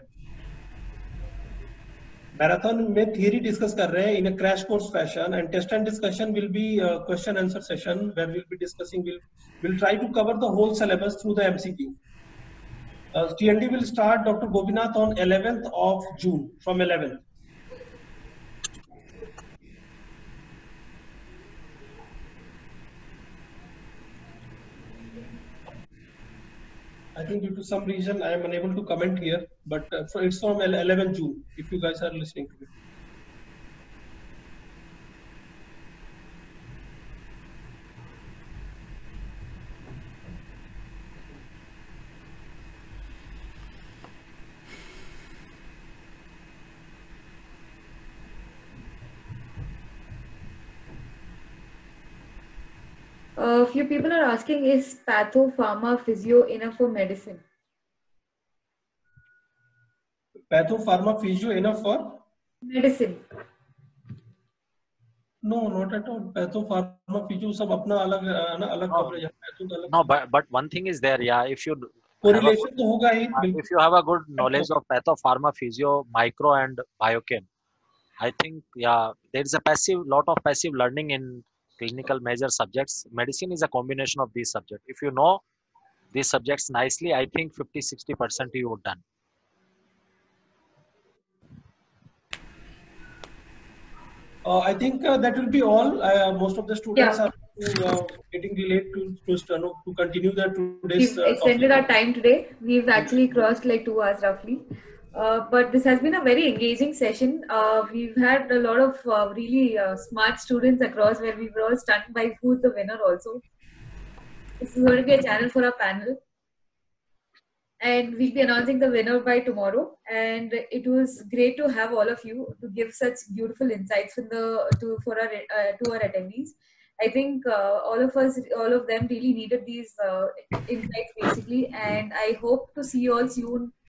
Speaker 2: Marathon में theory discuss कर रहे हैं in a crash course fashion, and test and discussion will be a question answer session where we'll be discussing. We'll try to cover the whole syllabus through the MCQ. TND will start, Dr. Gopinath, on 11th of June from 11th. I think due to some reason I am unable to comment here, but it's from 11th June, if you guys are listening to it.
Speaker 1: A few people are asking, is patho, pharma, physio enough for medicine?
Speaker 2: Patho, pharma, physio enough for?
Speaker 1: Medicine.
Speaker 2: No, not at all. Patho, pharma, physio सब अपना अलग coverage है. Patho का अलग.
Speaker 3: No, but one thing is there, yeah. If you
Speaker 2: correlation तो होगा ही.
Speaker 3: if you have a good knowledge of patho, pharma, physio, micro, and biochem, I think yeah, there is a lot of passive learning in clinical major subjects. Medicine is a combination of these subjects. If you know these subjects nicely, I think 50-60% you have done.
Speaker 2: I think that will be all. Most of the students are getting delayed to continue their today's.
Speaker 1: We've extended our time today. We've actually crossed like 2 hours roughly. But this has been a very engaging session. We've had a lot of really smart students across where we were all stunned by who's the winner also. This is going to be a channel for our panel. And we'll be announcing the winner by tomorrow. And it was great to have all of you to give such beautiful insights to our attendees. I think all of them really needed these insights basically. And I hope to see you all soon